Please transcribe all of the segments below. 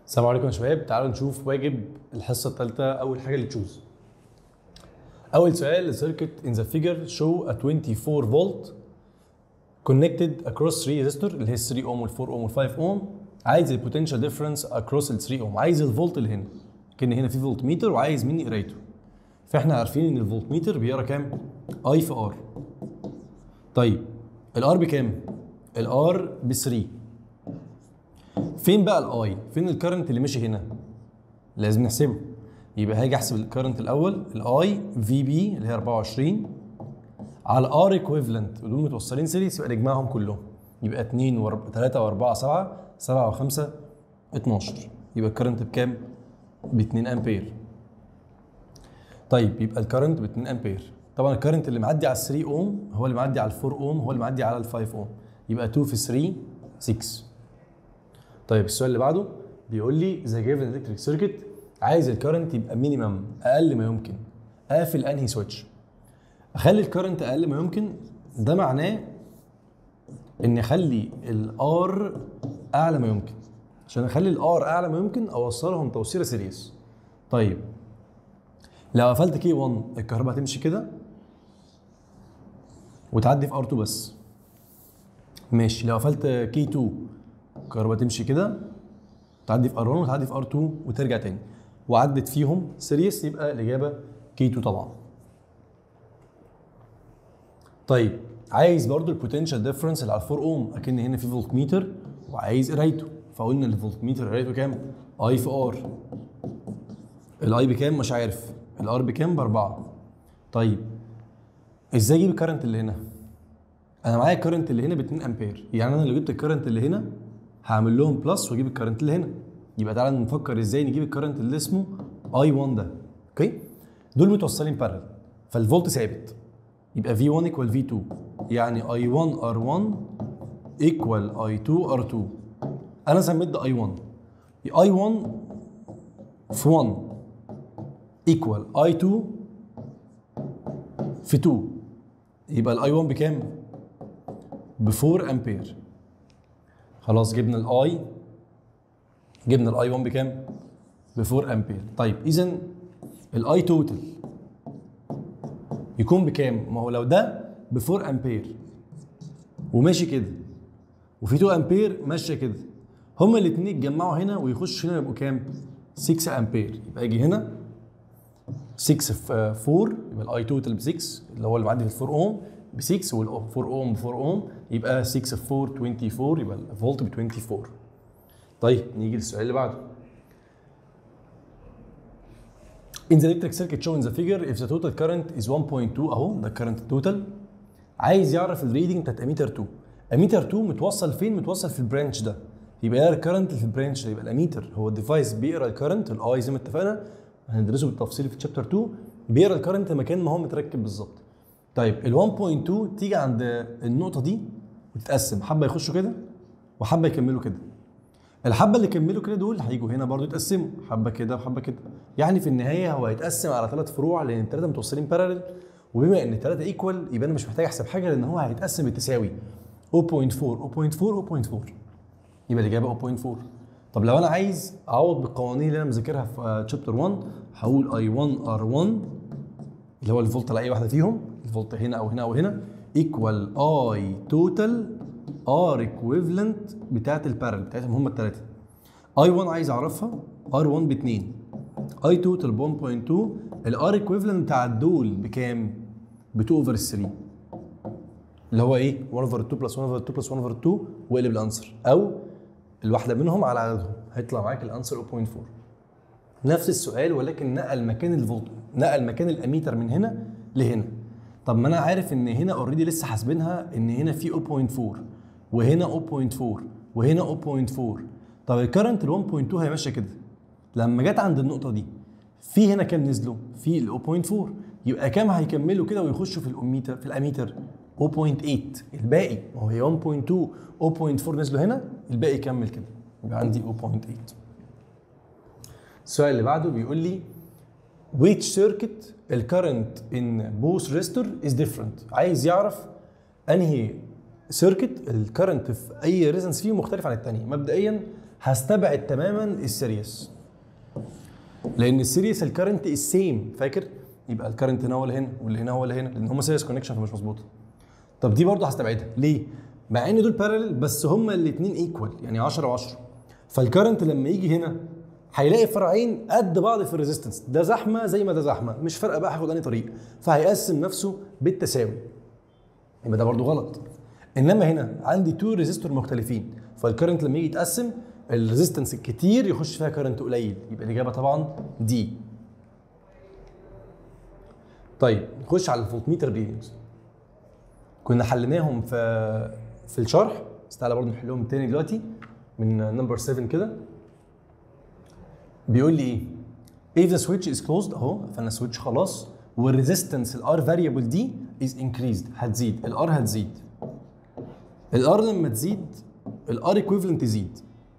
السلام عليكم يا شباب، تعالوا نشوف واجب الحصه الثالثه. اول حاجه اللي تشوز. اول سؤال: circuit in the figure show a 24 volt connected across 3 resistor اللي هي 3 ohm وال 4 ohm وال 5 ohm. عايز ال potential difference across ال 3 ohm، عايز الفولت اللي هنا، كان هنا في فولت ميتر وعايز مني قرايته. فاحنا عارفين ان الفولت ميتر بيقرا كام؟ اي في ار. طيب الار بكام؟ الار ب 3. فين بقى الاي؟ فين الكرنت اللي ماشي هنا؟ لازم نحسبه. يبقى هاجي احسب الكرنت الاول، الاي في بي اللي هي 24 على ار ايكويفالنت، ودول متوصلين سيريس يبقى نجمعهم كلهم، يبقى 2 و3 و4 7 7 و5 12. يبقى الكرنت بكام؟ ب 2 امبير. طيب يبقى الكرنت ب 2 امبير. طبعا الكرنت اللي معدي على 3 اوم هو اللي معدي على 4 اوم هو اللي معدي على 5 اوم، يبقى 2 في 3 6. طيب السؤال اللي بعده بيقول لي ذا جيفن الكتريك سيركت، عايز الكرنت يبقى مينيمم، اقل ما يمكن. اقفل انهي سويتش؟ اخلي الكرنت اقل ما يمكن، ده معناه ان اخلي الار اعلى ما يمكن. عشان اخلي الار اعلى ما يمكن اوصلهم توصيله سيريس. طيب لو قفلت كي 1 الكهرباء هتمشي كده وتعدي في ار2 بس. ماشي. لو قفلت كي 2 الكهرباء تمشي كده تعدي في ار1 وتعدي في ار2 وترجع تاني، وعدت فيهم سيريس، يبقى الاجابه كي 2 طبعا. طيب عايز برضو البوتنشال ديفرنس اللي على 4 اوم، اكن هنا في فولت ميتر وعايز قرايته، فقلنا الفولت ميتر قرايته كام؟ اي في ار. الاي بكام؟ مش عارف. الار بكام؟ ب4. طيب ازاي اجيب الكرنت اللي هنا؟ انا معايا الكرنت اللي هنا ب 2 امبير، يعني انا لو جبت الكرنت اللي هنا هعمل لهم بلس واجيب الكرنت اللي هنا. يبقى تعالى نفكر ازاي نجيب الكرنت اللي اسمه اي 1 ده. اوكي، دول متوصلين بارل فالفولت ثابت، يبقى في 1 ايكوال في 2، يعني اي 1 ار 1 ايكوال اي 2 ار 2. انا سميت ده اي 1. اي 1 في 1 ايكوال اي 2 في 2، يبقى الاي 1 بكام؟ ب 4 امبير. خلاص جبنا الاي 1 بكام؟ ب 4 امبير. طيب اذا الاي توتال يكون بكام؟ ما هو لو ده ب 4 امبير وماشي كده وفي 2 امبير ماشيه كده، هما الاثنين يتجمعوا هنا ويخشوا هنا يبقوا كام؟ 6 امبير. يبقى اجي هنا 6 في 4 يبقى الاي توتال ب 6 اللي هو اللي معدي في 4 اوم ب 6 وال 4 اوم ب 4 اوم، يبقى 6 في 4 24، يبقى الفولت ب 24. طيب نيجي للسؤال اللي بعده. In the electric circuit shown in the figure if the total current is 1.2 اهو ده الكرنت توتال، عايز يعرف الريدنج بتاعت اميتر 2. اميتر 2 متوصل فين؟ متوصل في البرانش ده، يبقى يقرا الكرنت في البرانش ده. يبقى الاميتر هو الديفايس بيقرا الكرنت، الاي زي ما اتفقنا هندرسه بالتفصيل في تشابتر 2، بيقرا الكرنت مكان ما هو متركب بالظبط. طيب ال 1.2 تيجي عند النقطه دي وتتقسم، حبه يخشوا كده وحبه يكملوا كده. الحبه اللي كملوا كده دول هيجوا هنا برضو يتقسموا، حبه كده وحبه كده، يعني في النهايه هو هيتقسم على 3 فروع لان الثلاثه متوصلين بارالل، وبما ان الثلاثه ايكوال يبقى انا مش محتاج احسب حاجه لان هو هيتقسم بالتساوي 0.4 0.4 0.4، يبقى الاجابه 0.4. طب لو انا عايز اعوض بالقوانين اللي انا مذاكرها في تشابتر 1 هقول اي 1 ار 1 اللي هو الفولت على اي واحده فيهم، الفولت هنا او هنا او هنا، ايكوال اي توتال ار ايكويفالنت بتاعت البارل بتاعتهم هم الثلاثه. اي 1 عايز اعرفها، ار 1 ب 2، اي توتال ب 1.2، الار ايكويفالنت بتاع دول بكام؟ ب 2 اوفر 3 اللي هو ايه؟ 1 اوفر 2 بلس 1 اوفر 2 بلس 1 اوفر 2 واقلب الانسر، او الواحده منهم على عددهم هيطلع معاك الانسر 0.4. نفس السؤال ولكن نقل مكان الفولت، نقل مكان الاميتر من هنا لهنا. طب ما انا عارف ان هنا اوريدي لسه حاسبينها ان هنا في 0.4 وهنا 0.4 وهنا 0.4. طب الكرنت ال 1.2 هي ماشيه كده، لما جت عند النقطه دي في هنا كام نزلوا؟ في ال 0.4، يبقى كام هيكملوا كده ويخشوا في الاميتر؟ في الاميتر 0.8. الباقي ما هو هي 1.2 0.4 نزلوا هنا، الباقي يكمل كده، يبقى عندي 0.8. السؤال اللي بعده بيقول لي which circuit الكرنت in both resistor is different. عايز يعرف انهي سيركت الكرنت في اي ريزنس فيه مختلف عن الثاني. مبدئيا هستبعد تماما السيريس، لان السيريس الكرنت السيم، فاكر؟ يبقى الكرنت هنا ولا هنا واللي هنا ولا هنا، لان هم سيريس كونكشن فمش مظبوطه. طب دي برضه هستبعدها ليه؟ مع ان دول بارالل بس هما الاثنين ايكوال، يعني 10 و10. فالكرنت لما يجي هنا هيلاقي فرعين قد بعض في الريزيستنس، ده زحمه زي ما ده زحمه، مش فارقه بقى هاخد انهي طريق، فهيقسم نفسه بالتساوي. يبقى ده برضه غلط. انما هنا عندي تو ريزيستور مختلفين، فالكرنت لما يجي يتقسم الريزيستنس الكتير يخش فيها كرنت قليل، يبقى الاجابه طبعا دي. طيب نخش على الفولتميتر ريدنجز. كنا حليناهم في الشرح، بس تعالى برضه نحلهم تاني دلوقتي من نمبر 7 كده. بيقول لي ايه؟ if the switch is closed اهو قفلنا السويتش خلاص، والريزيستنس الار فاريبل دي is increased هتزيد، الار هتزيد. الار لما تزيد الار ايكويفالنت يزيد،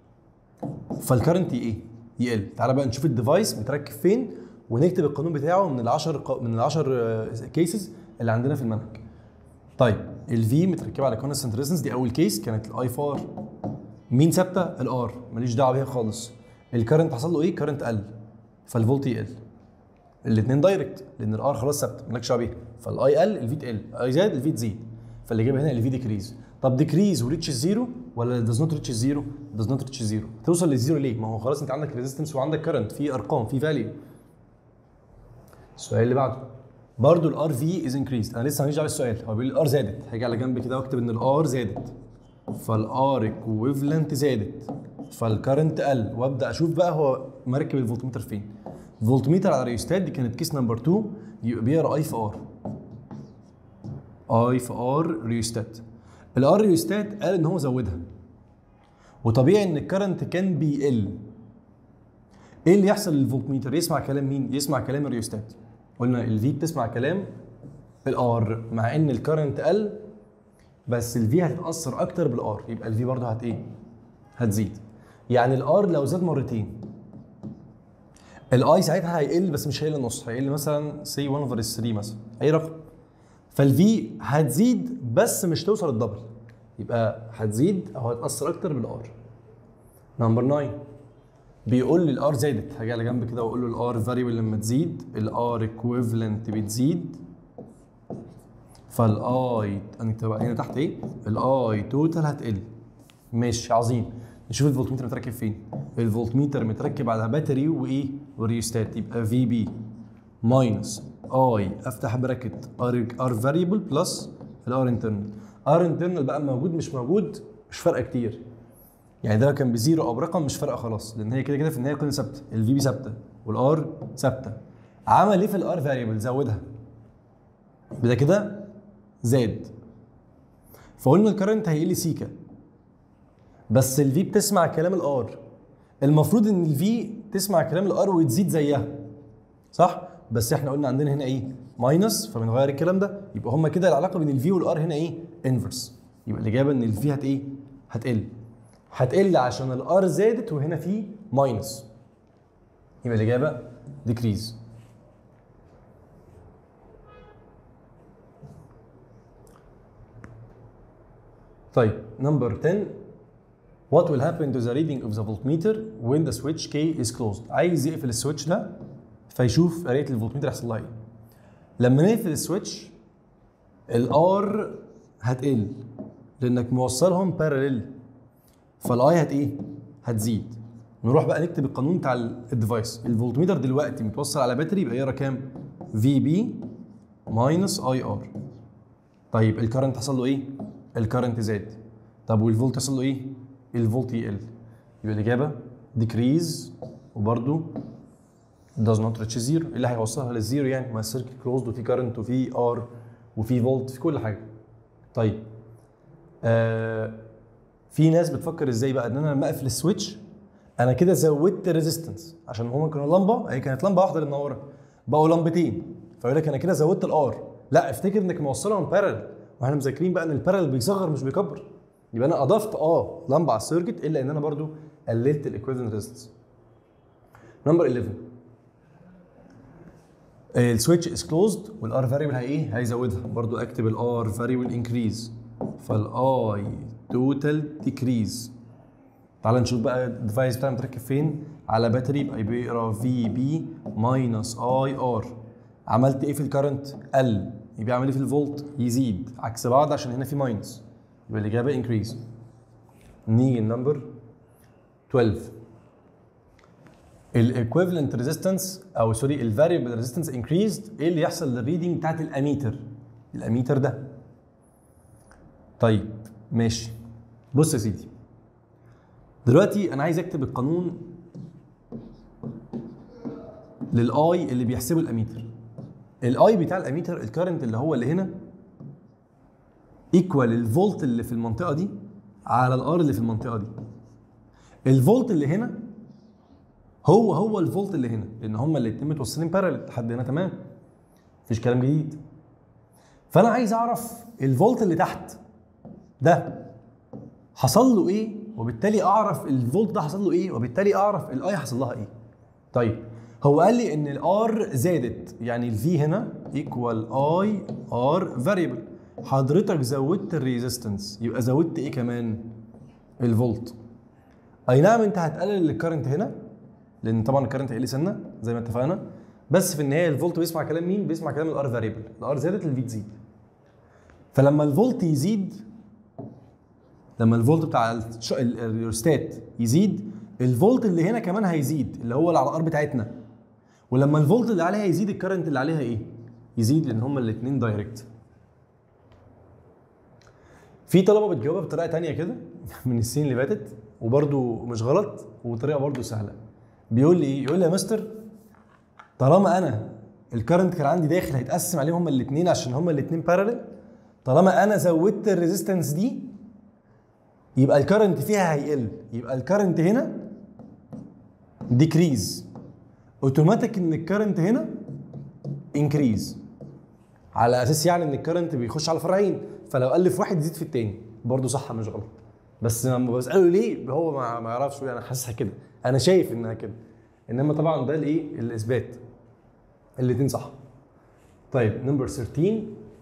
فالكرنت ايه؟ يقل. تعالى بقى نشوف الديفايس متركب فين ونكتب القانون بتاعه من ال10 كيسز اللي عندنا في المنهج. طيب الفي متركبه على كونستنت ريزيستنس، دي اول كيس كانت الاي فار. مين ثابته؟ الار، ماليش دعوه بيها خالص. الكرنت حصل له ايه؟ كرنت قل فالفولت يقل. الاثنين دايركت لان الار خلاص ثابته مالكش دعوه بيها، فالاي قل الفي تقل، اي زاد الفي تزيد، فالاجابه هنا الفي ديكريز. طب ديكريز وريتش الزيرو ولا داز نوت ريتش الزيرو؟ داز نوت ريتش الزيرو. توصل للزيرو ليه؟ ما هو خلاص انت عندك ريزيستنس وعندك كرنت، في ارقام، في فاليو. السؤال اللي بعده برضه الار في از انكريزد، انا لسه ماليش دعوه بالسؤال، هو بيقول الار زادت، هاجي على جنب كده واكتب ان الار زادت، فالار ايكويفالنت زادت، فالكرنت قل، وابدا اشوف بقى هو مركب الفولتميتر فين. الفولتميتر على ريوستات، دي كانت كيس نمبر 2، يبقى بيقرا اي في ار. اي في ار ريوستات. الار ريوستات قال ان هو زودها، وطبيعي ان الكرنت كان بيقل. ايه اللي يحصل للفولتميتر؟ يسمع كلام مين؟ يسمع كلام الريوستات. قلنا الفي بتسمع كلام الار، مع ان الكرنت قل بس الفي هتتاثر اكتر بالار، يبقى الفي برضه هتزيد. يعني الار لو زاد مرتين الاي ساعتها هيقل، بس مش هيقل نص، هيقل مثلا سي 1 اوفر 3 مثلا، اي رقم. فالفي هتزيد بس مش توصل الدبل، يبقى هتزيد او هتاثر اكتر بالار. نمبر 9 بيقول لي الار زادت، هاجي على جنب كده واقول له الار فاريبل لما تزيد الار ايكويفالنت بتزيد، فالاي هنكتب هنا تحت ايه؟ الاي توتال هتقل. ماشي عظيم. نشوف الفولتميتر متركب فين؟ الفولتميتر متركب على باتري وايه؟ وريوستات، يبقى في بي ماينس اي افتح براكت ار فاريبل بلس الار انترنال. ار انترنال بقى موجود مش موجود مش فارقه كتير، يعني ده كان بزيرو او برقم مش فارقه خلاص، لان هي كده كده في النهايه كلها ثابته، الفي بي ثابته والار ثابته. عمل ايه في الار فاريبل؟ زودها، بدا كده زاد، فقلنا الكرنت هيقل سيكا، بس الفي بتسمع كلام الار، المفروض ان الفي تسمع كلام الار وتزيد زيها، صح؟ بس احنا قلنا عندنا هنا ايه؟ ماينس، فبنغير الكلام ده، يبقى هما كده العلاقه بين الفي والار هنا ايه؟ انفرس، يبقى الاجابه ان الفي هتقل عشان الار زادت وهنا في ماينس، يبقى الاجابه ديكريز. طيب نمبر 10 what will happen to the reading of the voltmeter when the switch K is closed؟ عايز يقفل السويتش ده فيشوف قرايه الفولتميتر هيحصل لها ايه. لما نقفل السويتش الار هتقل لانك موصلهم باراليل، فالاي هتزيد. نروح بقى نكتب القانون بتاع الديفايس. الفولتميتر دلوقتي متوصل على باتري، يبقى يقرا كام؟ في بي ماينس اي ار. طيب الكرنت حصل له ايه؟ الكرنت زاد. طب والفولت حصل له ايه؟ الفولت يقل، يبقى الاجابه ديكريز، وبرده does not reach زيرو. اللي هيوصلها للزيرو يعني؟ ما السيركت كلوزد وفي كرنت وفي ار وفي فولت في كل حاجه. طيب في ناس بتفكر ازاي بقى؟ ان انا لما اقفل السويتش انا كده زودت ريزيستنس، عشان هما كانوا لمبه، هي كانت لمبه واحده اللي منوره، بقوا لمبتين، فيقول لك انا كده زودت الار. لا، افتكر انك موصلهم بارل، واحنا مذاكرين بقى ان البارل بيصغر مش بيكبر، يبقى انا اضفت لمبه على السيركت، الا ان انا برضو قللت الايكويفالنت ريزيستنس. نمبر 11 السويتش از كلوزد والار فاريبل هيزودها، برضو اكتب الار فاريبل انكريز، فالاي توتال ديكريز. تعال نشوف بقى الديفايس بتاعنا متركب فين. على باتري يبقى بيقرا في بي ماينس اي ار. عملت ايه في الكرنت؟ قل. يبقى اعمل ايه في الفولت؟ يزيد. عكس بعض عشان هنا في ماينس، يبقى الاجابه انكريز. نيجي النمبر 12. الايكويفالنت ريزيستنس او سوري الفاريبل ريزيستنس انكريزد. ايه اللي يحصل للريدنج بتاعت الاميتر؟ الاميتر ده. طيب ماشي، بص يا سيدي، دلوقتي انا عايز اكتب القانون للاي اللي بيحسبه الاميتر. الاي بتاع الاميتر الكرنت اللي هو اللي هنا ايكوال الفولت اللي في المنطقه دي على الار اللي في المنطقه دي. الفولت اللي هنا هو الفولت اللي هنا، لان هما الاثنين متوصلين بارالل لحد هنا. تمام، مفيش كلام جديد. فانا عايز اعرف الفولت اللي تحت ده حصل له ايه، وبالتالي اعرف الفولت ده حصل له ايه، وبالتالي اعرف الاي حصل لها ايه. طيب هو قال لي ان الار زادت، يعني الفي هنا ايكوال اي ار فاريبل. حضرتك زودت الريزيستنس، يبقى زودت ايه كمان؟ الفولت. اي نعم انت هتقلل الكرنت هنا، لان طبعا الكرنت هيقل سنه زي ما اتفقنا، بس في النهايه الفولت بيسمع كلام مين؟ بيسمع كلام الار فاريبل. الار زادت الفي تزيد. فلما الفولت يزيد، لما الفولت بتاع الريوستات يزيد، الفولت اللي هنا كمان هيزيد، اللي هو اللي على الار بتاعتنا. ولما الفولت اللي عليها يزيد، الكرنت اللي عليها ايه؟ يزيد، لان هما الاثنين دايركت. في طلبه بتجاوبها بطريقه ثانيه كده من السنين اللي فاتت، وبرده مش غلط، وطريقه برده سهله. بيقول لي ايه؟ يقول لي يا مستر، طالما انا الكرنت كان عندي داخل هيتقسم عليهم هما الاثنين عشان هما الاثنين بارالل، طالما انا زودت الريزيستنس دي يبقى الكرنت فيها هيقل، يبقى الكرنت هنا ديكريز اوتوماتيك، ان الكرنت هنا انكريز، على اساس يعني ان الكرنت بيخش على فرعين، فلو قل في واحد يزيد في الثاني. برضه صح مش غلط، بس لما بساله ليه هو ما يعرفش. انا حاسسها كده، انا شايف انها كده، انما طبعا ده الايه؟ الاثبات. الاثنين صح. طيب نمبر 13.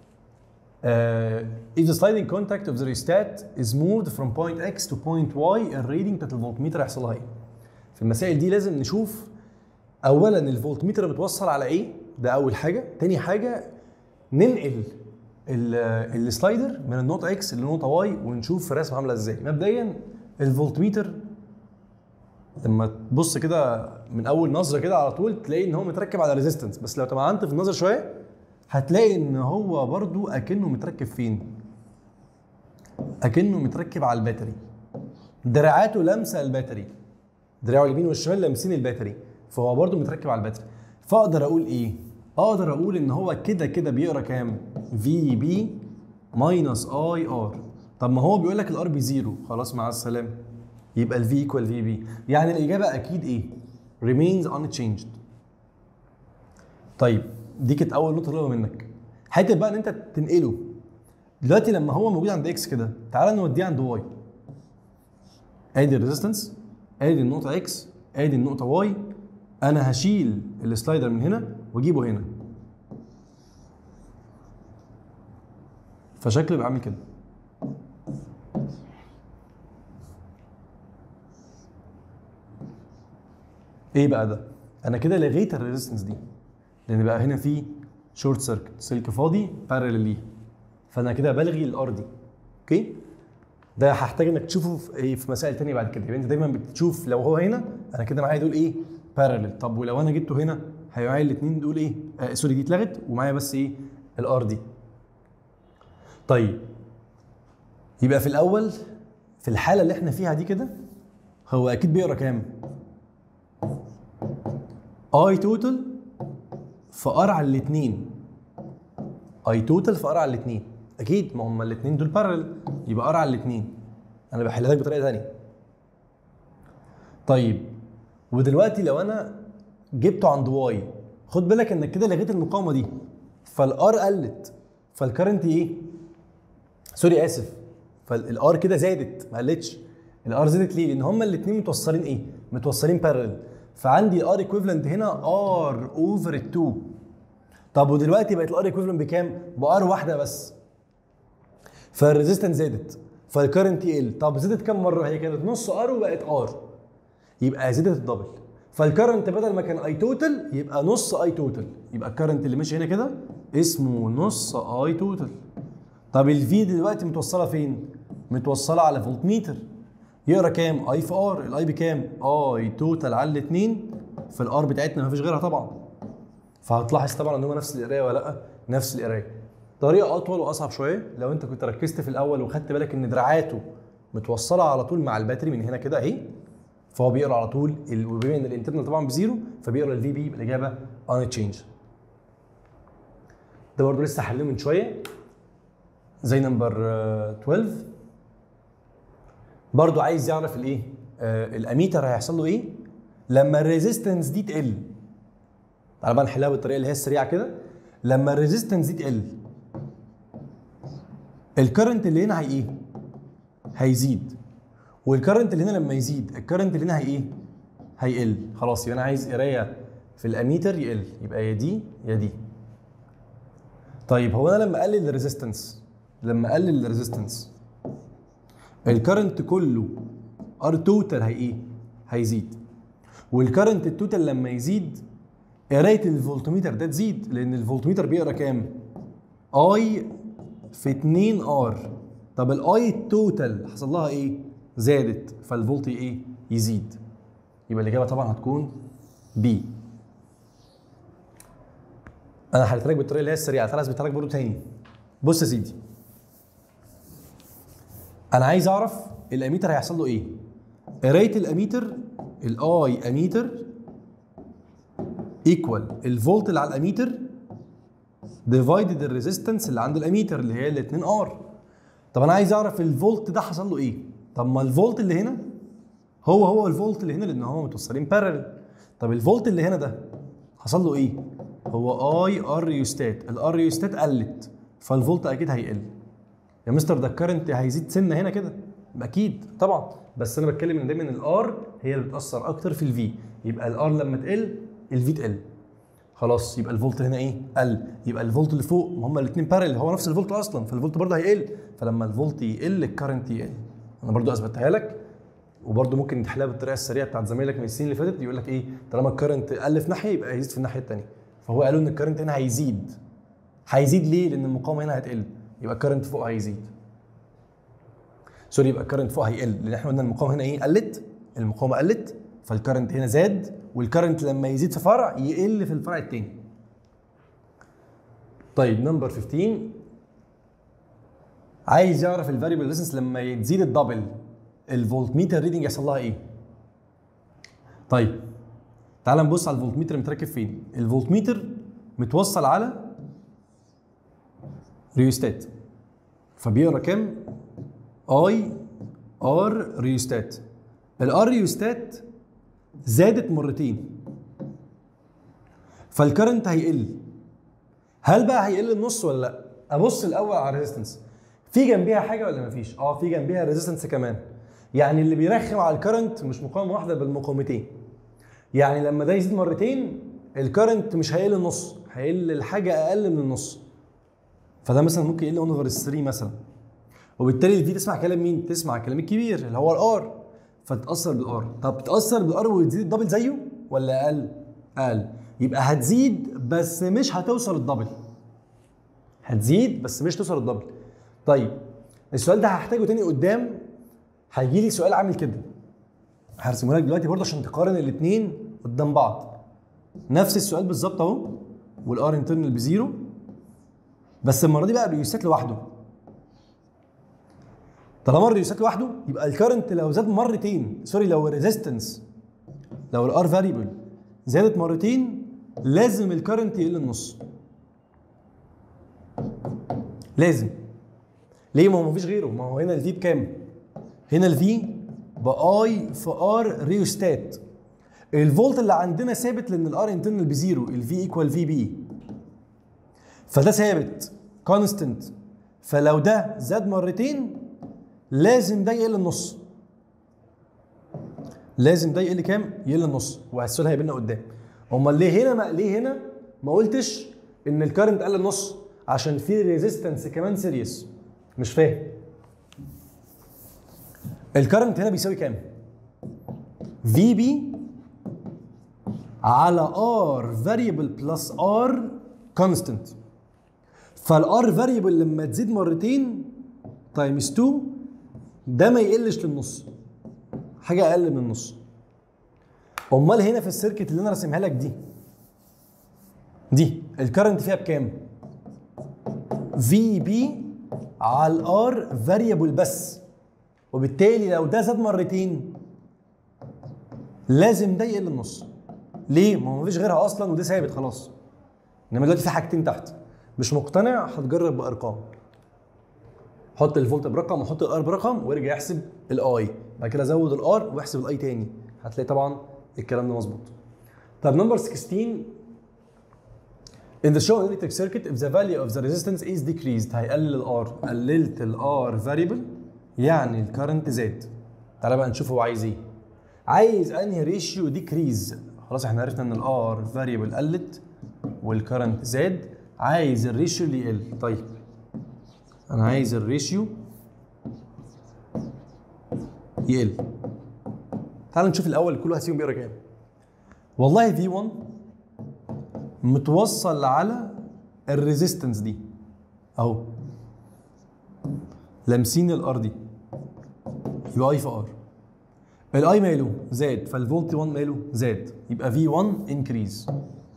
if the sliding contact of the rheostat is moved from point X to point Y, الريدنج بتاعت الفولتميتر هيحصلها ايه؟ في المسائل دي لازم نشوف اولا الفولتميتر بتوصل على ايه، ده اول حاجه. تاني حاجه ننقل السلايدر من النقطه اكس للنقطه واي ونشوف الرسمه عامله ازاي. مبدئيا الفولتميتر لما تبص كده من اول نظره كده على طول تلاقي ان هو متركب على ريزيستنس، بس لو تمعنت في النظر شويه هتلاقي ان هو برضو اكنه متركب فين؟ اكنه متركب على الباتري. دراعاته لامسه الباتري، دراعه اليمين والشمال لامسين الباتري، فهو برضو متركب على الباتري. فاقدر اقول ايه؟ اقدر اقول ان هو كده كده بيقرا كام؟ في بي ماينس اي ار. طب ما هو بيقول لك الار بزيرو، خلاص مع السلامه، يبقى الفي ايكوال في بي. يعني الاجابه اكيد ايه؟ remains unchanged. طيب دي كانت اول نقطه طلبها منك. حته بقى ان انت تنقله دلوقتي لما هو موجود عند اكس كده، تعالى نوديه عند واي. ادي الريزيستنس، ادي النقطه اكس، ادي النقطه واي. انا هشيل السلايدر من هنا واجيبه هنا، فشكله يبقى عامل كده. ايه بقى ده؟ انا كده لغيت الريزيستنس دي، لان بقى هنا في شورت سيركت، سلك فاضي بارلل ليه، فانا كده بلغي الار دي. اوكي؟ ده هحتاج انك تشوفه في مسائل ثانيه بعد كده. يبقى انت دايما بتشوف لو هو هنا انا كده معايا دول ايه؟ بارلل. طب ولو انا جبته هنا هيبقى معايا الاثنين دول ايه؟ سوري دي اتلغت ومعايا بس ايه؟ الار دي. طيب يبقى في الاول في الحاله اللي احنا فيها دي كده هو اكيد بيقرا كام؟ اي توتال في ار على الاثنين. اي توتال في ار على الاثنين، اكيد ما هم الاثنين دول بارلل، يبقى ار على الاثنين. انا بحلها لك بطريقه ثانيه. طيب ودلوقتي لو انا جبته عند واي، خد بالك انك كده لغيت المقاومه دي، فالار قلت، فالكرنت ايه؟ سوري اسف، فالار كده زادت ما قلتش. الار زادت ليه؟ لان هما الاثنين متوصلين ايه؟ متوصلين بارلل، فعندي الار ايكويفالنت هنا ار اوفر 2. طب ودلوقتي بقت الار ايكويفالنت بكام؟ بار واحده بس، فالريزيستنس زادت، فالكرنت يقل. طب زادت كام مره؟ هي كانت نص ار وبقت ار، يبقى زادت الدبل. فالكرنت بدل ما كان اي توتال يبقى نص اي توتال، يبقى الكرنت اللي ماشي هنا كده اسمه نص اي توتال. طب الفي دلوقتي متوصله فين؟ متوصله على فولت ميتر، يقرا كام؟ اي في ار. الاي بكام؟ اي توتال على الاثنين في الار بتاعتنا، مفيش غيرها طبعا. فهتلاحظ طبعا ان هو نفس القرايه ولا لا؟ نفس القرايه. طريقه اطول واصعب شويه لو انت كنت ركزت في الاول وخدت بالك ان دراعاته متوصله على طول مع الباتري من هنا كده اهي، فهو بيقرا على طول وبما ان الانترنال طبعا بزيرو فبيقرا الفي بي بالاجابه ان تشينج. ده برضه لسه حلله من شويه زي نمبر 12. برضه عايز يعرف الايه؟ الاميتر هيحصل له ايه لما الريزيستنس دي تقل. تعالى بقى نحلها بالطريقه اللي هي السريعه كده. لما الريزيستنس دي تقل الكرنت اللي هنا هي ايه؟ هيزيد. والكرنت اللي هنا لما يزيد الكرنت اللي هنا هي ايه؟ هيقل. خلاص يبقى انا عايز قرايه في الاميتر يقل، يبقى يا دي يا دي. طيب هو انا لما اقلل الريزيستنس الكرنت كله ار توتال هي ايه؟ هيزيد. والكرنت التوتال لما يزيد قرايه الفولتميتر ده تزيد، لان الفولتميتر بيقرا كام؟ اي في 2 ار. طب الاي التوتال حصل لها ايه؟ زادت، فالفولت ايه؟ يزيد. يبقى الاجابه طبعا هتكون بي. انا حليت لك بالطريقه اللي هي السريعه، تعالى اثبتها لك برضه تاني. بص يا سيدي، انا عايز اعرف الاميتر هيحصل له ايه؟ قرايه الاميتر الاي اميتر ايكوال الفولت اللي على الاميتر ديفايدد الريزيستنس اللي عند الاميتر اللي هي ال 2 ار. طب انا عايز اعرف الفولت ده حصل له ايه؟ طب ما الفولت اللي هنا هو الفولت اللي هنا لان هما متوصلين بارلل. طب الفولت اللي هنا ده حصل له ايه؟ هو اي ار ريوستات، الار ريوستات قلت فالفولت اكيد هيقل. يا مستر ده الكرنت هيزيد سنه هنا كده، اكيد طبعا، بس انا بتكلم ان دايما الار هي اللي بتاثر اكتر في الفي، يبقى الار لما تقل الفي تقل. خلاص يبقى الفولت هنا ايه؟ قل. يبقى الفولت اللي فوق ما هما الاثنين بارلل هو نفس الفولت اصلا، فالفولت برضه هيقل، فلما الفولت يقل الكرنت يقل. انا برضه اثبتها لك، وبرضه ممكن تحلها بالطريقه السريعه بتاعت زمايلك من السنين اللي فاتت، يقول لك ايه؟ طالما الكرنت قل في ناحيه يبقى هيزيد في الناحيه الثانيه. فهو قالوا ان الكرنت هنا هيزيد. هيزيد ليه؟ لان المقاومه هنا هتقل، يبقى الكرنت فوق هيزيد. سوري، يبقى الكرنت فوق هيقل، لان احنا قلنا المقاومه هنا ايه؟ قلت، المقاومه قلت فالكرنت هنا زاد، والكرنت لما يزيد في فرع يقل في الفرع الثاني. طيب نمبر 15 عايز يعرف الفاريبل ريزيستنس لما تزيد الدبل الفولت ميتر ريدنج يحصل لها ايه؟ طيب تعال نبص على الفولت ميتر متركب فين؟ الفولت ميتر متوصل على ريوستات، فبيقرا كام؟ اي ار ريوستات. الار ريوستات زادت مرتين فالكرنت هيقل. هل بقى هيقل النص ولا لا؟ ابص الاول على الريزيستنس، في جنبيها حاجه ولا مفيش؟ في جنبيها ريزيستنس كمان. يعني اللي بيرخم على الكرنت مش مقاومه واحده بل مقاومتين. يعني لما ده يزيد مرتين الكرنت مش هيقل النص، هيقل الحاجه اقل من النص. فده مثلا ممكن يقل 1 اوفر 3 مثلا، وبالتالي الفي تسمع كلام مين؟ تسمع كلام الكبير اللي هو الار، فتتاثر بالار. طب تتاثر بالار وتزيد الدبل زيه ولا اقل؟ اقل. يبقى هتزيد بس مش هتوصل الدبل. هتزيد بس مش توصل الدبل. طيب السؤال ده هحتاجه تاني قدام، هيجي لي سؤال عامل كده، هرسمه لك دلوقتي برضه عشان تقارن الاثنين قدام بعض. نفس السؤال بالظبط اهو، والار انترنال بزيرو، بس المره دي بقى الريوستات لوحده. طالما الريوستات لوحده يبقى الكرنت لو زاد مرتين، سوري لو الريزيستنس، لو الار فاريبل زادت مرتين لازم الكرنت يقل النص. لازم. ليه؟ ما هو مفيش غيره، ما هو هنا الفي بكام؟ هنا الفي باي في ار ريوستات. الفولت اللي عندنا ثابت لان الار انترنال بزيرو، الفي ايكوال في بي، فده ثابت كونستنت. فلو ده زاد مرتين لازم ده يقل النص. لازم ده يقل كام؟ يقل النص، والسؤال هيبقى لنا قدام. امال ليه هنا ما قلتش ان الكارنت قل النص؟ عشان في ريزيستنس كمان سيريس. مش فاهم. الكرنت هنا بيساوي كام؟ في بي على ار فاريبل بلس ار كونستنت. فالار فاريبل لما تزيد مرتين تايمز 2 ده ما يقلش للنص، حاجه اقل من النص. امال هنا في السيركت اللي انا راسمها لك دي الكرنت فيها بكام؟ في بي على الار فاريبل بس، وبالتالي لو ده زاد مرتين لازم ده يقل النص. ليه؟ ما هو مفيش غيرها اصلا وده ثابت خلاص. انما دلوقتي في حاجتين تحت. مش مقتنع؟ هتجرب بارقام. حط الفولت برقم وحط الار برقم وارجع احسب الاي، بعد كده زود الار واحسب الاي تاني، هتلاقي طبعا الكلام ده مظبوط. طب نمبر 16 in the shown electric circuit if the value of the resistance is decreased. هيقلل الار، قللت الار variable يعني الكرنت زاد. تعالى بقى نشوف هو عايز ايه. عايز انهي ريشيو ديكريز. خلاص احنا عرفنا ان الار variable قلت والكرنت زاد، عايز الريشيو اللي يقل. طيب انا عايز الريشيو يقل. تعالوا نشوف الاول كل واحد فيهم بيقرا كام. والله في 1 متوصل على الريزيستنس دي اهو، لامسين الار دي، يبقى اي في ار. الاي ماله زاد، فالفولت 1 ماله زاد، يبقى في 1 انكريز.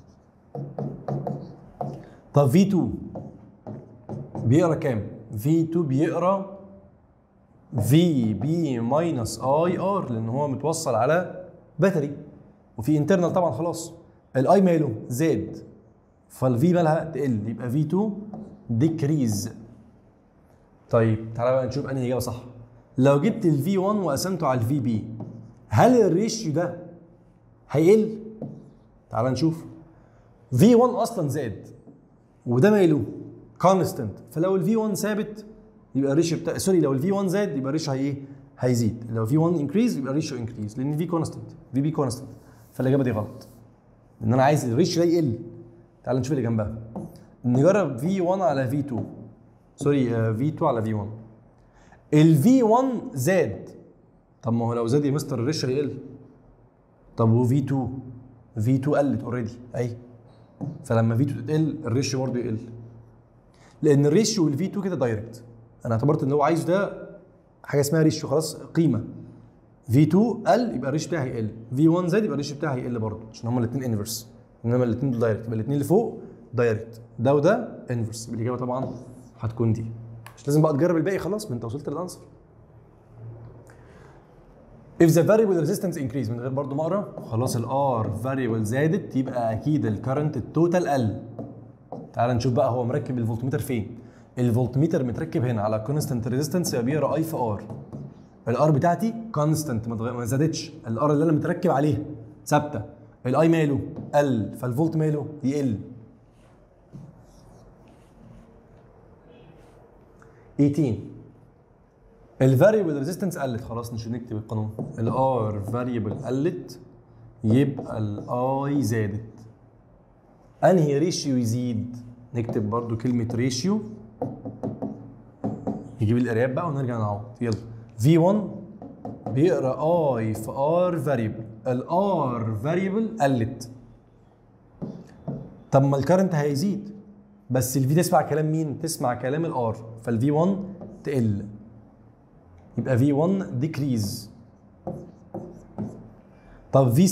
طب في 2 بيقرا كام؟ في 2 بيقرا في بي ماينس اي ار، لان هو متوصل على باتري وفي انترنال طبعا. خلاص الاي ماله زاد، فالفي مالها تقل، يبقى في 2 ديكريز. طيب تعالى بقى نشوف انهي اجابه صح. لو جبت الفي 1 وقسمته على الفي بي، هل الريشيو ده هيقل؟ تعالى نشوف. في 1 اصلا زاد وده ماله كونستنت، فلو الفي 1 ثابت يبقى الريشيو بتاع لو الفي 1 زاد يبقى الريشيو هيزيد. لو في 1 انكريز يبقى الريشيو انكريز، لان في كونستنت، في بي كونستنت. فالاجابه دي غلط، لان انا عايز الريشيو ده يقل. تعال نشوف اللي جنبها. نجرب في 1 على في 2، في 2 على في 1. الفي 1 زاد، طب ما هو لو زاد يا مستر الريشيو هيقل. طب وفي 2 في 2 قلت اوريدي اهي، فلما في 2 تقل الريشيو برضه يقل، لان الريشيو والفي 2 كده دايركت. انا اعتبرت ان هو عايز ده حاجه اسمها ريشيو، خلاص قيمه. في 2 قل يبقى الريشيو بتاعي هيقل، في 1 زاد يبقى الريشيو بتاعي هيقل برضه، عشان هما الاثنين انفرس. انما الاثنين دول دايركت، يبقى الاثنين اللي فوق دايركت، ده وده انفرس. الاجابه طبعا هتكون دي. مش لازم بقى تجرب الباقي، خلاص ما انت وصلت للانسر. if the variable resistance increase، من غير برضه ما اقرا، خلاص الار variable زادت يبقى اكيد الكرنت التوتال قل. تعال نشوف بقى هو مركب الفولتميتر فين. الفولتميتر متركب هنا على كونستنت ريزيستنس، يبقى بيقرا اي في ار. الار بتاعتي كونستنت ما زادتش، الار اللي انا متركب عليها ثابته. الاي ماله قل، فالفولت ماله يقل. 18 الفاريبل ريزيستنس قلت، خلاص مش هنكتب القانون. الار فاريبل قلت يبقى الاي زادت. انهي ريشيو يزيد؟ نكتب برضو كلمه ريشيو، نجيب القرايات بقى ونرجع نعوض. يلا في 1 بيقرا اي في ار فاريبل، الار فاريبل قلت. طب ما الكرنت هيزيد، بس الفي تسمع كلام مين؟ تسمع كلام الار، فالفي 1 تقل، يبقى في 1 ديكريز. طب في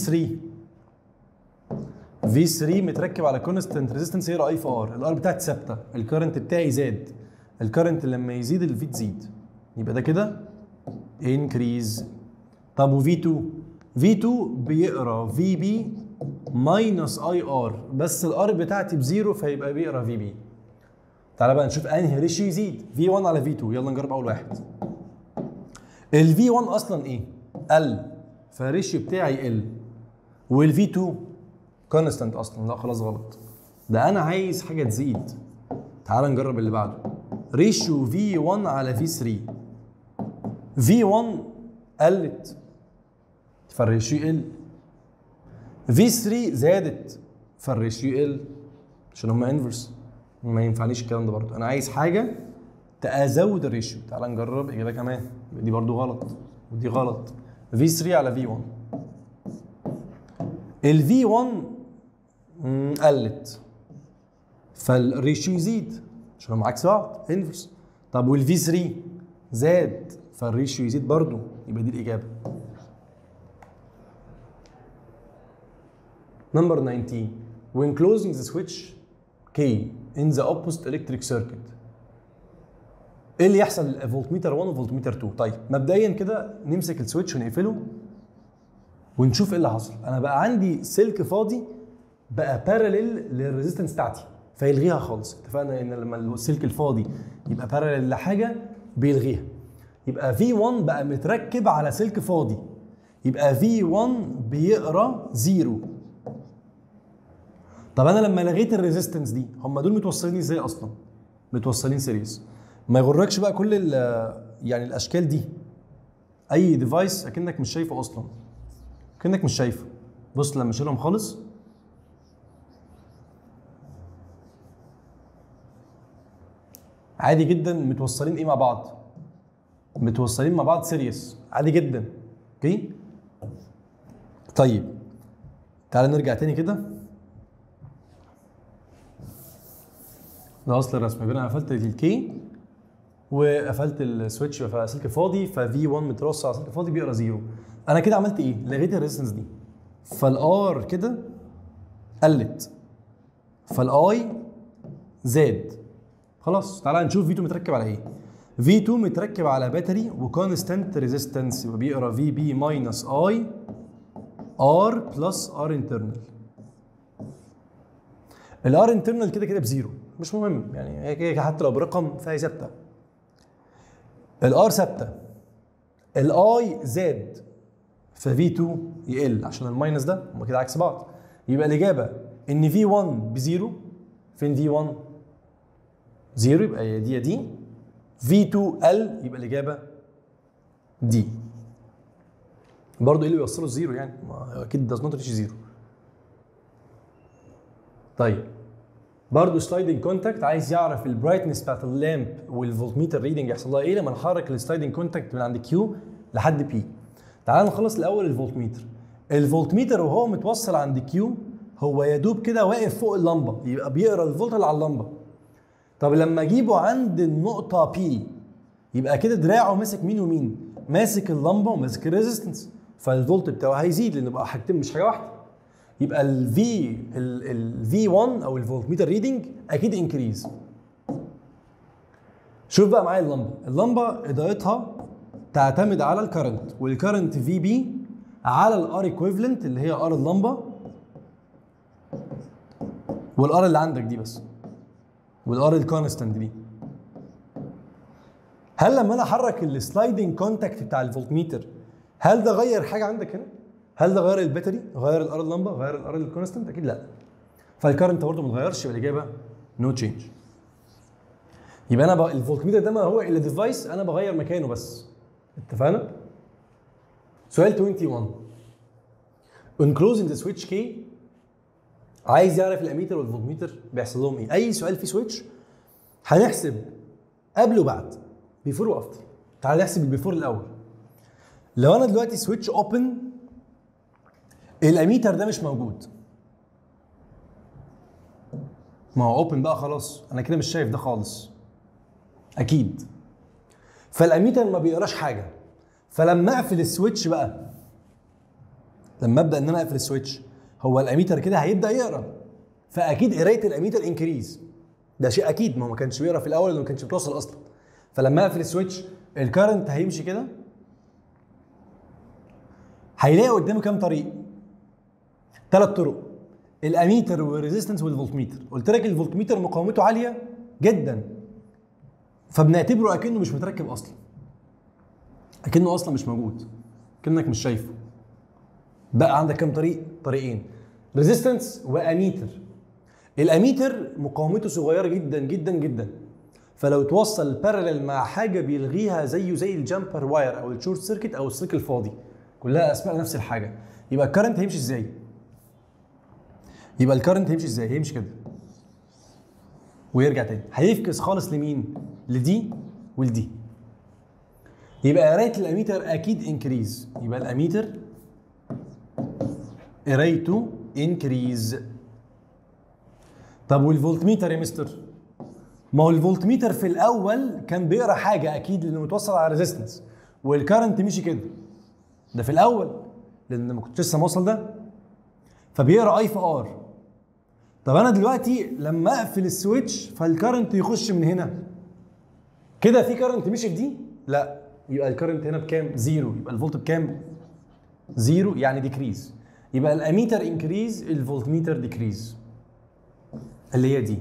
3 متركب على كونستنت ريزيستنس يقرا اي في ار، الار بتاعتي ثابته، الكرنت بتاعي زاد، الكرنت لما يزيد الفي تزيد، يبقى ده كده انكريز. طب وفي 2 بيقرا في بي ماينس اي ار، بس الار بتاعتي بزيرو فيبقى بيقرا في بي. تعالى بقى نشوف انهي ريشيو يزيد، في 1 على في 2. يلا نجرب اول واحد. الفي 1 اصلا ايه؟ قل، فالريشيو بتاعي يقل، والفي 2 كونستنت اصلا. لا خلاص غلط، ده انا عايز حاجه تزيد. تعال نجرب اللي بعده. ريشيو في 1 على في 3. في 1 قلت فالريشيو يقل، في 3 زادت فالريشيو يقل، عشان هما انفرس. ما ينفعنيش الكلام ده برضه، انا عايز حاجه تزود الريشيو. تعال نجرب اجابه كمان، دي برضه غلط. ودي غلط. V3 على V1. ال V1 قلت فالريشيو يزيد عشان هم عكس بعض انفرس. طب وال V3 زاد فالريشيو يزيد برضو، يبقى دي الإجابة. Number 19. When closing the switch K in the opposite electric circuit. ايه اللي يحصل للفولتميتر 1 وفولتميتر 2؟ طيب مبدئيا كده نمسك السويتش ونقفله ونشوف ايه اللي حصل. انا بقى عندي سلك فاضي بقى باراليل للريزيستنس بتاعتي فيلغيها خالص. اتفقنا ان لما السلك الفاضي يبقى باراليل لحاجه بيلغيها. يبقى V1 بقى متركب على سلك فاضي، يبقى V1 بيقرا 0. طب انا لما لغيت الريزيستنس دي، هم دول متوصلين ازاي اصلا؟ متوصلين سيريز. ما يغركش بقى كل يعني الاشكال دي، اي ديفايس اكنك مش شايفه اصلا، اكنك مش شايفه. بص لما اشيلهم خالص عادي جدا متوصلين ايه مع بعض؟ متوصلين مع بعض سيريس عادي جدا. اوكي طيب تعالى نرجع تاني كده. ده اصل الرسم. يبقى انا قفلت الكي وقفلت السويتش فسلك فاضي، ففي 1 مترص على سلك فاضي بيقرا 0. انا كده عملت ايه؟ لغيت الريزستنس دي، فالار كده قلت، فالاي زاد. خلاص تعالى نشوف V2 متركب على ايه. V2 متركب على باتري وكونستانت ريزيستنس، يبقى بيقرا في بي ماينس اي ار بلس ار انترنال. الار انترنال كده كده بزيرو، مش مهم يعني، هي كده حتى لو برقم فهي ثابته. الار ثابته، الاي زاد ففي 2 يقل عشان الماينس ده، هما كده عكس بعض. يبقى الاجابه ان في 1 بزيرو. فين في 1؟ زيرو، يبقى يا دي يا دي. في 2 قل، يبقى الاجابه دي. برضه ايه اللي بيوصله الزيرو يعني؟ ما اكيد داز نوت ريتش زيرو. طيب برضه سلايدنج كونتاكت عايز يعرف البرايتنس بتاعت اللامب والفولتميتر ريدنج يحصل لها ايه لما نحرك السلايدنج كونتاكت من عند كيو لحد بي. تعال نخلص الاول الفولتميتر. الفولتميتر وهو متوصل عند كيو هو يا دوب كده واقف فوق اللمبه، يبقى بيقرا الفولت اللي على اللمبه. طب لما اجيبه عند النقطه بي يبقى كده دراعه ماسك مين ومين؟ ماسك اللمبه وماسك الريزيستنس، فالفولت بتاعه هيزيد لان بقى حاجتين مش حاجه واحده. يبقى الفي 1 او الفولتميتر ريدنج اكيد انكريز. شوف بقى معايا اللمبه اضاءتها تعتمد على الكرنت، والكرنت في بي على الار ايكويفالنت اللي هي ار اللمبه والار اللي عندك دي بس، والار الكونستنت دي. هل لما انا احرك السلايدنج كونتاكت بتاع الفولتميتر هل ده غير حاجه عندك هنا؟ هل ده غير الباتري؟ غير الار اللمبه؟ غير الار الكونستنت؟ اكيد لا. فالكرنت برضه ما اتغيرش، يبقى الاجابه نو تشينج. يبقى انا الفولتميتر ده ما هو الا ديفايس انا بغير مكانه بس. اتفقنا؟ سؤال 21. On closing the switch K عايز يعرف الاميتر والفولتميتر بيحصل لهم ايه؟ اي سؤال فيه سويتش هنحسب قبل وبعد، بيفور وافتر. تعال نحسب البيفور الاول. لو انا دلوقتي سويتش اوبن الاميتر ده مش موجود، ما هو اوبن بقى خلاص، انا كده مش شايف ده خالص اكيد، فالاميتر ما بيقراش حاجه. فلما اقفل السويتش بقى، لما ابدا ان انا اقفل السويتش هو الاميتر كده هيبدا يقرا، فاكيد قرايه الاميتر انكريز، ده شيء اكيد، ما هو ما كانش بيقرا في الاول لانه ما كانش بيتوصل اصلا. فلما اقفل السويتش الكارنت هيمشي كده، هيلاقي قدامه كام طريق؟ 3 طرق، الاميتر والريزيستنس والفولتميتر. قلت لك الفولتميتر مقاومته عاليه جدا، فبنعتبره اكنه مش متركب اصلا، اكنه اصلا مش موجود، كأنك مش شايفه. بقى عندك كام طريق؟ طريقين، ريزيستنس واميتر. الاميتر مقاومته صغيره جدا جدا جدا، فلو توصل بارلل مع حاجه بيلغيها زيه زي الجامبر واير او الشورت سيركت او السلك الفاضي، كلها اسماء نفس الحاجه. يبقى الكرنت هيمشي ازاي؟ هيمشي كده ويرجع تاني، هيفكس خالص لمين؟ لدي ولدي. يبقى قرايه الاميتر اكيد انكريز، يبقى الاميتر قرايته انكريز. طب والفولتميتر يا مستر؟ ما هو الفولتميتر في الاول كان بيقرا حاجه اكيد لانه متوصل على ريزيستنس، والكرنت مشي كده، ده في الاول لان ما كنتش لسه موصل ده، فبيقرا اي في ار. طب انا دلوقتي لما اقفل السويتش فالكرنت يخش من هنا كده، في كرنت مشي في دي؟ لا، يبقى الكرنت هنا بكام؟ زيرو، يبقى الفولت بكام؟ زيرو، يعني ديكريز. يبقى الاميتر انكريز، الفولتميتر ديكريز، اللي هي دي.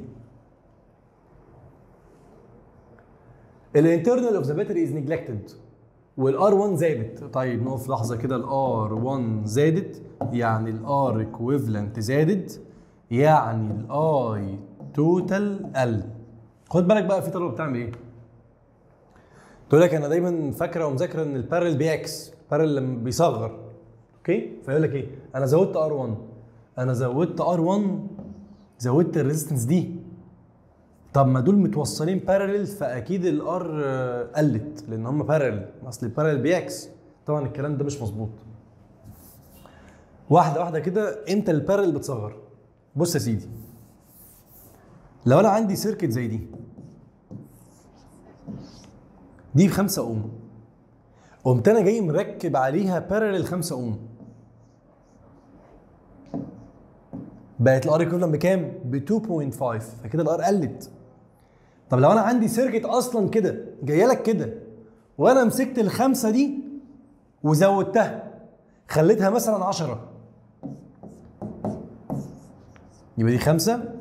الانترنال اوف ذا باتري از نيجلكتد والار 1 زادت. طيب نقف لحظه كده، الار 1 زادت يعني الار ايكويفالنت زادت، يعني الاي توتال قل. خد بالك بقى، في طلبه بتعمل ايه؟ تقول لك انا دايما فاكره ومذاكره ان البارل بيعكس، البارل لما بيصغر، اوكي؟ فيقول لك ايه؟ انا زودت ار 1، انا زودت ار 1 زودت الريزستنس دي. طب ما دول متوصلين بارلل فاكيد الار قلت لان هم بارلل، اصل البارلل بيعكس. طبعا الكلام ده مش مظبوط. واحده واحده كده، امتى البارلل بتصغر؟ بص يا سيدي، لو انا عندي سيركت زي دي ب 5 اوم، قمت انا جاي مركب عليها بارلل 5 اوم، بقت الار ايكويفالنت بكام؟ ب 2.5، فكده الار قلت. طب لو انا عندي سيركت اصلا كده جايه لك كده، وانا مسكت الخمسه دي وزودتها خليتها مثلا 10، يبقى دي 5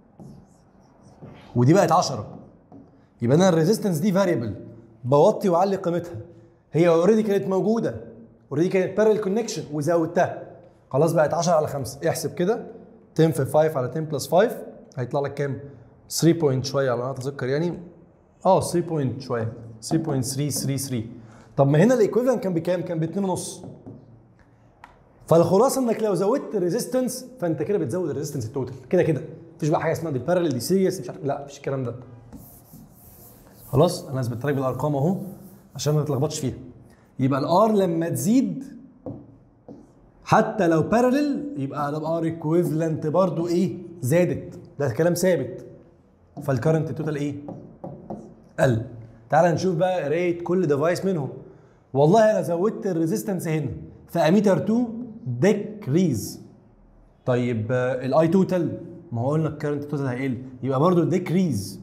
ودي بقت 10، يبقى انا الريزيستنس دي فاريبل بوطي واعلي قيمتها. هي اوريدي كانت موجوده، اوريدي كانت بارل كونكشن وزودتها، خلاص بقت 10 على 5. احسب كده 10 في 5 على 10 بلس 5 هيطلع لك كام؟ 3 بوينت شويه على ما اتذكر، يعني 3 بوينت شويه، 3.333. طب ما هنا الايكويفالنت كان بكام؟ كان ب 2.5. فالخلاصه انك لو زودت الريزيستنس فانت كده بتزود الريزيستنس التوتال كده كده، مفيش بقى حاجه اسمها دي بارلل دي سيريس مش عارف، لا مفيش الكلام ده. خلاص انا اثبت لك بالارقام اهو عشان ما تتلخبطش فيها. يبقى الار لما تزيد حتى لو بارلل يبقى الار ايكويفالنت برضو ايه؟ زادت، ده كلام ثابت. فالكرنت التوتال ايه؟ قل. تعال نشوف بقى قرايه كل ديفايس منهم. والله انا زودت الريزيستنس هنا فاميتر 2 ديكريز. طيب الاي توتال، ما هو قلنا الكرنت توتال هيقل، يبقى برضو ديكريز.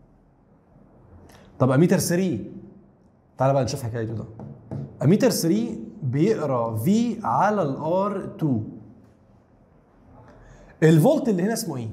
طب اميتر 3، تعال بقى نشوف حكايته ده. اميتر 3 بيقرا في على الار 2. الفولت اللي هنا اسمه ايه؟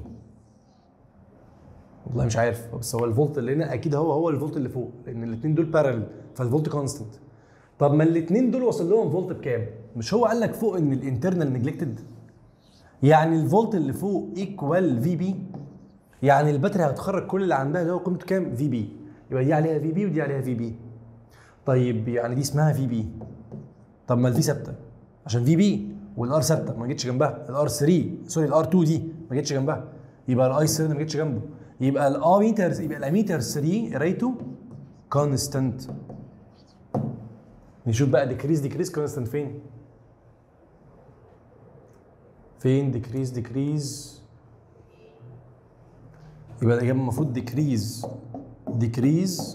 والله مش عارف، بس هو الفولت اللي هنا اكيد هو الفولت اللي فوق، لان الاثنين دول بارلل فالفولت كونستنت. طب ما الاثنين دول وصل لهم فولت بكام؟ مش هو قال لك فوق ان الانترنال نيجلكتد؟ يعني الفولت اللي فوق ايكوال في بي، يعني الباتري هتخرج كل اللي عندها اللي هو قيمته كام؟ في بي. يبقى دي عليها في بي ودي عليها في بي. طيب يعني دي اسمها في بي، طب ما الفي ثابته عشان في بي، والار ثابته ما جتش جنبها، الار 3 سوري الار 2 دي ما جتش جنبها، يبقى الاي 3 ما جتش جنبه، يبقى الاميتر، يبقى الاميتر 3 قرايته كونستنت. نشوف بقى ديكريز كونستنت فين؟ فين ديكريز؟ يبقى الاجابه المفروض ديكريز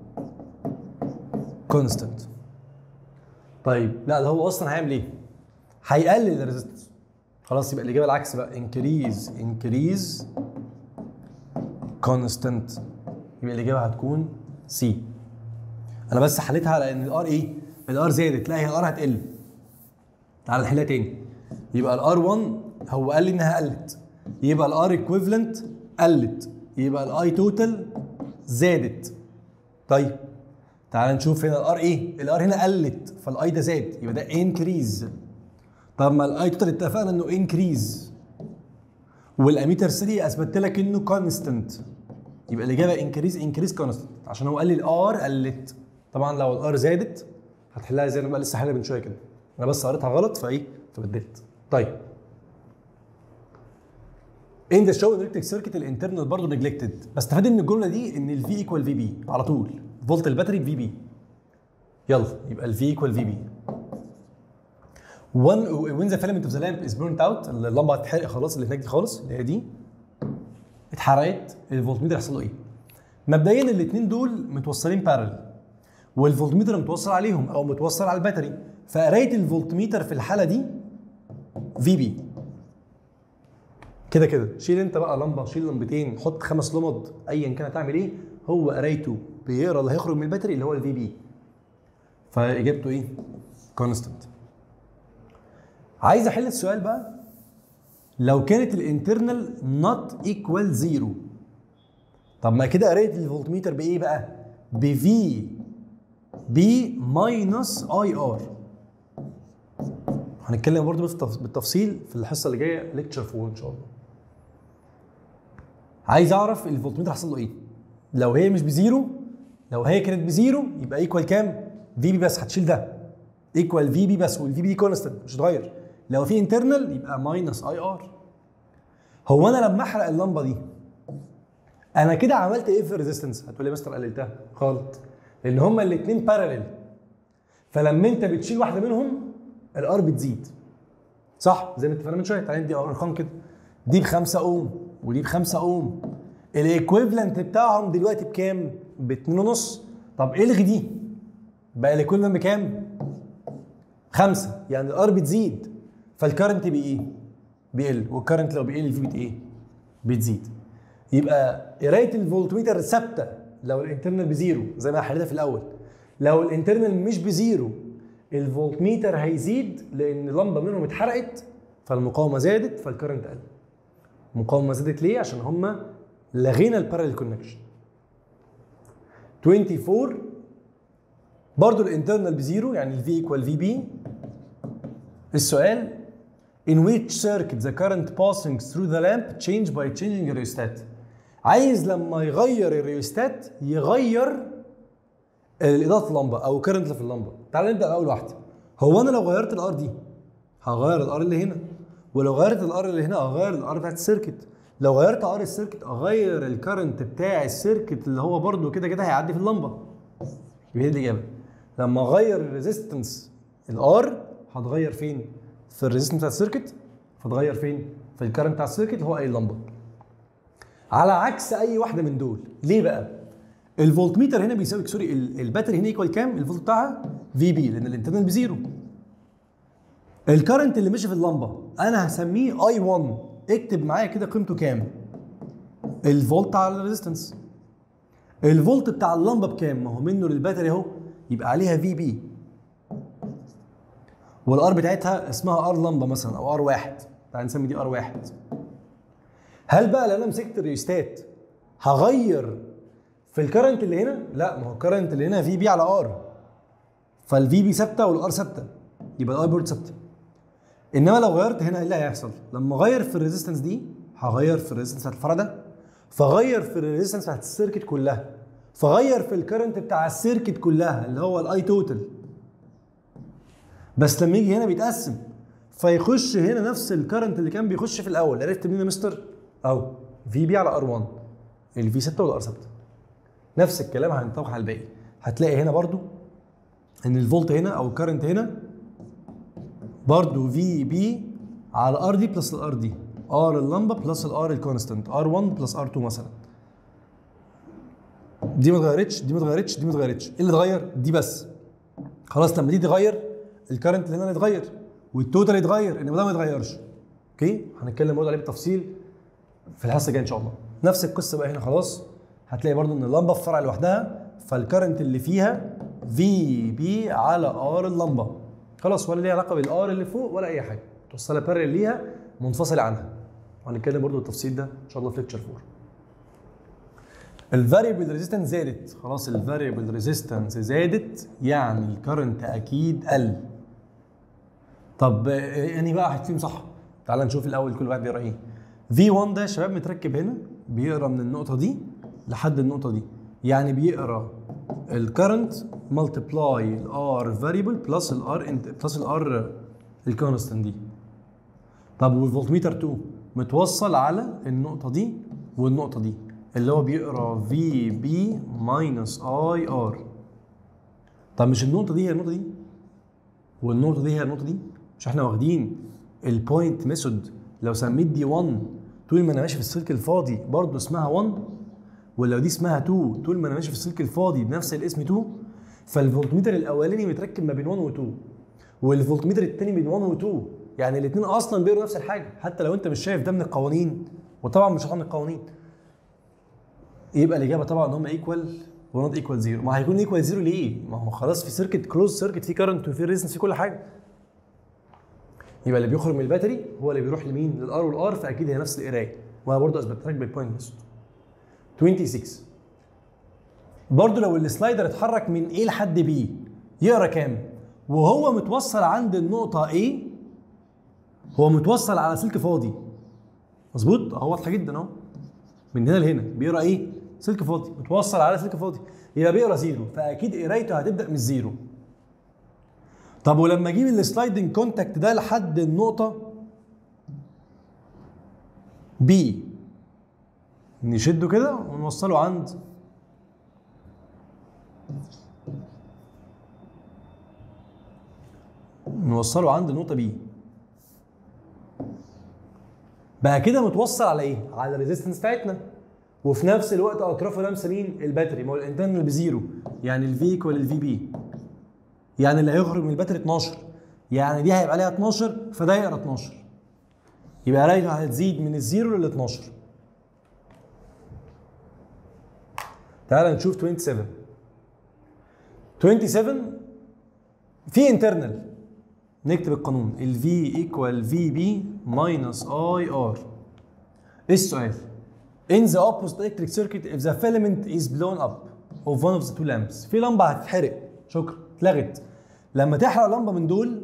كونستنت. طيب لا، ده هو اصلا هيعمل ايه؟ هيقلل الريزستنس. خلاص يبقى الاجابه العكس بقى، انكريز كونستنت. يبقى الاجابه هتكون سي. انا بس حليتها على ان الار ايه؟ الار زادت، لا هي الار هتقل. تعال نحلها تاني. يبقى الار 1 هو قال لي انها قلت، يبقى الار ايكويفالنت قلت، يبقى الاي توتال زادت. طيب تعال نشوف هنا الار ايه؟ الار هنا قلت فالاي ده زاد، يبقى ده انكريز. طب ما الاي توتال اتفقنا انه انكريز، والاميتر 3 اثبتت لك انه كونستنت، يبقى الاجابه انكريز كونستنت عشان هو قال لي الار قلت. طبعا لو الار زادت هتحلها زي ما بقى لسه حالها من شويه كده، انا بس قريتها غلط فبدلت. طيب ان ذا شو الكتريك سيركت الانترنال برضه نجلكتد، بستفاد من الجمله دي ان الفي ايكوال في بي على طول، فولت الباتري بفي بي. يلا يبقى الفي ايكوال في بي. when the filament of the lamp is burnt out، اللمبه هتتحرق خلاص، اللي هناك دي خالص اللي هي دي اتحرقت، الفولتميتر هيحصل له ايه؟ مبدئيا الاثنين دول متوصلين بارل والفولتميتر متوصل عليهم او متوصل على الباتري، فقرايه الفولتميتر في الحاله دي في بي. كده كده شيل انت بقى لمبه، شيل لمبتين، حط 5 لمض، ايا كان هتعمل ايه، هو قرايته بيقرا اللي هيخرج من الباتري اللي هو الفي بي، فاجابته ايه؟ كونستنت. عايز احل السؤال بقى لو كانت الانترنال نوت ايكوال 0. طب ما كده قرايه الفولتميتر بايه بقى؟ بفي بي ماينس اي ار. هنتكلم برضه بالتفصيل في الحصه اللي جايه ليكتشر 4 ان شاء الله. عايز اعرف الفولتميتر حصل له ايه؟ لو هي مش بزيرو، لو هي كانت بزيرو يبقى ايكوال كام؟ في بي بس، هتشيل ده ايكوال في بي بس، والفي بي كونستنت مش هتغير. لو في انترنال يبقى ماينس اي ار. هو انا لما احرق اللمبه دي انا كده عملت ايه في الريزيستنس؟ هتقول لي يا مستر قللتها. غلط، لان هما الاثنين باراليل، فلما انت بتشيل واحده منهم الار بتزيد، صح؟ زي ما اتفقنا من شويه. تعالى ندي ارقام كده، دي ب5 اوم ودي ب5 اوم، الايكويفالنت بتاعهم دلوقتي بكام؟ ب2.5. طب الغي دي، بقى الايكويفالنت بكام؟ 5. يعني الار بتزيد، فالكرنت بايه؟ بيقل، والكرنت لو بيقل الفي بت ايه؟ بتزيد. يبقى قرايه الفولتميتر ثابته لو الانترنال بزيرو زي ما حليتها في الاول. لو الانترنال مش بزيرو الفولتميتر هيزيد، لان لمبه منهم اتحرقت فالمقاومه زادت فالكرنت قل. المقاومه زادت ليه؟ عشان هما لغينا البارallel كونكشن. 24 برضو الانترنال بزيرو، يعني الفي ايكوال في بي. السؤال in which circuit the current passing through the lamp change by changing the rheostat. عايز لما يغير الريوستات يغير اضاءه اللمبه او كرنت اللي في اللمبه. تعال نبدا باول واحده. هو انا لو غيرت الار دي هغير الار اللي هنا، ولو غيرت الار اللي هنا هغير الار بتاعت السيركت، لو غيرت ار السيركت اغير الكرنت بتاع السيركت اللي هو برده كده كده هيعدي في اللمبه. يبقى دي الاجابه. لما اغير الريزيستنس الار هتغير فين؟ في الريزيستنس بتاع السيركت، فتغير فين؟ في الكرنت بتاع السيركت اللي هو اي اللمبه. على عكس اي واحده من دول. ليه بقى؟ الفولتميتر هنا بيساوي سوري الباتري هنا ايكوال كام؟ الفولت بتاعها في بي، لان الانترنال بزيرو. الكرنت اللي ماشي في اللمبه انا هسميه اي 1. اكتب معايا كده قيمته كام؟ الفولت على الريزيستنس. الفولت بتاع اللمبه بكام؟ ما هو منه للباتري اهو، يبقى عليها في بي، والار بتاعتها اسمها ار لمبه مثلا او ار 1. تعال نسمي دي ار 1. هل بقى لو انا مسكت الريستات هغير في الكرنت اللي هنا؟ لا، ما هو الكرنت اللي هنا في بي على ار، فالفي بي ثابته والار ثابته، يبقى الار بورد ثابته. انما لو غيرت هنا ايه اللي هيحصل؟ لما اغير في الريزيستنس دي هغير في الريزيستنس بتاعت الفرع ده، فغير في الريزيستنس بتاعت السيركت كلها، فغير في الكرنت بتاع السيركت كلها اللي هو الاي توتال. بس لما يجي هنا بيتقسم فيخش هنا نفس الكرنت اللي كان بيخش في الاول. عرفت منين يا مستر؟ اهو في بي على ار 1، الفي ثابته والار ثابته. نفس الكلام هنطبق على الباقي. هتلاقي هنا برضو ان الفولت هنا او الكرنت هنا برضو في بي على ار دي بلس الار دي، ار اللمبه بلس الار الكونستنت، ار 1 بلس ار 2 مثلا. دي ما اتغيرتش، دي ما اتغيرتش، دي ما اتغيرتش. ايه اللي اتغير؟ دي بس. خلاص لما دي تتغير الكرنت اللي هنا يتغير والتوتال يتغير، انما ده ما يتغيرش. اوكي؟ هنتكلم برضه عليه بالتفصيل في الحصه الجايه ان شاء الله. نفس القصه بقى هنا. خلاص هتلاقي برضه ان اللمبه في فرع لوحدها، فالكرنت اللي فيها في بي على ار اللمبه. خلاص، ولا ليها علاقه بالار اللي فوق ولا اي حاجه، توصلها بارل ليها منفصله عنها. وهنتكلم برضه بالتفصيل ده ان شاء الله في ليكتشر 4. الفاريبل ريزيستنس زادت. خلاص الفاريبل ريزيستنس زادت يعني الكرنت اكيد قل. طب يعني بقى واحد فيهم صح؟ تعال نشوف الاول كل واحد بيقرا ايه. V1 ده يا شباب متركب هنا، بيقرا من النقطه دي لحد النقطه دي، يعني بيقرا الكرنت ملتبلاي الار فاريبل بلس الار الكونستنت دي. طب والفولتميتر 2 متوصل على النقطه دي والنقطه دي، اللي هو بيقرا في بي ماينس اي ار. طب مش النقطه دي هي النقطه دي والنقطه دي هي النقطه دي؟ مش احنا واخدين البوينت ميثود لو سميت دي 1 طول ما انا ماشي في السلك الفاضي برضه اسمها 1، ولو دي اسمها 2 طول ما انا ماشي في السلك الفاضي بنفس الاسم 2. فالفولتميتر الاولاني متركب ما بين 1 و 2، والفولتميتر الثاني بين 1 و 2، يعني الاثنين اصلا بيقروا نفس الحاجه حتى لو انت مش شايف ده من القوانين، وطبعا مش من القوانين. يبقى الاجابه طبعا ان هم ايكوال ونوت ايكوال زيرو. ما هيكون ايكوال زيرو ليه؟ ما هو خلاص في سيركت كلوز سيركت، في كارنت وفي ريزنس في كل حاجه. يبقى اللي بيخرج من الباتري هو اللي بيروح لمين؟ للار والار، فاكيد هي نفس القرايه، وانا برضه اثبتها لك بالبوينت ميثود. 26 برضه لو السلايدر اتحرك من A لحد B يقرا كام؟ وهو متوصل عند النقطه A، هو متوصل على سلك فاضي مظبوط؟ اهو واضحه جدا اهو، من هنا لهنا بيقرا ايه؟ سلك فاضي، متوصل على سلك فاضي، يبقى بيقرا زيرو، فاكيد قرايته هتبدا من الزيرو. طب ولما اجيب السلايدنج كونتاكت ده لحد النقطه B نشده كده ونوصله عند النقطه B، بقى كده متوصل على ايه؟ على الريزيستنس بتاعتنا، وفي نفس الوقت اطرافه لامسه مين؟ الباتري. ما هو الانترنال بزيرو، يعني الفي ايكوال الفي بي، يعني اللي هيخرج من الباتري 12، يعني دي هيبقى عليها 12 فده يقرا 12، يبقى قرايته هتزيد من الزيرو لل 12. تعال نشوف 27. في انترنال، نكتب القانون الفي ايكوال في بي ماينس اي ار. ايه السؤال؟ In the opposite electric circuit if the filament is blown up of one of the two lamps. في لمبه هتتحرق، شكرا اتلغت. لما تحرق لمبه من دول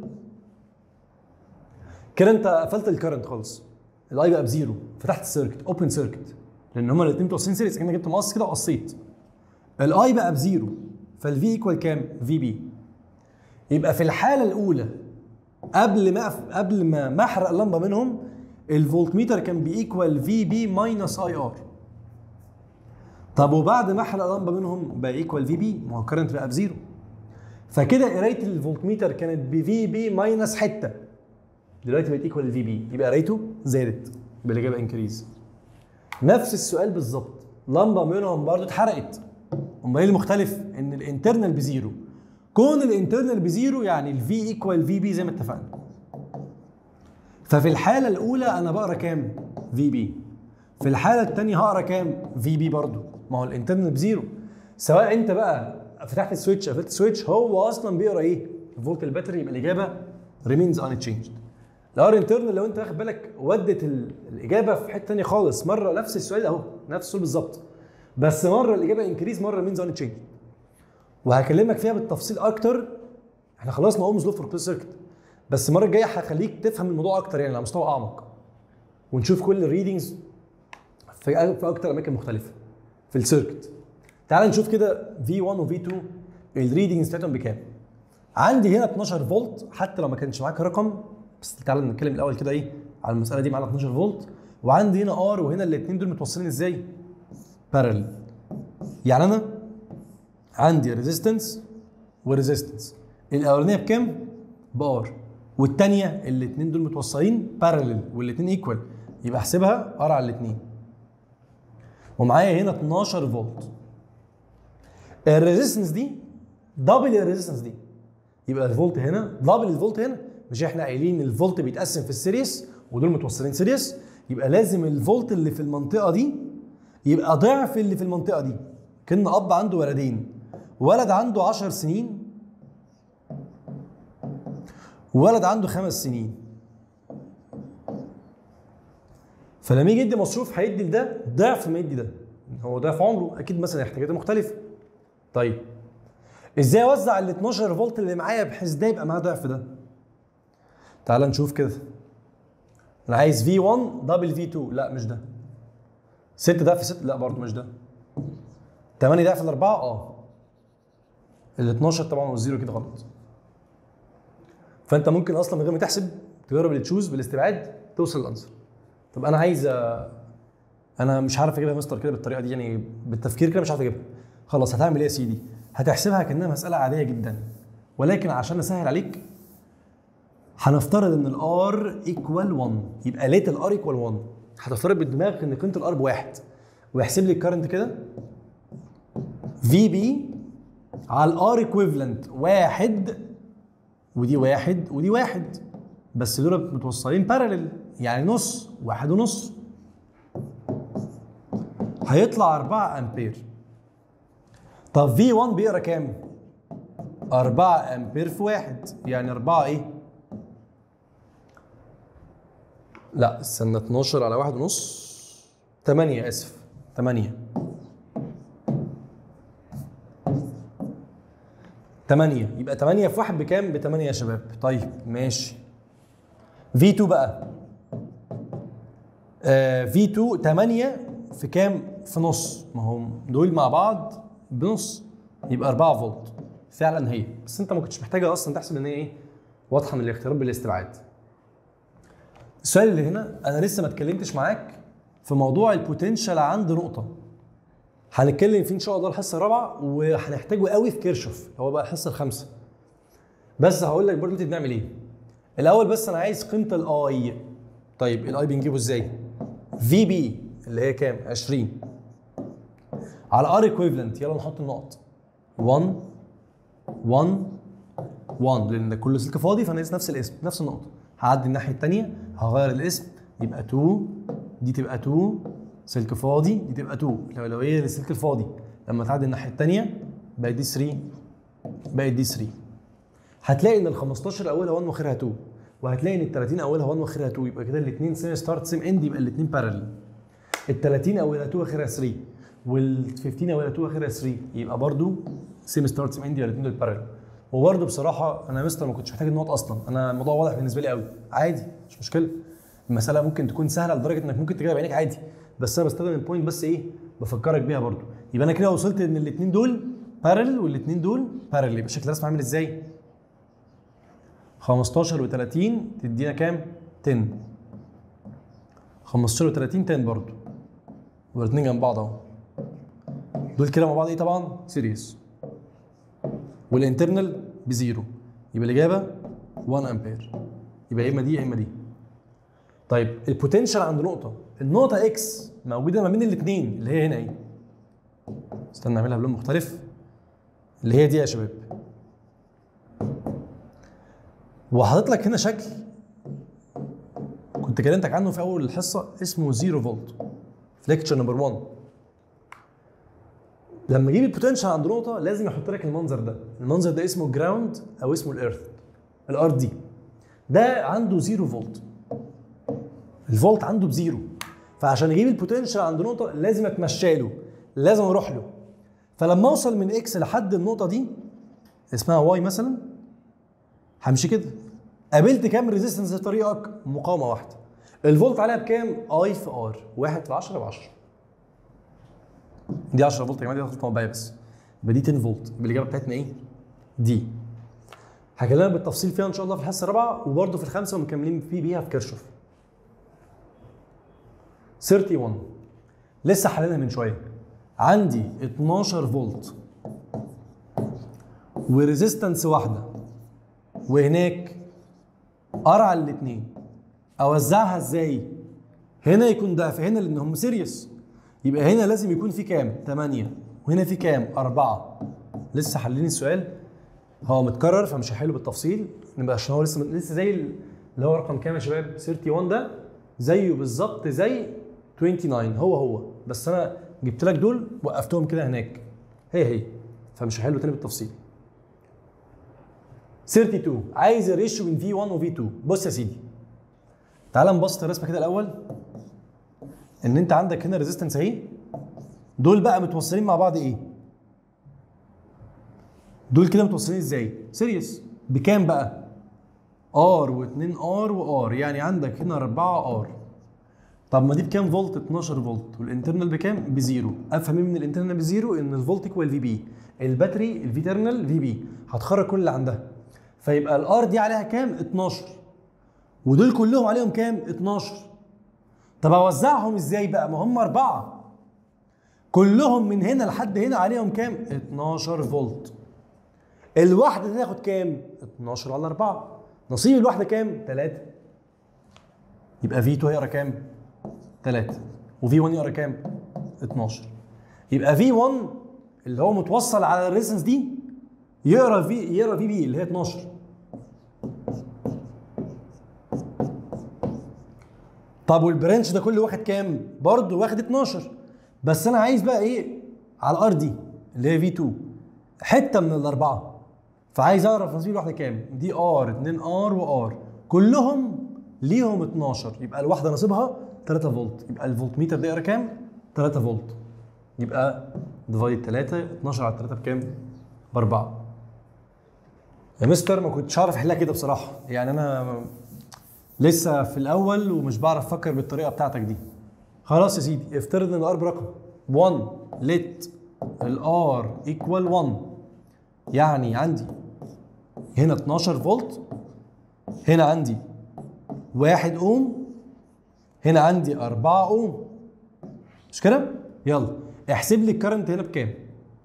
كده انت قفلت الكرنت خالص، الاي بقى بزيرو، فتحت السيركت اوبن سيركت، لان هما الاثنين متوصلين سيريس، كانك جبت مقص كده وقصيت. الاي بقى بزيرو، فالفي ايكوال كام؟ في بي. يبقى في الحاله الاولى قبل ما احرق اللمبه منهم الفولتميتر كان بيكوال في بي ماينس اي ار. طب وبعد ما احرق اللمبه منهم بقى ايكوال في بي، ما هو الكرنت بقى بزيرو، فكده قرايه الفولتميتر كانت بفي بي ماينس حته، دلوقتي بقت ايكوال في بي، يبقى قرايته زادت، يبقى الاجابه انكريز. نفس السؤال بالظبط، لمبه منهم برضه اتحرقت، امال ايه المختلف؟ ان الانترنال بزيرو، كون الانترنال بزيرو يعني الفي ايكوال في بي زي ما اتفقنا. ففي الحاله الاولى انا بقرا كام؟ في بي. في الحاله الثانيه هقرا كام؟ في بي برضه، ما هو الانترنال بزيرو. سواء انت بقى فتحت السويتش قفلت السويتش، هو اصلا بيقرا ايه؟ فولت الباتري، يبقى الاجابه ريمينز ان تشينجد. الار انترنال لو انت واخد بالك ودت الاجابه في حته ثانيه خالص، مره نفس السؤال اهو، نفس السؤال بالظبط، بس مره الاجابه انكريز، مره ريمينز ان تشينجد، وهكلمك فيها بالتفصيل اكتر. احنا خلصنا اومز لو فور كلوز سيركت، بس المره الجايه هخليك تفهم الموضوع اكتر، يعني على مستوى اعمق، ونشوف كل الريدنجز في اكتر اماكن مختلفه في السيركت. تعال نشوف كده في 1 وفي 2 الريدنجز بتاعتهم بكام. عندي هنا 12 فولت، حتى لو ما كانش معاك رقم، بس تعال نتكلم الاول كده ايه على المساله دي. معانا 12 فولت، وعندي هنا ار، وهنا الاثنين دول متوصلين ازاي؟ بارلل. يعني انا عندي ريزيستنس وريزيستنس، الاولانيه بكام؟ بار، والثانيه الاثنين دول متوصلين بارلل والاثنين ايكوال، يبقى احسبها ار على الاثنين. ومعايا هنا 12 فولت، الريزيستنس دي دبل الريزيستنس دي، يبقى الفولت هنا دبل الفولت هنا. مش احنا قايلين الفولت بيتقسم في السيريس ودول متوصلين سيريس، يبقى لازم الفولت اللي في المنطقه دي يبقى ضعف اللي في المنطقه دي. كان اب عنده ولدين، ولد عنده 10 سنين وولد عنده 5 سنين، فلما يجي يدي مصروف هيدي لده ضعف ما يدي ده، هو ضعف عمره، اكيد مثلا احتياجاته مختلفه. طيب ازاي اوزع ال 12 فولت اللي معايا بحيث ده يبقى معاه ضعف ده؟ تعال نشوف كده. انا عايز في 1 دبل في 2، لا مش ده. 6 ضعف 6، لا برضه مش ده. 8 ضعف ال4، ال 12 طبعا والزيرو كده غلط. فانت ممكن اصلا من غير ما تحسب تجرب التشوز بالاستبعاد توصل للانسر. طب انا عايز انا مش عارف اجيبها يا مستر كده بالطريقه دي، يعني بالتفكير كده مش عارف اجيبها. خلاص هتعمل ايه يا سيدي؟ هتحسبها كانها مساله عاديه جدا، ولكن عشان اسهل عليك هنفترض ان الار ايكوال 1. يبقى ليت الار ايكوال 1 هتفترض بالدماغ ان قيمه الار بواحد، ويحسب لي الكرنت كده في بي على الار ايكويفالنت واحد، ودي واحد ودي واحد، بس دول متوصلين بارلل يعني نص، واحد ونص، هيطلع 4 امبير. طب في 1 بيقرا كام؟ 4 امبير في واحد، يعني 4 ايه؟ لا استنى، 12 على واحد ونص، 8 اسف، 8 يبقى 8 في واحد بكام؟ ب 8 يا شباب. طيب ماشي. في 2 بقى في 2 8 في كام؟ في نص، ما هم دول مع بعض بنص، يبقى 4 فولت. فعلا هي، بس انت ما كنتش محتاجه اصلا تحسب ان هي ايه، واضحه من الاختيارات بالاستبعاد. السؤال اللي هنا انا لسه ما اتكلمتش معاك في موضوع البوتنشال عند نقطه، هنتكلم فيه ان شاء الله الحصه الرابعه، وهنحتاجه قوي في كيرشوف هو بقى الحصه الخامسه. بس هقول لك برضه بنعمل ايه. الاول بس انا عايز قيمه الاي. طيب الاي بنجيبه ازاي؟ في بي اللي هي كام؟ 20 على ار ايكويفالنت. يلا نحط النقط 1 1 1 لان كل سلك فاضي فناقص نفس الاسم نفس النقطه. هعدي الناحيه الثانيه هغير الاسم يبقى 2، دي تبقى 2 سلك فاضي، دي تبقى 2 لو هي السلك الفاضي. لما تعدي الناحيه الثانيه بقت دي 3، بقت دي 3. هتلاقي ان ال 15 اولها 1 واخرها 2، وهتلاقي ان ال 30 اولها 1 واخرها 2، يبقى كده الاثنين سيم ستارت سيم اند، يبقى الاثنين بارلل. ال 30 اولها 2 واخرها 3، وال 15 اولها 2 واخرها 3، يبقى برضو سيم ستارت سيم اند، يبقى الاثنين دول بارلل. وبرضو بصراحه انا مستر ما كنتش محتاج النقط اصلا، انا الموضوع واضح بالنسبه لي قوي، عادي مش مشكله. المساله ممكن تكون سهله لدرجه انك ممكن تجيبها بعينيك عادي، بس انا بستخدم البوينت بس ايه، بفكرك بيها برضو. يبقى انا كده وصلت ان الاثنين دول بارلل والاثنين دول بارلل. يبقى شكل الرسم عامل ازاي؟ 15 و30 تدينا كام؟ 10. 15 و30 10 برضو، والاثنين جنب بعض اهو. دول كده مع بعض ايه طبعا؟ سيريس. والانترنال بزيرو، يبقى الاجابه 1 امبير. يبقى يا اما دي يا اما دي. طيب البوتنشال عند نقطه، النقطه اكس موجوده ما بين الاثنين اللي هي هنا ايه؟ استنى اعملها بلون مختلف، اللي هي دي يا شباب. وحاطط لك هنا شكل كنت كلمتك عنه في اول الحصه اسمه 0 فولت في ليكتشر نمبر 1. لما اجيب البوتنشال عند نقطه لازم احط لك المنظر ده. المنظر ده اسمه جراوند او اسمه الارث، الارض دي. ده عنده 0 فولت، الفولت عنده بزيرو. فعشان اجيب البوتنشال عند نقطه لازم اتمشى له، لازم اروح له. فلما اوصل من اكس لحد النقطه دي اسمها واي مثلا، همشي كده. قابلت كام ريزيستنس في طريقك؟ مقاومه واحده. الفولت عليها بكام؟ اي في ار، 1 في 10 ب 10. دي 10 فولت يا جماعه، دي خطوه مبدئيه بس. يبقى دي 10 فولت، يبقى الاجابه بتاعتنا ايه؟ دي. هكلمك بالتفصيل فيها ان شاء الله في الحصه الرابعه، وبرده في الخامسه ومكملين بيها في كيرشوف. 31 لسه حللها من شويه. عندي 12 فولت وريزيستنس واحده، وهناك قرع الاثنين. اوزعها ازاي؟ هنا يكون ضعف هنا لان هم سيريس، يبقى هنا لازم يكون في كام؟ 8، وهنا في كام؟ 4. لسه حلين السؤال، هو متكرر فمش هحله بالتفصيل، نبقى عشان هو لسه زي اللي هو رقم كام يا شباب؟ 31 ده زيه بالظبط زي 29، هو بس انا جبت لك دول وقفتهم كده هناك، هي فمش هحله تاني بالتفصيل. 32 عايز الريشيو بين في 1 وفي 2. بص يا سيدي، تعال نبسط الرسمه كده الاول. ان انت عندك هنا ريزيستنس اهي، دول بقى متوصلين مع بعض ايه؟ دول كده متوصلين ازاي؟ سيريس. بكام بقى؟ ار و2 ار وار، يعني عندك هنا 4 ار. طب ما دي بكام فولت؟ 12 فولت، والانترنال بكام؟ بزيرو. افهم من الانترنال بزيرو ان الفولت ايكوال في بي، الباتري الفي ترمينال في بي، هتخرج كل اللي عندها. فيبقى الار دي عليها كام؟ 12، ودول كلهم عليهم كام؟ 12. طب اوزعهم ازاي بقى؟ ما هم 4. كلهم من هنا لحد هنا عليهم كام؟ 12 فولت. الواحده دي تاخد كام؟ 12 على 4. نصيب الواحده كام؟ 3. يبقى V2 هيقرا كام؟ 3. وV1 يقرا كام؟ 12. يبقى V1 اللي هو متوصل على الريزنس دي يقرا VB اللي هي 12. طب والبرانش ده كله واخد كام؟ برضه واخد 12. بس انا عايز بقى ايه؟ على الار دي اللي هي V2 حته من الاربعه. فعايز اعرف نصيب الواحده كام؟ دي ار 2 ار وار كلهم ليهم 12. يبقى الواحده نصيبها 3 فولت. يبقى الفولت ميتر ده يقرا كام؟ 3 فولت. يبقى ديفايد 3 12 على 3 بكام؟ ب4. يا مستر ما كنتش عارف احلها كده بصراحه، يعني انا لسه في الاول ومش بعرف افكر بالطريقه بتاعتك دي. خلاص يا سيدي، افترض ان الار برقم 1 لت الار ايكوال 1، يعني عندي هنا 12 فولت، هنا عندي 1 اوم، هنا عندي 4 اوم، مش كده؟ يلا احسب لي الكرنت هنا بكام؟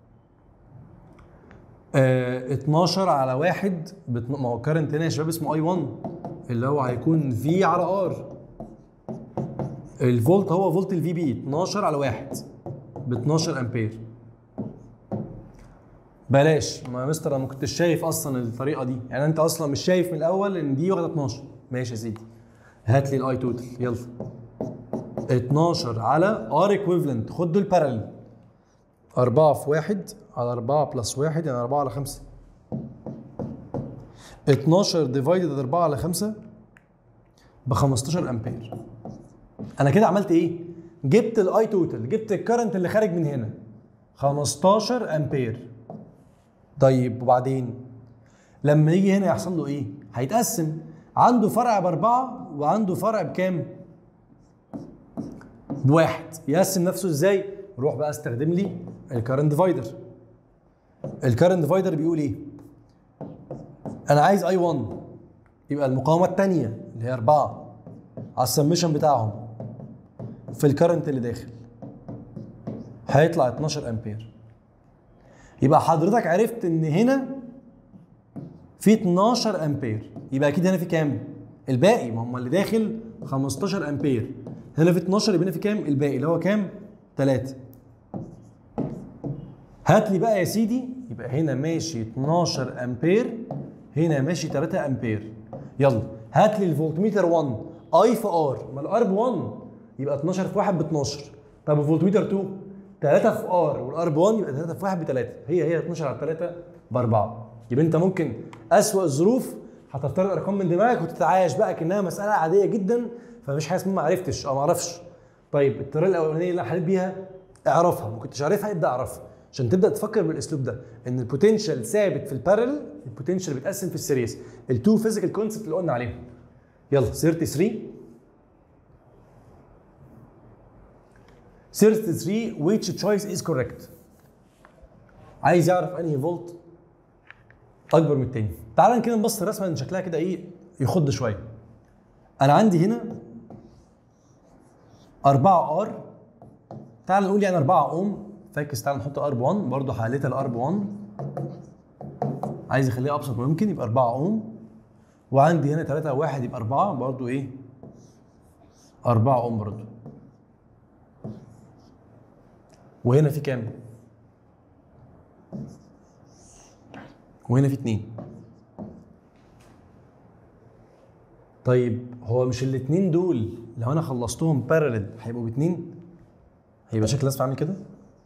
12 على 1 ما هو الكرنت هنا يا شباب اسمه اي 1 اللي هو هيكون في على ار. الفولت هو فولت الفي بي 12 على 1 ب 12 امبير. بلاش، ما يا مستر انا ما كنتش شايف اصلا الطريقه دي، يعني انت اصلا مش شايف من الاول ان دي واخده 12. ماشي يا سيدي، هات لي الاي توتال يلا. 12 على ار ايكويفالنت، خد دول باراليل. 4 في 1 على 4 بلس 1 يعني 4 على 5. 12 ديفايدد 4 على 5 ب 15 امبير. انا كده عملت ايه؟ جبت الاي توتال، جبت الكرنت اللي خارج من هنا 15 امبير. طيب وبعدين لما يجي هنا يحصل له ايه؟ هيتقسم، عنده فرع باربعه وعنده فرع بكام؟ بواحد. يقسم نفسه ازاي؟ روح بقى استخدم لي الكرنت ديفايدر. الكرنت ديفايدر بيقول ايه؟ انا عايز اي 1 يبقى المقاومه الثانيه اللي هي 4 على السمشن بتاعهم في الكرنت اللي داخل هيطلع 12 امبير. يبقى حضرتك عرفت ان هنا في 12 امبير، يبقى اكيد هنا في كام؟ الباقي، ما هم اللي داخل 15 امبير، هنا في 12 يبقى هنا في كام؟ الباقي اللي هو كام؟ 3. هات لي بقى يا سيدي، يبقى هنا ماشي 12 امبير، هنا ماشي 3 امبير. يلا هات لي الفولتميتر 1 اي في ار، ما الار ب 1 يبقى 12 في 1 ب 12. طب الفولتميتر 2 3 في ار والار ب 1 يبقى 3 في 1 ب 3، هي 12 على 3 ب 4. يبقى انت ممكن اسوأ الظروف هتفترض ارقام من دماغك وتتعايش بقى كانها مساله عاديه جدا، فمش حاجه اسمها ما عرفتش او ما اعرفش. طيب الطريقه الاولانيه اللي انا حليت بيها اعرفها، ما كنتش عارفها ابدا اعرفها عشان تبدا تفكر بالاسلوب ده، ان البوتنشال ثابت في البارل، البوتنشال بيتقسم في السيريز، التو فيزيكال كونسبت اللي قلنا عليهم. يلا 33 which choice is correct؟ عايز يعرف انهي فولت اكبر من التاني. تعال كده نبص الرسمه ان شكلها كده ايه يخض شويه. انا عندي هنا 4 ار، تعال نقول يعني 4 اوم، فاكس تعال نحط ار ب 1 برضه حليتها الار ب 1، عايز اخليها ابسط ما يمكن يبقى 4 اوم، وعندي هنا 3 1 يبقى 4 برضه ايه 4 اوم برضه، وهنا في كام؟ وهنا في 2. طيب هو مش الاثنين دول لو انا خلصتهم بارلل هيبقوا ب2؟ هيبقى شكل الرسم عامل كده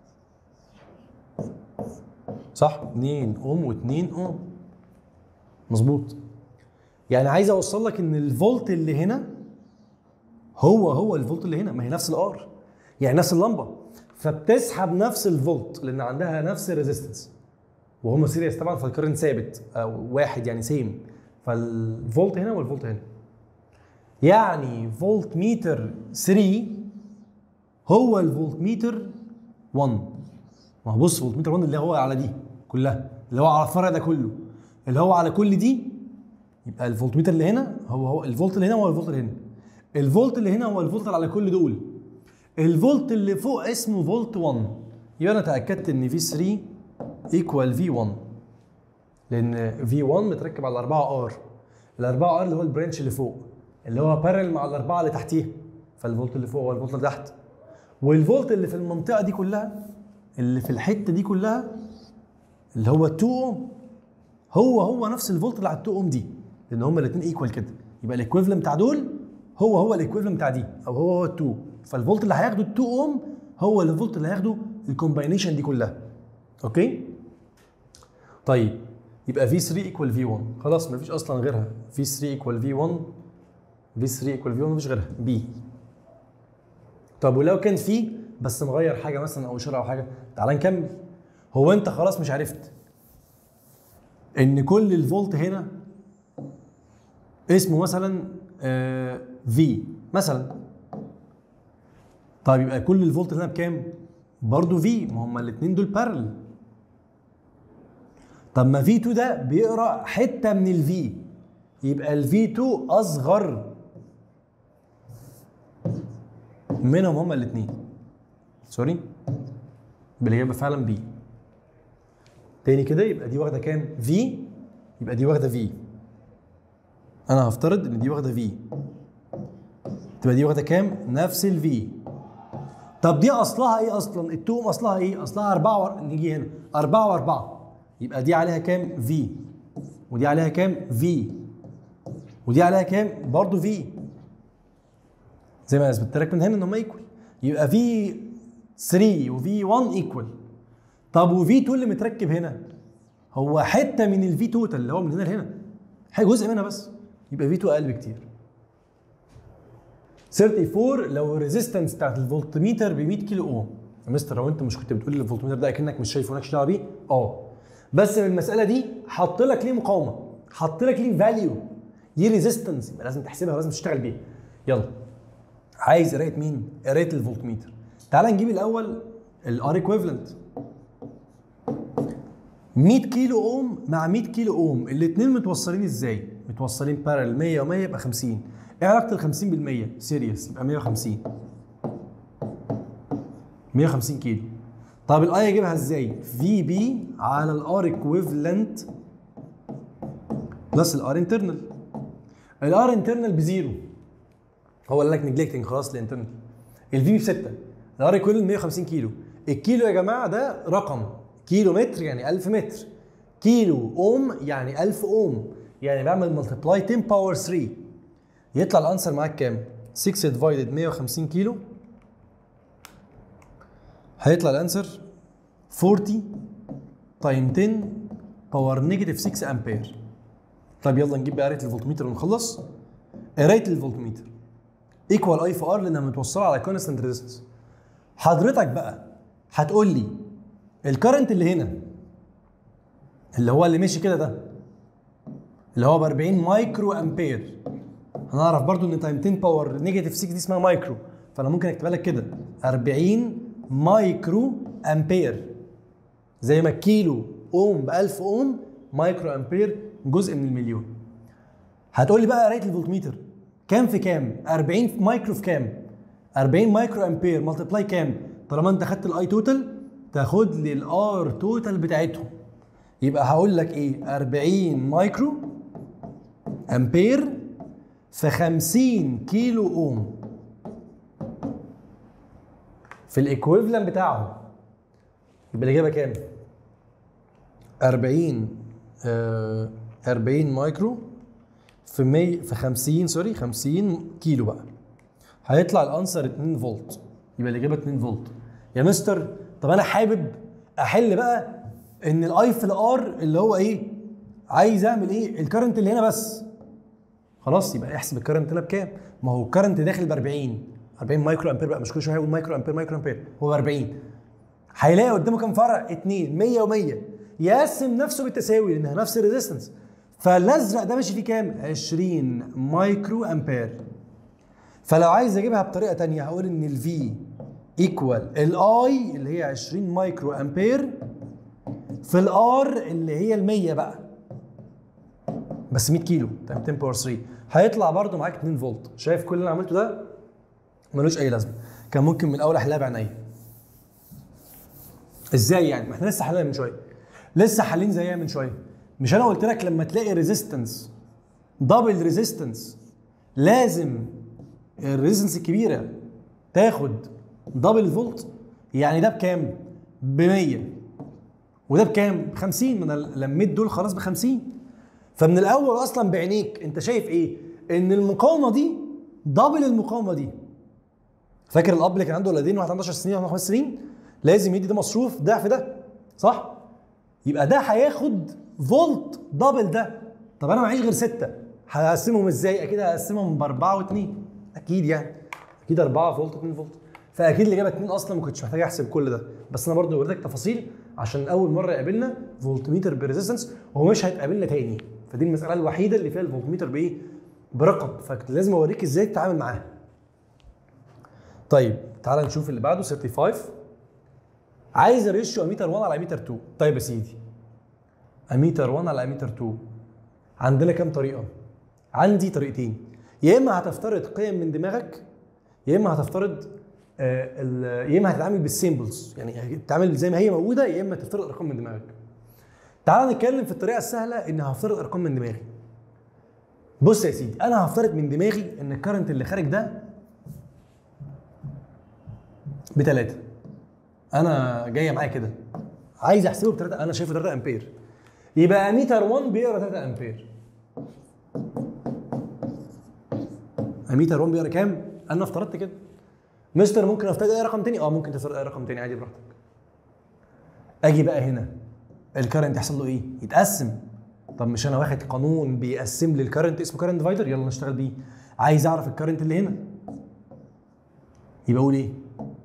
صح؟ 2 اوم و2 اوم مظبوط. يعني عايز اوصل لك ان الفولت اللي هنا هو الفولت اللي هنا، ما هي نفس الار يعني نفس اللمبه، فبتسحب نفس الفولت لان عندها نفس الريزيستنس وهم سيريس طبعا، فالكرنت ثابت واحد يعني سيم، فالفولت هنا والفولت هنا. يعني فولت ميتر 3 هو الفولت ميتر 1. ما هو بص فولت ميتر 1 اللي هو على دي كلها، اللي هو على الفرع ده كله، اللي هو على كل دي، يبقى الفولت ميتر اللي هنا هو الفولت اللي هنا هو الفولت اللي هنا، الفولت اللي هنا هو الفولت اللي على كل دول، الفولت اللي فوق اسمه فولت 1 يبقى انا اتاكدت ان في 3 ايكوال في 1 لان في 1 متركب على 4 ار. ال 4 ار اللي هو البرانش اللي فوق اللي هو بارل مع الاربعه اللي تحتيها، فالفولت اللي فوق هو الفولت اللي تحت، والفولت اللي في المنطقه دي كلها اللي في الحته دي كلها اللي هو 2 اوم هو نفس الفولت اللي على 2 اوم دي، لان هما الاثنين ايكوال كده. يبقى الايكويفالنت بتاع دول هو الايكويفالنت بتاع دي، او هو 2. فالفولت اللي هياخده ال 2 اوم هو الفولت اللي هياخده الكومباينيشن دي كلها. اوكي؟ طيب يبقى في 3 ايكوال في 1، خلاص مفيش اصلا غيرها. في 3 ايكوال في 1، في 3 ايكوال في 1 مفيش غيرها بي. طب ولو كان في بس مغير حاجه مثلا او اشاره او حاجه، تعال نكمل. هو انت خلاص مش عرفت ان كل الفولت هنا اسمه مثلا في مثلا. طيب يبقى كل الفولت هنا بكام؟ برضه في، ما هما الاثنين دول بارل. طب ما في 2 ده بيقرا حته من الفي، يبقى الفي 2 اصغر منهم هما الاثنين. سوري، بالاجابه فعلا بي. تاني كده يبقى دي واخده كام؟ في، يبقى دي واخده في. انا هفترض ان دي واخده في، تبقى دي واخده كام؟ نفس الفي. طب دي اصلها ايه اصلا؟ التوم اصلها ايه؟ اصلها 4 نيجي هنا 4 و4، يبقى دي عليها كام؟ في، ودي عليها كام؟ في، ودي عليها كام؟ برضه في. زي ما اثبتت لك من هنا ان هم ايكوال، يبقى في 3 وفي 1 ايكوال. طب وفي 2 اللي متركب هنا هو حته من الفي توتال اللي هو من هنا لهنا، جزء منها بس، يبقى في 2 اقل بكتير. 34 لو الريزيستنس بتاعت الفولتميتر ب 100 كيلو اوم. يا مستر لو انت مش كنت بتقول لي الفولتميتر ده اكنك مش شايفه مالكش دعوه بيه؟ بس من المساله دي حط لك ليه مقاومه، حط لك ليه فاليو، ليه ريزيستنس، يبقى لازم تحسبها ولازم تشتغل بيها. يلا، عايز قرايه مين؟ قرايه الفولتميتر. تعال نجيب الاول الار ايكويفالنت. 100 كيلو اوم مع 100 كيلو اوم، الاثنين متوصلين ازاي؟ متوصلين بارل، 100 و100 يبقى 50. ايه علاقه ال 50 بال 100؟ سيريس، يبقى 150. 150 كيلو. طب الاي اجيبها ازاي؟ في بي على الار ايكويفالنت بلس الار انترنال. الار انترنال بزيرو، هو قال لك نجلكتنج خلاص الانترنال. الفي ب 6، الار ايكويفالنت 150 كيلو. الكيلو يا جماعه ده رقم، كيلو متر يعني 1000 متر، كيلو اوم يعني 1000 اوم، يعني بعمل ملتبلاي 10 باور 3، يطلع الانسر معاك كام؟ 6 ديفايدد 150 كيلو، هيطلع الانسر 40 تايم 10 باور نيجاتيف 6 امبير. طب يلا نجيب بقى قرايه الفولتميتر ونخلص. قرايه الفولتميتر ايكوال اي في ار لانها متوصله على كونستنت ريزيستنس. حضرتك بقى هتقول لي الكرنت اللي هنا اللي هو اللي ماشي كده ده اللي هو ب 40 مايكرو امبير، هنعرف برضو ان تايم 10 باور نيجاتيف 6 دي اسمها مايكرو، فانا ممكن اكتبها لك كده 40 مايكرو امبير، زي ما الكيلو اوم ب 1000 اوم، مايكرو امبير جزء من المليون. هتقول لي بقى قرايه الفولتميتر كام في كام؟ 40 مايكرو في كام؟ 40 مايكرو امبير ملتبلاي كام؟ طالما انت خدت الاي توتال تاخد لي الار توتال بتاعتهم، يبقى هقول لك ايه؟ 40 مايكرو امبير في 50 كيلو اوم في الايكويفالنت بتاعهم، يبقى الاجابه كام؟ 40 مايكرو في 100 في 50 سوري 50 كيلو بقى، هيطلع الانسر 2 فولت، يبقى الاجابه 2 فولت. يا مستر طب انا حابب احل بقى ان الاي في الار اللي هو ايه؟ عايز اعمل ايه؟ الكرنت اللي هنا بس. خلاص يبقى احسب الكرنت هنا بكام؟ ما هو الكرنت داخل ب 40 مايكرو امبير بقى، مش كل شويه هيقول مايكرو امبير مايكرو امبير، هو ب 40. هيلاقي قدامه كام فرع؟ 2 100 و100، يقسم نفسه بالتساوي لانها نفس الريزيستنس، فالازرق ده ماشي فيه كام؟ 20 مايكرو امبير. فلو عايز اجيبها بطريقه ثانيه هقول ان الفي ايكوال الاي اللي هي 20 مايكرو امبير في الار اللي هي ال 100 بقى، بس 100 كيلو تايم 10 باور 3، هيطلع برده معاك 2 فولت. شايف كل اللي انا عملته ده ملوش اي لازمه، كان ممكن من الاول احلها بعينيا. ازاي يعني؟ ما احنا لسه حلينا من شويه، لسه حالين زيها من شويه. مش انا قلت لك لما تلاقي ريزيستنس دبل ريزيستنس لازم الريزيستنس الكبيره تاخد دبل فولت؟ يعني ده بكام؟ ب 100 وده بكام؟ ب 50. ما انا لميت دول خلاص ب 50. فمن الاول اصلا بعينيك انت شايف ايه؟ ان المقاومه دي دبل المقاومه دي. فاكر الاب اللي كان عنده ولدين، واحد عنده 10 سنين وواحد 5 سنين، لازم يدي ده مصروف ضعف ده، صح؟ يبقى ده هياخد فولت دبل ده. طب انا معيش غير 6، هقسمهم ازاي؟ اكيد هقسمهم ب 4 و2، اكيد يعني اكيد 4 فولت 2 فولت، فاكيد الاجابه 2 اصلا ما كنتش محتاج احسب كل ده. بس انا برضو وريتك تفاصيل عشان اول مره يقابلنا فولتميتر بريزيستنس، وهو مش هيتقابلنا تاني. فدي المساله الوحيده اللي فيها الفولتميتر بايه؟ برقم، فلازم اوريك ازاي تتعامل معاها. طيب تعال نشوف اللي بعده 35. عايز الريشيو اميتر 1 على اميتر 2. طيب يا سيدي، اميتر 1 على اميتر 2 عندنا كام طريقه؟ عندي طريقتين، يا اما هتفترض قيم من دماغك، يا اما هتفترض يا اما هتتعامل بالسيمبلز، يعني هتتعامل زي ما هي موجوده، يا اما تفترض ارقام من دماغك. تعال نتكلم في الطريقه السهله ان هفترض ارقام من دماغي. بص يا سيدي، انا هفترض من دماغي ان الكرنت اللي خارج ده ب3. انا جايه معايا كده، عايز احسبه ب3، انا شايفه 3 امبير، يبقى اميتر 1 بيقرا 3 امبير. اميتر 1 بيقرا كام؟ انا افترضت كده. مستر ممكن افترض اي رقم تاني؟ ممكن تفترض اي رقم تاني عادي براحتك. اجي بقى هنا الكرنت يحصل له ايه؟ يتقسم. طب مش انا واخد قانون بيقسم لي الكرنت اسمه كرنت ديفايدر؟ يلا نشتغل بيه. عايز اعرف الكرنت اللي هنا، يبقى اقول ايه؟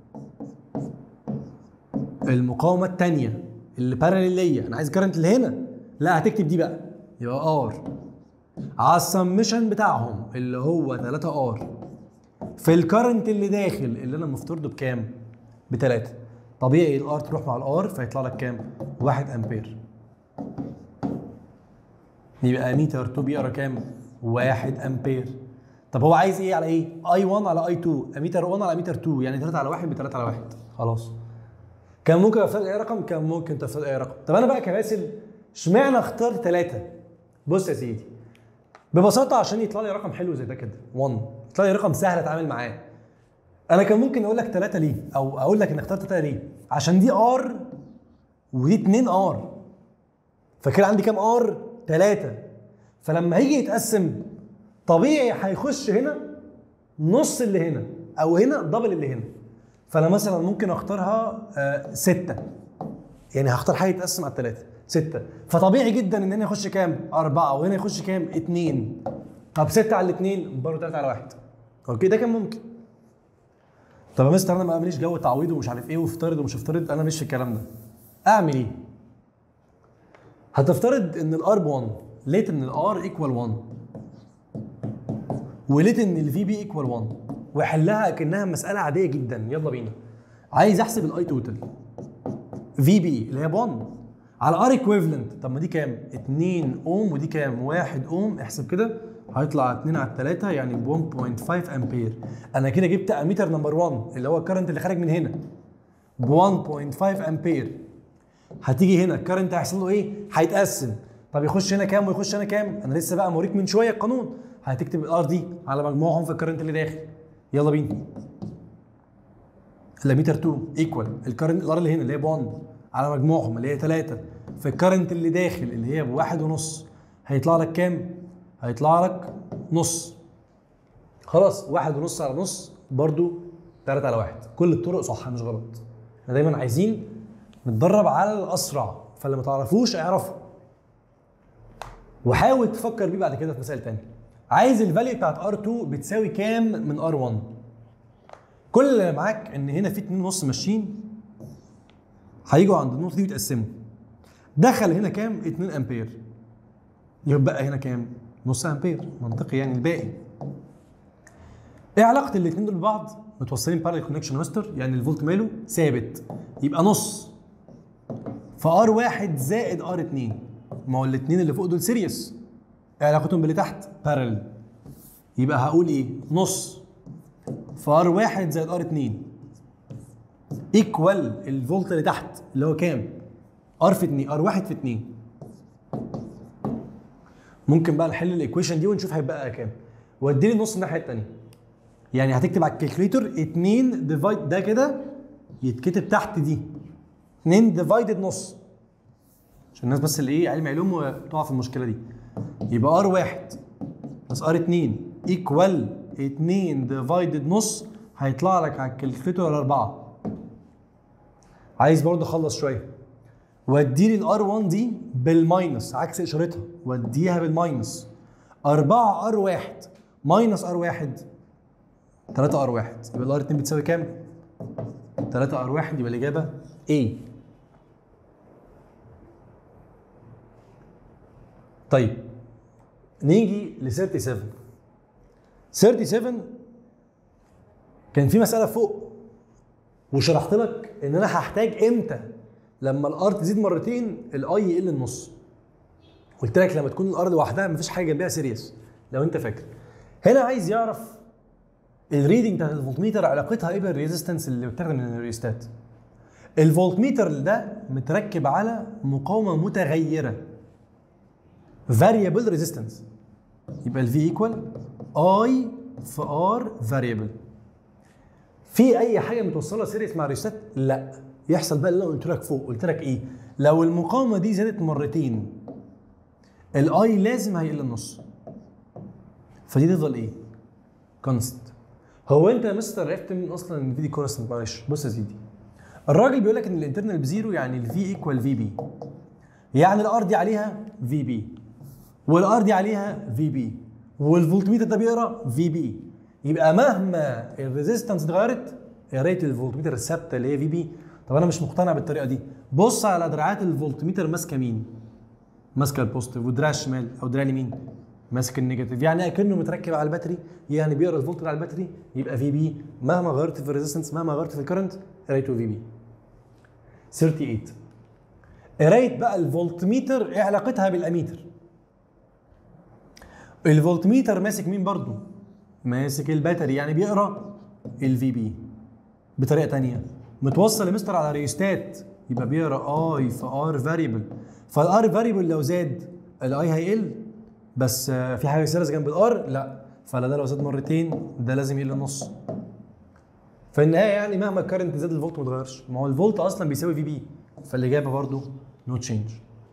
المقاومه الثانيه اللي باراليل ليا، انا عايز الكرنت اللي هنا، لا هتكتب دي بقى، يبقى ار على السمشن بتاعهم اللي هو 3 ار في الكرنت اللي داخل اللي انا مفترضه بكام؟ ب3. طبيعي الار تروح مع الار فيطلع لك كام؟ 1 امبير. يبقى اميتر 2 بيقرا كام؟ 1 امبير. طب هو عايز ايه على ايه؟ اي 1 على اي 2، اميتر 1 على اميتر 2، يعني 3 على 1 ب 3 على 1. خلاص. كان ممكن افترض اي رقم، كان ممكن تفترض اي رقم. طب انا بقى كباسل اشمعنى اخترت 3؟ بص يا سيدي، ببساطه عشان يطلع لي رقم حلو زي ده كده 1، يطلع لي رقم سهل اتعامل معاه. انا كان ممكن اقول لك 3 ليه؟ او اقول لك ان اخترت 3 ليه؟ عشان دي ار ودي 2 ار، فكده عندي كام ار؟ 3. فلما هيجي يتقسم طبيعي هيخش هنا نص اللي هنا، او هنا دبل اللي هنا. فانا مثلا ممكن اختارها 6، يعني هختار حاجه يتقسم على 3 6. فطبيعي جدا ان هنا يخش كام؟ 4، وهنا يخش كام؟ 2. طب 6 على 2 برضه 3 على 1. اوكي ده كان ممكن. طب يا مستر انا ما ماليش جو تعويض ومش عارف ايه وافترض ومش افترض، انا مش في الكلام ده. اعمل ايه؟ هتفترض ان الار ب1، لقيت ان الار ايكوال 1 ولقيت ان الفي بي ايكوال 1، وحلها كانها مساله عاديه جدا. يلا بينا. عايز احسب الاي توتال في بي اللي هي ب1 على ار ايكويفالنت. طب ما دي كام؟ 2 اوم، ودي كام؟ 1 اوم. احسب كده هيطلع 2 على 3 يعني ب 1.5 امبير. انا كده جبت اميتر نمبر 1 اللي هو الكرنت اللي خارج من هنا ب 1.5 امبير. هتيجي هنا الكرنت هيحصل له ايه؟ هيتقسم. طب يخش هنا كام ويخش هنا كام؟ انا لسه بقى موريك من شويه القانون. هتكتب الار دي على مجموعهم في الكرنت اللي داخل. يلا بينا. الاميتر 2 ايكوال الكرنت الار اللي هنا اللي هي ب 1 على مجموعهم اللي هي 3 في الكرنت اللي داخل اللي هي ب1.5. هيطلع لك كام؟ هيطلع لك نص. خلاص 1.5 على نص برضو 3 على 1. كل الطرق صح مش غلط. احنا دايما عايزين نتدرب على الاسرع، فاللي ما تعرفوش اعرفه وحاول تفكر بيه بعد كده في مسائل تانية. عايز الفاليو بتاعت R2 بتساوي كام من R1؟ كل اللي معاك ان هنا في 2.5 ماشيين هيجوا عند النقطه دي ويتقسموا. دخل هنا كام؟ 2 امبير. يبقى هنا كام؟ نص امبير. منطقي يعني الباقي. ايه علاقه الاثنين دول ببعض؟ متوصلين بارallel كونكشن ماستر، يعني الفولت ماله ثابت، يبقى نص ف R1 زائد R2. ما هو الاثنين اللي فوق دول سيريس، علاقتهم باللي تحت بارallel. يبقى هقول ايه؟ نص ف R1 زائد R2 ايكوال الفولت اللي تحت اللي هو كام؟ ار في 2، ار 1 في 2. ممكن بقى نحل الايكويشن دي ونشوف هيبقى كام. وادي لي النص الناحيه الثانيه. يعني هتكتب على الكالكوليتور 2 ديفايد ده كده يتكتب تحت دي 2 ديفايدد نص. عشان الناس بس اللي ايه علم علوم وتقع في المشكله دي. يبقى ار 1 بس ار 2 ايكوال 2 ديفايدد نص، هيطلع لك على الكالكوليتور 4. عايز برضه اخلص شويه. وادي لي الار 1 دي بالماينس عكس اشارتها، واديها بالماينس. 4 ار 1 ماينس ار 1 3 ار 1. يبقى الار 2 بتساوي كام؟ 3 ار 1. يبقى الاجابه A. طيب نيجي ل 37. 37 كان في مساله فوق وشرحت لك ان انا هحتاج امتى لما الار تزيد مرتين الاي يقل النص. قلت لك لما تكون الار لوحدها مفيش حاجه جنبها سيريس لو انت فاكر. هنا عايز يعرف الريدنج بتاعت الفولتميتر علاقتها ايه بالريزيستنس اللي بتاخد من الريستات. الفولتميتر ده متركب على مقاومه متغيره variable resistance. يبقى ال V equal I في R variable. في اي حاجه متوصله سيريس مع الريستات؟ لا. يحصل بقى اللي انا قلت لك فوق. قلت لك ايه؟ لو المقاومه دي زادت مرتين الاي لازم هيقل النص. فدي تفضل ايه؟ كونست. هو انت يا مستر عرفت من اصلا ان في دي كونستنت؟ معلش بص يا سيدي، الراجل بيقول لك ان الانترنال بزيرو يعني الفي ايكوال في بي، يعني الار دي عليها في بي والار دي عليها في بي والفولتميتر ده بيقرا في بي. يبقى مهما الريزيستنس اتغيرت قرايه الفولتميتر الثابته اللي هي في بي. طب انا مش مقتنع بالطريقه دي. بص على دراعات الفولتميتر ماسكه مين؟ ماسكه البوزيتيف، ودراع الشمال او دراع اليمين ماسك النيجاتيف. يعني اكنه متركب على الباتري، يعني بيقرا الفولت على الباتري. يبقى في بي مهما غيرت في الريزيستنس مهما غيرت في الكرنت قرايته في بي. 38 قرايه بقى الفولتميتر ايه علاقتها بالاميتر؟ الفولتميتر ماسك مين برضو؟ ماسك الباتري، يعني بيقرا الفي بي. بطريقه ثانيه متوصل يا مستر على ريستات، يبقى بيقرا اي في ار فاريبل. فالار فاريبل لو زاد الاي هيقل، بس في حاجه سيريس جنب الار؟ لا. فلا ده لو زاد مرتين ده لازم يقل النص. في النهايه يعني مهما الكرنت زاد الفولت ما اتغيرش، ما هو الفولت اصلا بيساوي في بي. فالاجابه برضو نو تشينج.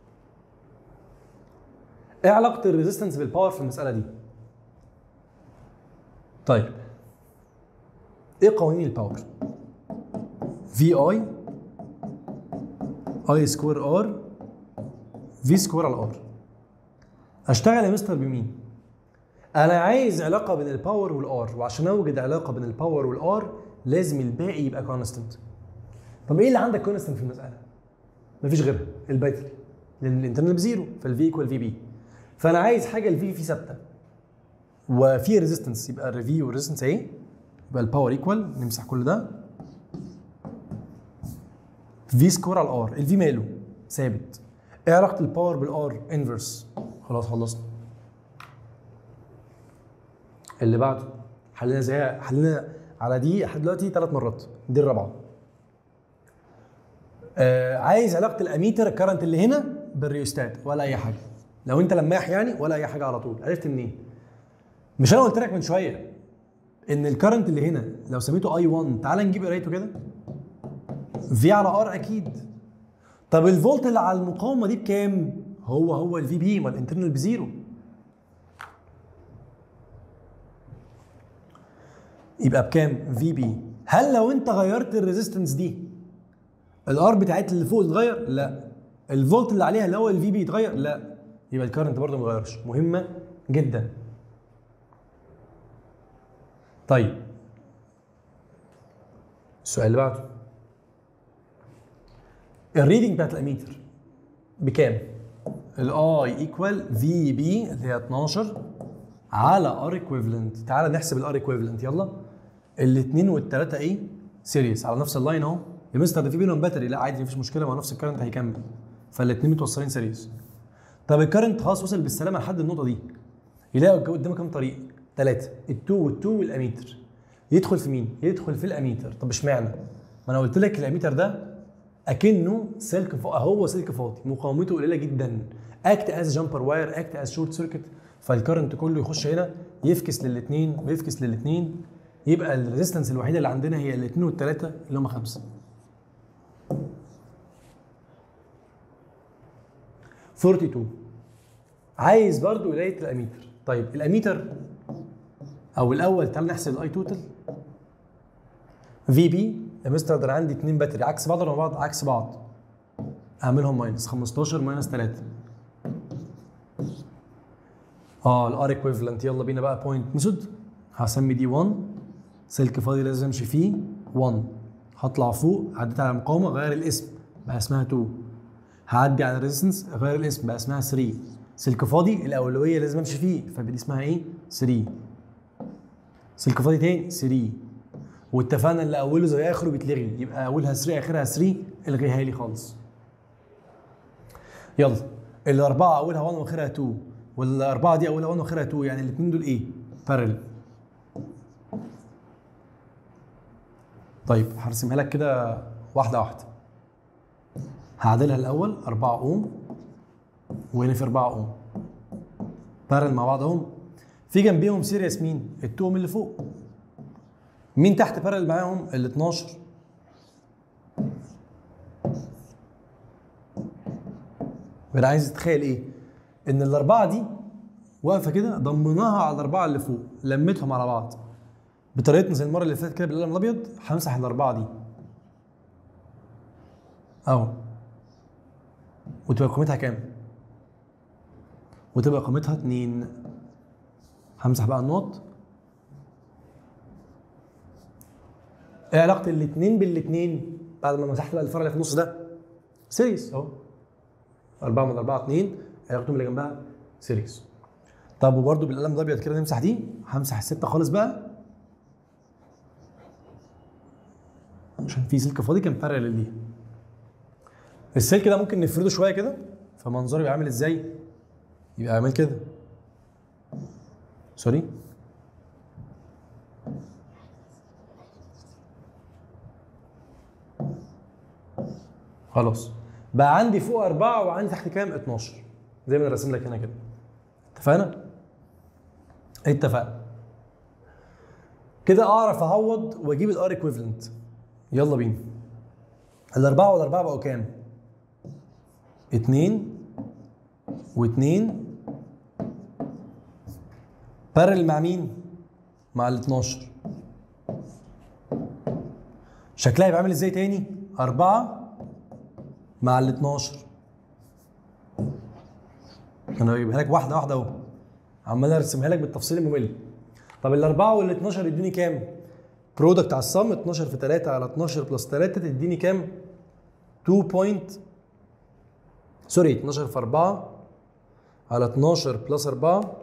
ايه علاقه الريزيستنس بالباور في المساله دي؟ طيب ايه قوانين الباور؟ في اي سكوير ار في سكوير على ار. اشتغل يا مستر بمين؟ انا عايز علاقه بين الباور والار، وعشان اوجد علاقه بين الباور والار لازم الباقي يبقى كونستنت. طب ايه اللي عندك كونستنت في المساله؟ مفيش غيرها الباتري، لان الانترنال بزيرو فالفي ايكوال في بي. فانا عايز حاجه الفي في ثابته وفي ريزيستنس، يبقى الفي والريزيستنس ايه؟ يبقى الباور ايكوال، نمسح كل ده، في سكوير على الار. الفي ماله؟ ثابت. ايه علاقه الباور بالار؟ انفرس. خلاص خلصنا. اللي بعده حلينا زيها، حلينا على دي لحد دلوقتي 3 مرات، دي الرابعه. عايز علاقه الاميتر الكرنت اللي هنا بالريوستات ولا اي حاجه. لو انت لماح يعني ولا اي حاجه على طول. عرفت منين؟ مش انا قلت لك من شويه ان الكرنت اللي هنا لو سميته اي 1 تعال نجيب قرايته كده في على ار اكيد. طب الفولت اللي على المقاومه دي بكام؟ هو الفي بي، ما الانترنال بزيرو. يبقى بكام؟ في بي. هل لو انت غيرت الريزيستنس دي الار بتاعت اللي فوق تتغير؟ لا. الفولت اللي عليها اللي هو الفي بي يتغير؟ لا. يبقى الكرنت برضه ما اتغيرش. مهمه جدا. طيب السؤال اللي بعده، الريدنج بتاعت الاميتر بكام؟ الاي ايكوال في بي اللي هي 12 على ار ايكويفالنت. تعالى نحسب الار ايكويفالنت يلا. الاثنين والثلاثه ايه؟ سيريس على نفس اللاين اهو. يا مستر ده في بينهم باتري؟ لا عادي مفيش مشكله، مع نفس الكرنت هيكمل. فالاثنين متوصلين سيريس. طب الكرنت خلاص وصل بالسلامه لحد النقطه دي، يلاقي قدامه كام طريق؟ 3، ال2 وال2 والاميتر. يدخل في مين؟ يدخل في الاميتر. طب اشمعنى؟ ما انا قلت لك الاميتر ده اكنه سلك هو سلك فاضي، مقاومته قليله جدا، اكت از جامبر واير، اكت از شورت سيركت، فالكرنت كله يخش هنا يفكس للاثنين ويفكس للاثنين، يبقى الريزستنس الوحيده اللي عندنا هي الاثنين والثلاثه اللي هم 5. 42 عايز برضو قرايه الاميتر. طيب الاميتر او الاول تعال نحسب الاي توتال. في بي يا مستر ده انا عندي 2 باتري عكس بعض ولا مع بعض؟ عكس بعض. اعملهم ماينس 15 ماينس 3. الار ايكويفالنت. يلا بينا بقى بوينت ميثود. هسمي دي 1، سلك فاضي لازم امشي فيه 1، هطلع فوق عديت على مقاومه غير الاسم بقى اسمها 2، هعدي على ريزيستنس غير الاسم بقى اسمها 3، سلك فاضي الاولويه لازم امشي فيه فدي اسمها ايه؟ 3، سلك فاضي تاني 3، واتفقنا اللي اوله زي اخره بيتلغي، يبقى اولها 3 اخرها 3 الغيها لي خالص. يلا الاربعه اولها 1 واخرها 2، والاربعه دي اولها 1 واخرها 2، يعني الاثنين دول ايه؟ بارل. طيب هرسمها لك كده واحده واحده. هعدلها الاول 4 اوم وهنا في 4 اوم بارل مع بعض اهم، في جنبيهم سيريس مين؟ ال2 اوم اللي فوق. مين تحت بارل معاهم؟ ال 12. انا عايز تتخيل ايه؟ ان الاربعه دي واقفه كده ضمناها على الاربعه اللي فوق، لميتهم على بعض بطريقتنا زي المره اللي فاتت كده بالقلم الابيض. همسح الاربعه دي اهو، وتبقى قيمتها كام؟ وتبقى قيمتها 2. همسح بقى النقط. ايه علاقه الاثنين بالاثنين بعد ما مسحت بقى الفرع اللي في النص ده؟ سيريس اهو، 4 من 4 2، علاقتهم اللي جنبها سيريس. طب وبرده بالقلم الابيض كده نمسح دي، همسح السته خالص بقى عشان في سلك فاضي كان بارل ليها. السلك ده ممكن نفرده شويه كده فمنظره يبقى عامل ازاي؟ يبقى عامل كده، سوري خلاص بقى عندي فوق 4 وعندي تحت كام؟ 12 زي ما انا راسم لك هنا كده. اتفقنا؟ اتفقنا. كده اعرف اعوض واجيب الار ايكويفالنت. يلا بينا. الاربعه والاربعه بقوا كام؟ 2 و2 بارل مع مين؟ مع ال 12. شكلها يبقى عامل ازاي تاني؟ 4 مع ال 12. انا بجيبها لك واحده واحده اهو، عمال ارسمها لك بالتفصيل الممل. طب الاربعه وال 12 يدوني كام؟ برودكت على الصم 12 في 3 على 12 بلس 3 تديني كام؟ 12 في 4 على 12 بلس 4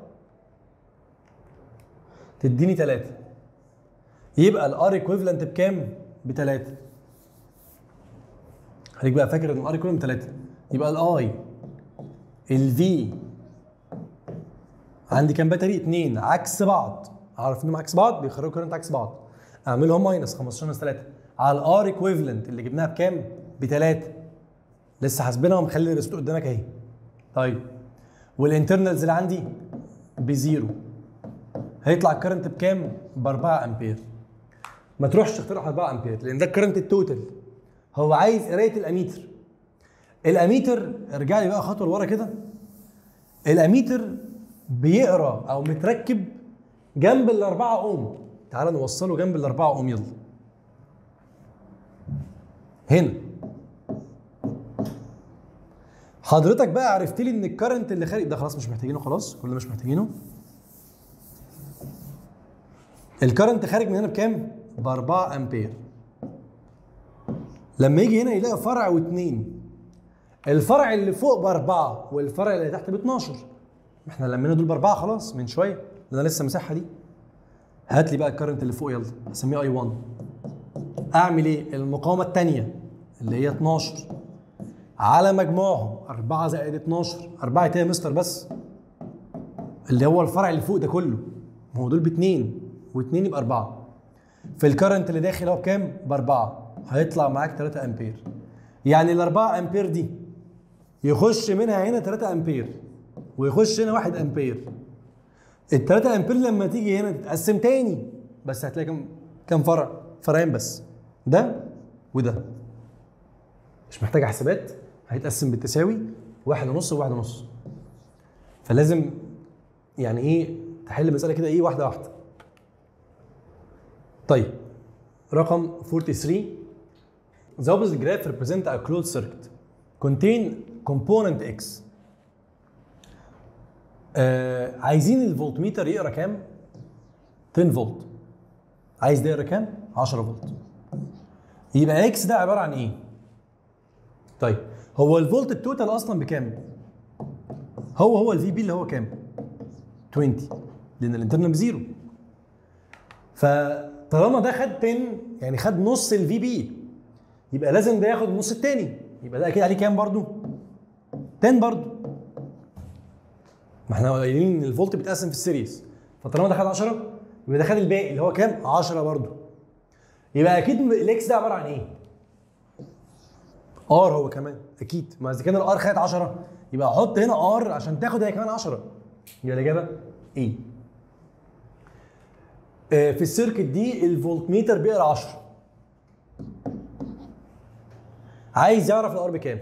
تديني 3. يبقى الار ايكويفالنت بكام؟ ب 3. خليك بقى فاكر ان الار ايكويفالنت ب 3. يبقى الاي الفي عندي كام باتري؟ 2 عكس بعض، اعرف انهم عكس بعض بيخرجوا كرنت عكس بعض، اعملهم ماينس 15 ناقص 3 على الار ايكويفالنت اللي جبناها بكام؟ ب 3. لسه حاسبينها ومخلي الريست قدامك اهي. طيب والانترنالز اللي عندي بزيرو، هيطلع الكرنت بكام؟ ب 4 امبير. ما تروحش تخترع 4 امبير لان ده الكرنت التوتال. هو عايز قرايه الاميتر. الاميتر ارجع لي بقى خطوه لورا كده. الاميتر بيقرا او متركب جنب ال 4 اوم. تعال نوصله جنب ال 4 اوم. يلا هنا حضرتك بقى عرفت لي ان الكرنت اللي خارج ده خلاص مش محتاجينه، خلاص كل ده مش محتاجينه. الكرنت خارج من هنا بكام؟ ب 4 امبير. لما يجي هنا يلاقي فرع واثنين، الفرع اللي فوق ب4 والفرع اللي تحت ب12. احنا لمينا دول ب4 خلاص من شويه، ده انا لسه مساحه دي. هات لي بقى الكرنت اللي فوق، يلا هسميه اي 1. اعمل ايه؟ المقاومه الثانيه اللي هي 12 على مجموعهم 4 زائد 12. 4 ايه يا مستر بس؟ اللي هو الفرع اللي فوق ده كله، ما هو دول ب2 و2 يبقى 4. في الكرنت اللي داخل هو بكام؟ ب4. هيطلع معاك 3 امبير. يعني ال 4 امبير دي يخش منها هنا 3 امبير ويخش هنا 1 امبير. ال 3 امبير لما تيجي هنا تتقسم تاني، بس هتلاقي كام فرع؟ فرعين بس، ده وده. مش محتاجه حسابات، هيتقسم بالتساوي 1.5 و1.5. فلازم يعني ايه تحل المساله كده ايه واحده واحده. طيب رقم 43. The opposite graph represent a closed circuit contain component X. عايزين الفولتميتر يقرا كام؟ 10 فولت. عايز ده يقرا كام؟ 10 فولت. يبقى اكس ده عباره عن ايه؟ طيب هو الفولت التوتال اصلا بكام؟ هو الفي بي اللي هو كام؟ 20 لان الانترنال بزيرو. فطالما ده خد 10 يعني خد نص الفي بي، يبقى لازم ده ياخد النص الثاني، يبقى ده اكيد عليه كام برضو؟ 10 برضو. ما احنا قايلين ان الفولت بيتقسم في السيريز، فطالما ده خد 10 يبقى ده خد الباقي اللي هو كام؟ 10 برضو. يبقى اكيد الاكس ده عباره عن ايه؟ ار هو كمان اكيد، ما اذا كان الار خد 10 يبقى احط هنا ار عشان تاخد هي كمان 10. يبقى الاجابه ايه؟ في السيركت دي الفولتميتر بيقرا 10. عايز يعرف الار بكام؟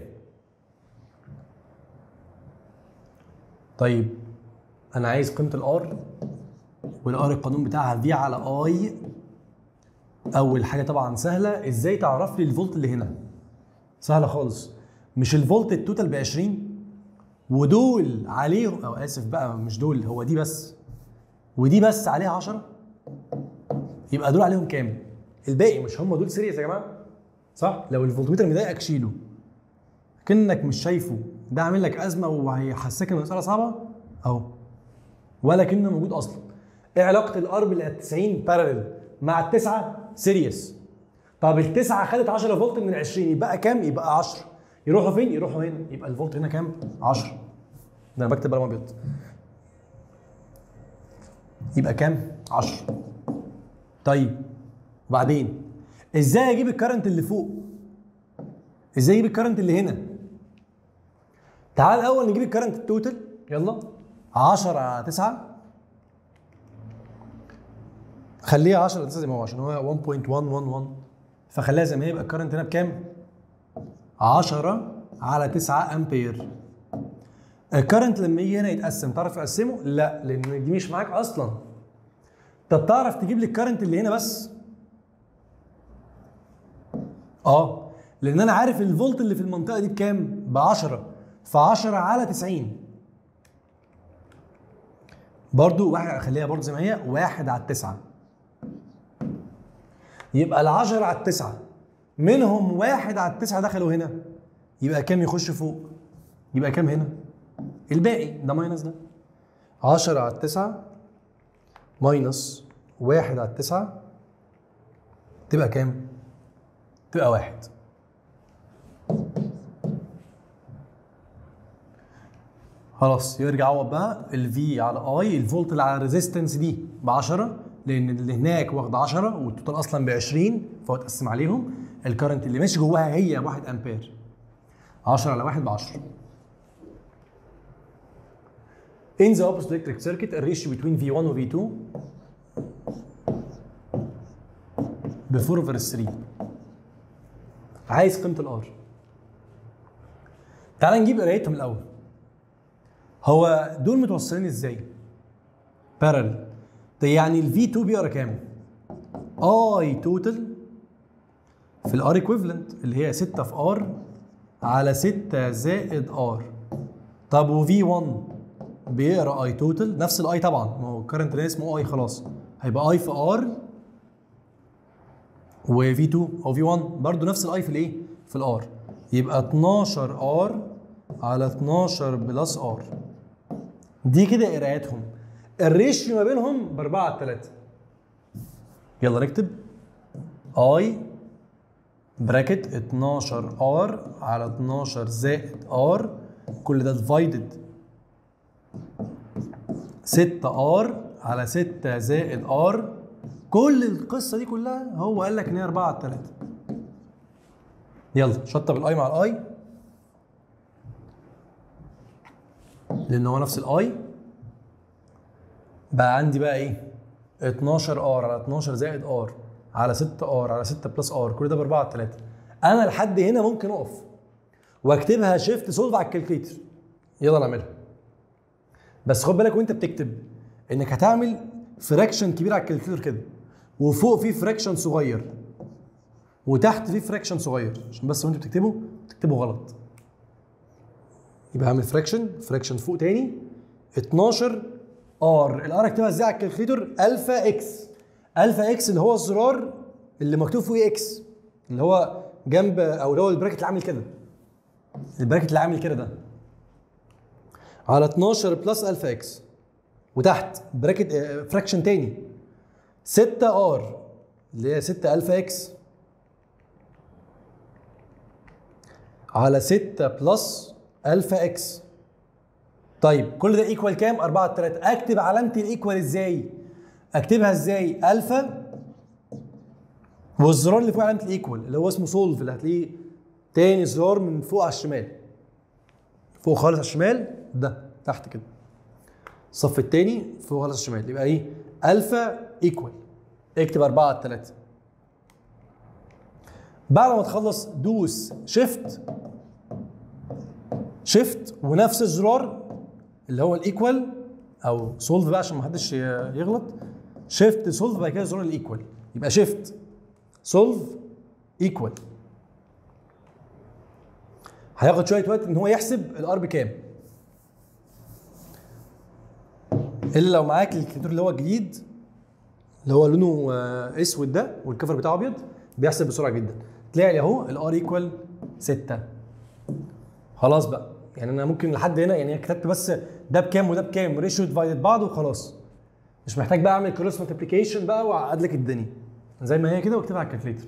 طيب انا عايز قيمه الار، والار القانون بتاعها في على اي. اول حاجه طبعا سهله، ازاي تعرف لي الفولت اللي هنا؟ سهله خالص. مش الفولت التوتال ب 20 ودول عليهم، او اسف بقى مش دول، هو دي بس ودي بس عليها 10، يبقى دول عليهم كام؟ الباقي. مش هم دول سيريس يا جماعه؟ صح؟ لو الفولتميتر مضايقك شيله كأنك مش شايفه، ده عامل لك ازمه وهيحسسك ان المساله صعبه اهو، ولا كأنه موجود اصلا. ايه علاقه الار بال 90 بارلل مع التسعه سيريس؟ طب التسعه خدت 10 فولت من ال 20، يبقى كام؟ يبقى 10. يروحوا فين؟ يروحوا هنا، يبقى الفولت هنا كام؟ 10. ده انا بكتب قلم ابيض. يبقى كام؟ 10. طيب وبعدين ازاي اجيب الكرنت اللي فوق؟ ازاي اجيب الكرنت اللي هنا؟ تعال الاول نجيب الكرنت التوتال. يلا 10 على 9، خليها 10 على 9 زي ما هو عشان هو 1.111، فخليها زي ما هي. يبقى الكرنت هنا بكام؟ 10 على 9 امبير. الكرنت لما يجي هنا يتقسم تعرف تقسمه؟ لا، لان دي مش معاك اصلا. طب تعرف تجيب لي الكرنت اللي هنا بس؟ لان انا عارف الفولت اللي في المنطقه دي بكام؟ ب 10. ف10 على 90 برضو واحد، خليها برضو زي ما هي 1 على 9. يبقى ال10 على 9 منهم 1 على 9 دخلوا هنا، يبقى كام يخش فوق؟ يبقى كام هنا؟ الباقي ده ماينس ده. 10 على 9 ماينس 1 على 9 تبقى كام؟ تبقى 1. خلاص يرجع عوض بقى الفي على اي. الفولت اللي على الريزيستنس دي ب 10 لان اللي هناك واخد 10 والتوتال اصلا ب 20 فهو اتقسم عليهم. الكرنت اللي ماشي جواها هي 1 امبير. 10 على 1 ب 10. In the opposite electric circuit a ratio between V1 و V2 before verse 3. عايز قيمة الار. تعال نجيب قرايتهم الأول. هو دول متوصلين ازاي؟ بارل. ده يعني ال V2 بيقرا كام؟ I توتال في الار ايكويفالنت اللي هي 6 في R على 6 زائد R. طب و V1 بيقرا I توتال نفس الاي طبعا، ما هو الكرنت اللي اسمه I خلاص هيبقى I في R و V2 او V1 برضه نفس الاي في الايه؟ في الار. يبقى 12 R على 12 بلس R. دي كده قراياتهم. الريشيو ما بينهم ب 4 على 3. يلا نكتب I براكت 12 R على 12 زائد R كل ده ديفايدد 6 R على 6 زائد R. كل القصه دي كلها هو قال لك ان هي 4 على 3. يلا شطب الاي مع الاي لان هو نفس الاي. بقى عندي بقى ايه؟ 12 ار على 12 زائد ار على 6 ار على 6 بلس ار، كل ده ب 4 على 3. انا لحد هنا ممكن اقف واكتبها شيفت سولف على الكالكليتر. يلا نعملها. بس خد بالك وانت بتكتب انك هتعمل فراكشن كبير على الكالكليتر كده، وفوق فيه فراكشن صغير وتحت فيه فراكشن صغير، عشان بس وانت بتكتبه غلط. يبقى هعمل فراكشن فوق تاني 12 ار. الار اكتبها ازاي على الكالكليتر؟ الفا اكس. الفا اكس اللي هو الزرار اللي مكتوب فيه اكس، اللي هو جنب او اللي هو البراكت اللي عامل كده، البراكت اللي عامل كده ده، على 12 بلس الفا اكس، وتحت براكت فراكشن تاني 6 ار اللي هي 6 الفا اكس على 6 بلس الفا اكس. طيب كل ده ايكوال كام؟ 4 على 3. اكتب علامه الايكوال ازاي؟ اكتبها ازاي؟ الفا والزرار اللي فوق علامه الايكوال اللي هو اسمه سولف، اللي هتلاقيه تاني زرار من فوق على الشمال، فوق خالص على الشمال، ده تحت كده الصف التاني فوق خالص على الشمال. يبقى ايه؟ الفا ايكوال، اكتب 4 على 3. بعد ما تخلص دوس شيفت ونفس الزرار اللي هو الايكوال او سولف بقى عشان ما حدش يغلط. شيفت سولف بعد كده زرار الايكوال، يبقى شيفت سولف ايكوال. هياخد شويه وقت ان هو يحسب الار بكام، الا لو معاك الكالكوليتر اللي هو الجديد اللي هو لونه اسود ده والكفر بتاعه ابيض، بيحسب بسرعه جدا. تلاقي لي اهو الار ايكوال 6. خلاص بقى، يعني انا ممكن لحد هنا يعني كتبت بس ده بكام وده بكام، ريشيو ديفايدد بعض وخلاص، مش محتاج بقى اعمل كروس مالتيبليكيشن بقى واعقد لك الدنيا، زي ما هي كده واكتبها على الكالكوليتر.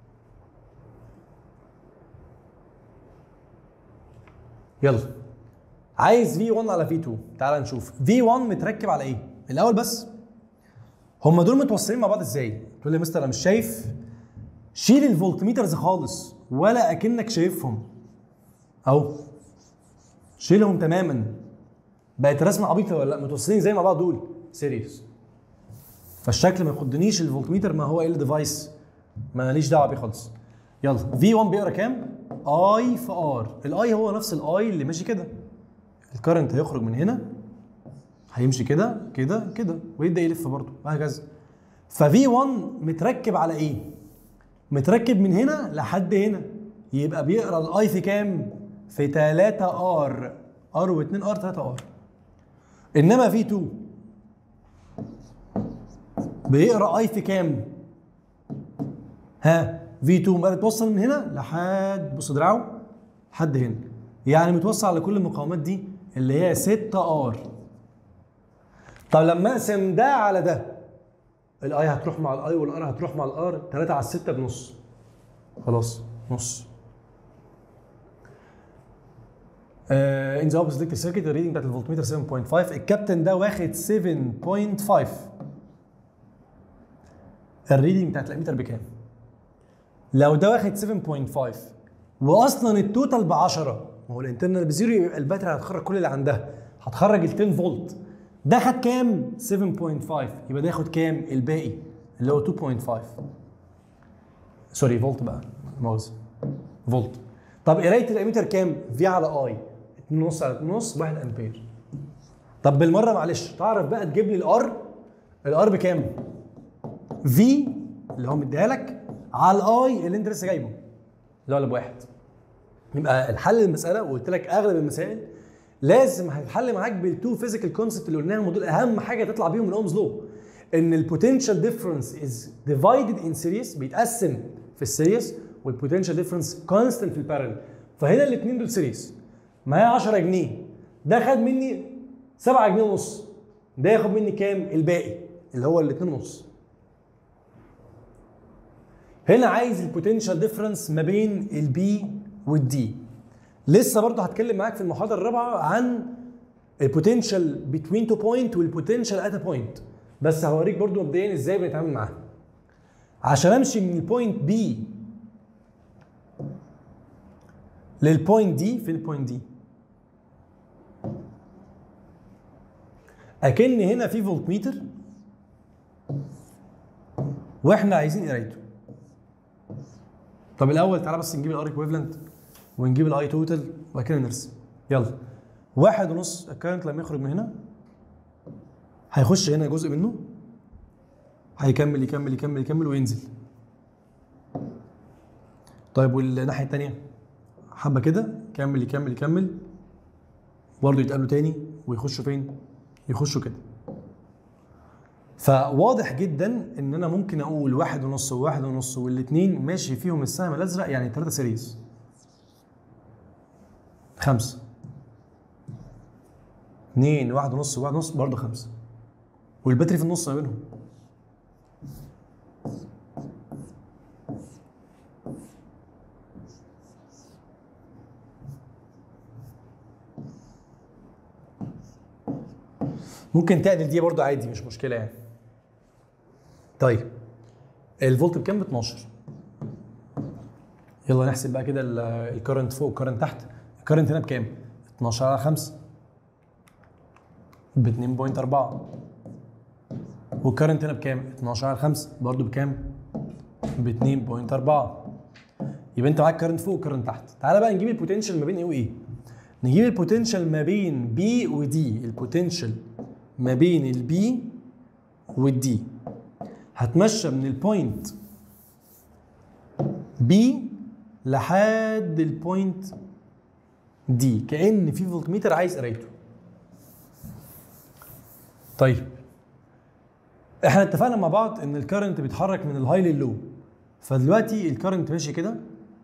يلا عايز V1 على V2. تعال نشوف V1 متركب على ايه الاول. بس هم دول متوصلين مع بعض ازاي؟ تقول لي يا مستر انا مش شايف. شيل الفولتميترز خالص ولا اكنك شايفهم اهو، شيلهم تماما. بقت رسمه عبيطه ولا لا؟ متوصلين زي ما بعض دول سيريس، فالشكل ما يخضنيش. الفولتميتر ما هو ايه الديفايس، ماليش دعوه بيه خالص. يلا V1 بيقرا كام؟ اي في ار. الاي هو نفس الاي اللي ماشي كده، الكرنت هيخرج من هنا هيمشي كده كده كده ويبدا يلف برضه وهكذا. فV1 متركب على ايه؟ متركب من هنا لحد هنا، يبقى بيقرا الاي في كام؟ في 3 ار. ار و2 ار 3 ار. انما V2 بيقرا اي في كام؟ ها V2 بقى متوصل من هنا لحد، بص دراعه لحد هنا، يعني متوصل على كل المقاومات دي اللي هي 6 ار. طب لما اقسم ده على ده، الاي هتروح مع الاي والار هتروح مع الار، 3 على 6 بنص، خلاص نص. ان ذا اوبوزيت الكتريك سيركت الريدنج بتاعت الفولتميتر 7.5. الكابتن ده واخد 7.5. الريدنج بتاعت الاميتر بكام؟ لو ده واخد 7.5 واصلا التوتال ب 10، ما هو الانترنال بزيرو، يبقى الباتري هتخرج كل اللي عندها، هتخرج ال 10 فولت. ده خد كام؟ 7.5. يبقى ده ياخد كام؟ الباقي اللي هو 2.5. سوري فولت بقى، مؤاخذة فولت. طب قرايه الاميتر كام؟ في على اي 2.5 على 2.5 1 امبير. طب بالمره معلش تعرف بقى تجيب لي الار بكام؟ في اللي هو مديها لك على الاي اللي انت لسه جايبه اللي هو اللي بواحد. يبقى الحل المساله، وقلت لك اغلب المسائل لازم هتحل معاك بالتو فيزيكال كونسبت اللي قلناهم، ودول اهم حاجه تطلع بيهم من اومز لو، ان البوتنشال ديفرنس از ديفايدد ان سيريس، بيتقسم في السيريس، والبوتنشال ديفرنس كونستنت في البارل. فهنا الاثنين دول سيريس، معايا 10 جنيه، ده خد مني 7 جنيه ونص، ده ياخد مني كام؟ الباقي اللي هو ال 2.5. هنا عايز البوتنشال ديفرنس ما بين البي والدي. لسه برضه هتكلم معاك في المحاضره الرابعه عن البوتنشال بتوين تو بوينت والبوتنشال ات بوينت، بس هوريك برضه مبدئيا ازاي بنتعامل معاها. عشان امشي من البوينت بي للبوينت دي. فين البوينت دي؟ اكن هنا في فولت ميتر واحنا عايزين قرايته. طب الاول تعالى بس نجيب الار ايكويفالنت ونجيب الاي توتال وبعد كده نرسم. يلا. 1.5 الكارنت لما يخرج من هنا هيخش هنا جزء منه، هيكمل يكمل يكمل يكمل وينزل. طيب والناحيه الثانيه حبه كده يكمل يكمل يكمل برضه يتقابلوا تاني ويخشوا فين؟ يخشوا كده. فواضح جدا ان انا ممكن اقول 1.5 و1.5 والاثنين ماشي فيهم السهم الازرق، يعني 3 سيريز 5 2 1.5 و1.5 برضه 5 والباتري في النص ما بينهم. ممكن تقلل دي برضه عادي مش مشكله يعني. طيب الفولت بكام؟ ب 12. يلا نحسب بقى كده الكرنت فوق والكرنت تحت. الكرنت هنا بكام؟ 12 على 5 ب 2.4 والكرنت هنا بكام؟ 12 على 5 برضه بكام؟ ب 2.4. يبقى انت معاك كرنت فوق وكرنت تحت. تعالى بقى نجيب البوتنشال ما بين ايه وايه؟ نجيب البوتنشال ما بين بي ودي. البوتنشال ما بين البي والدي هتمشى من البوينت بي لحد البوينت دي كأن في فولت ميتر عايز قرايته. طيب احنا اتفقنا مع بعض ان الكرنت بيتحرك من الهاي لللو، فدلوقتي الكرنت ماشي كده،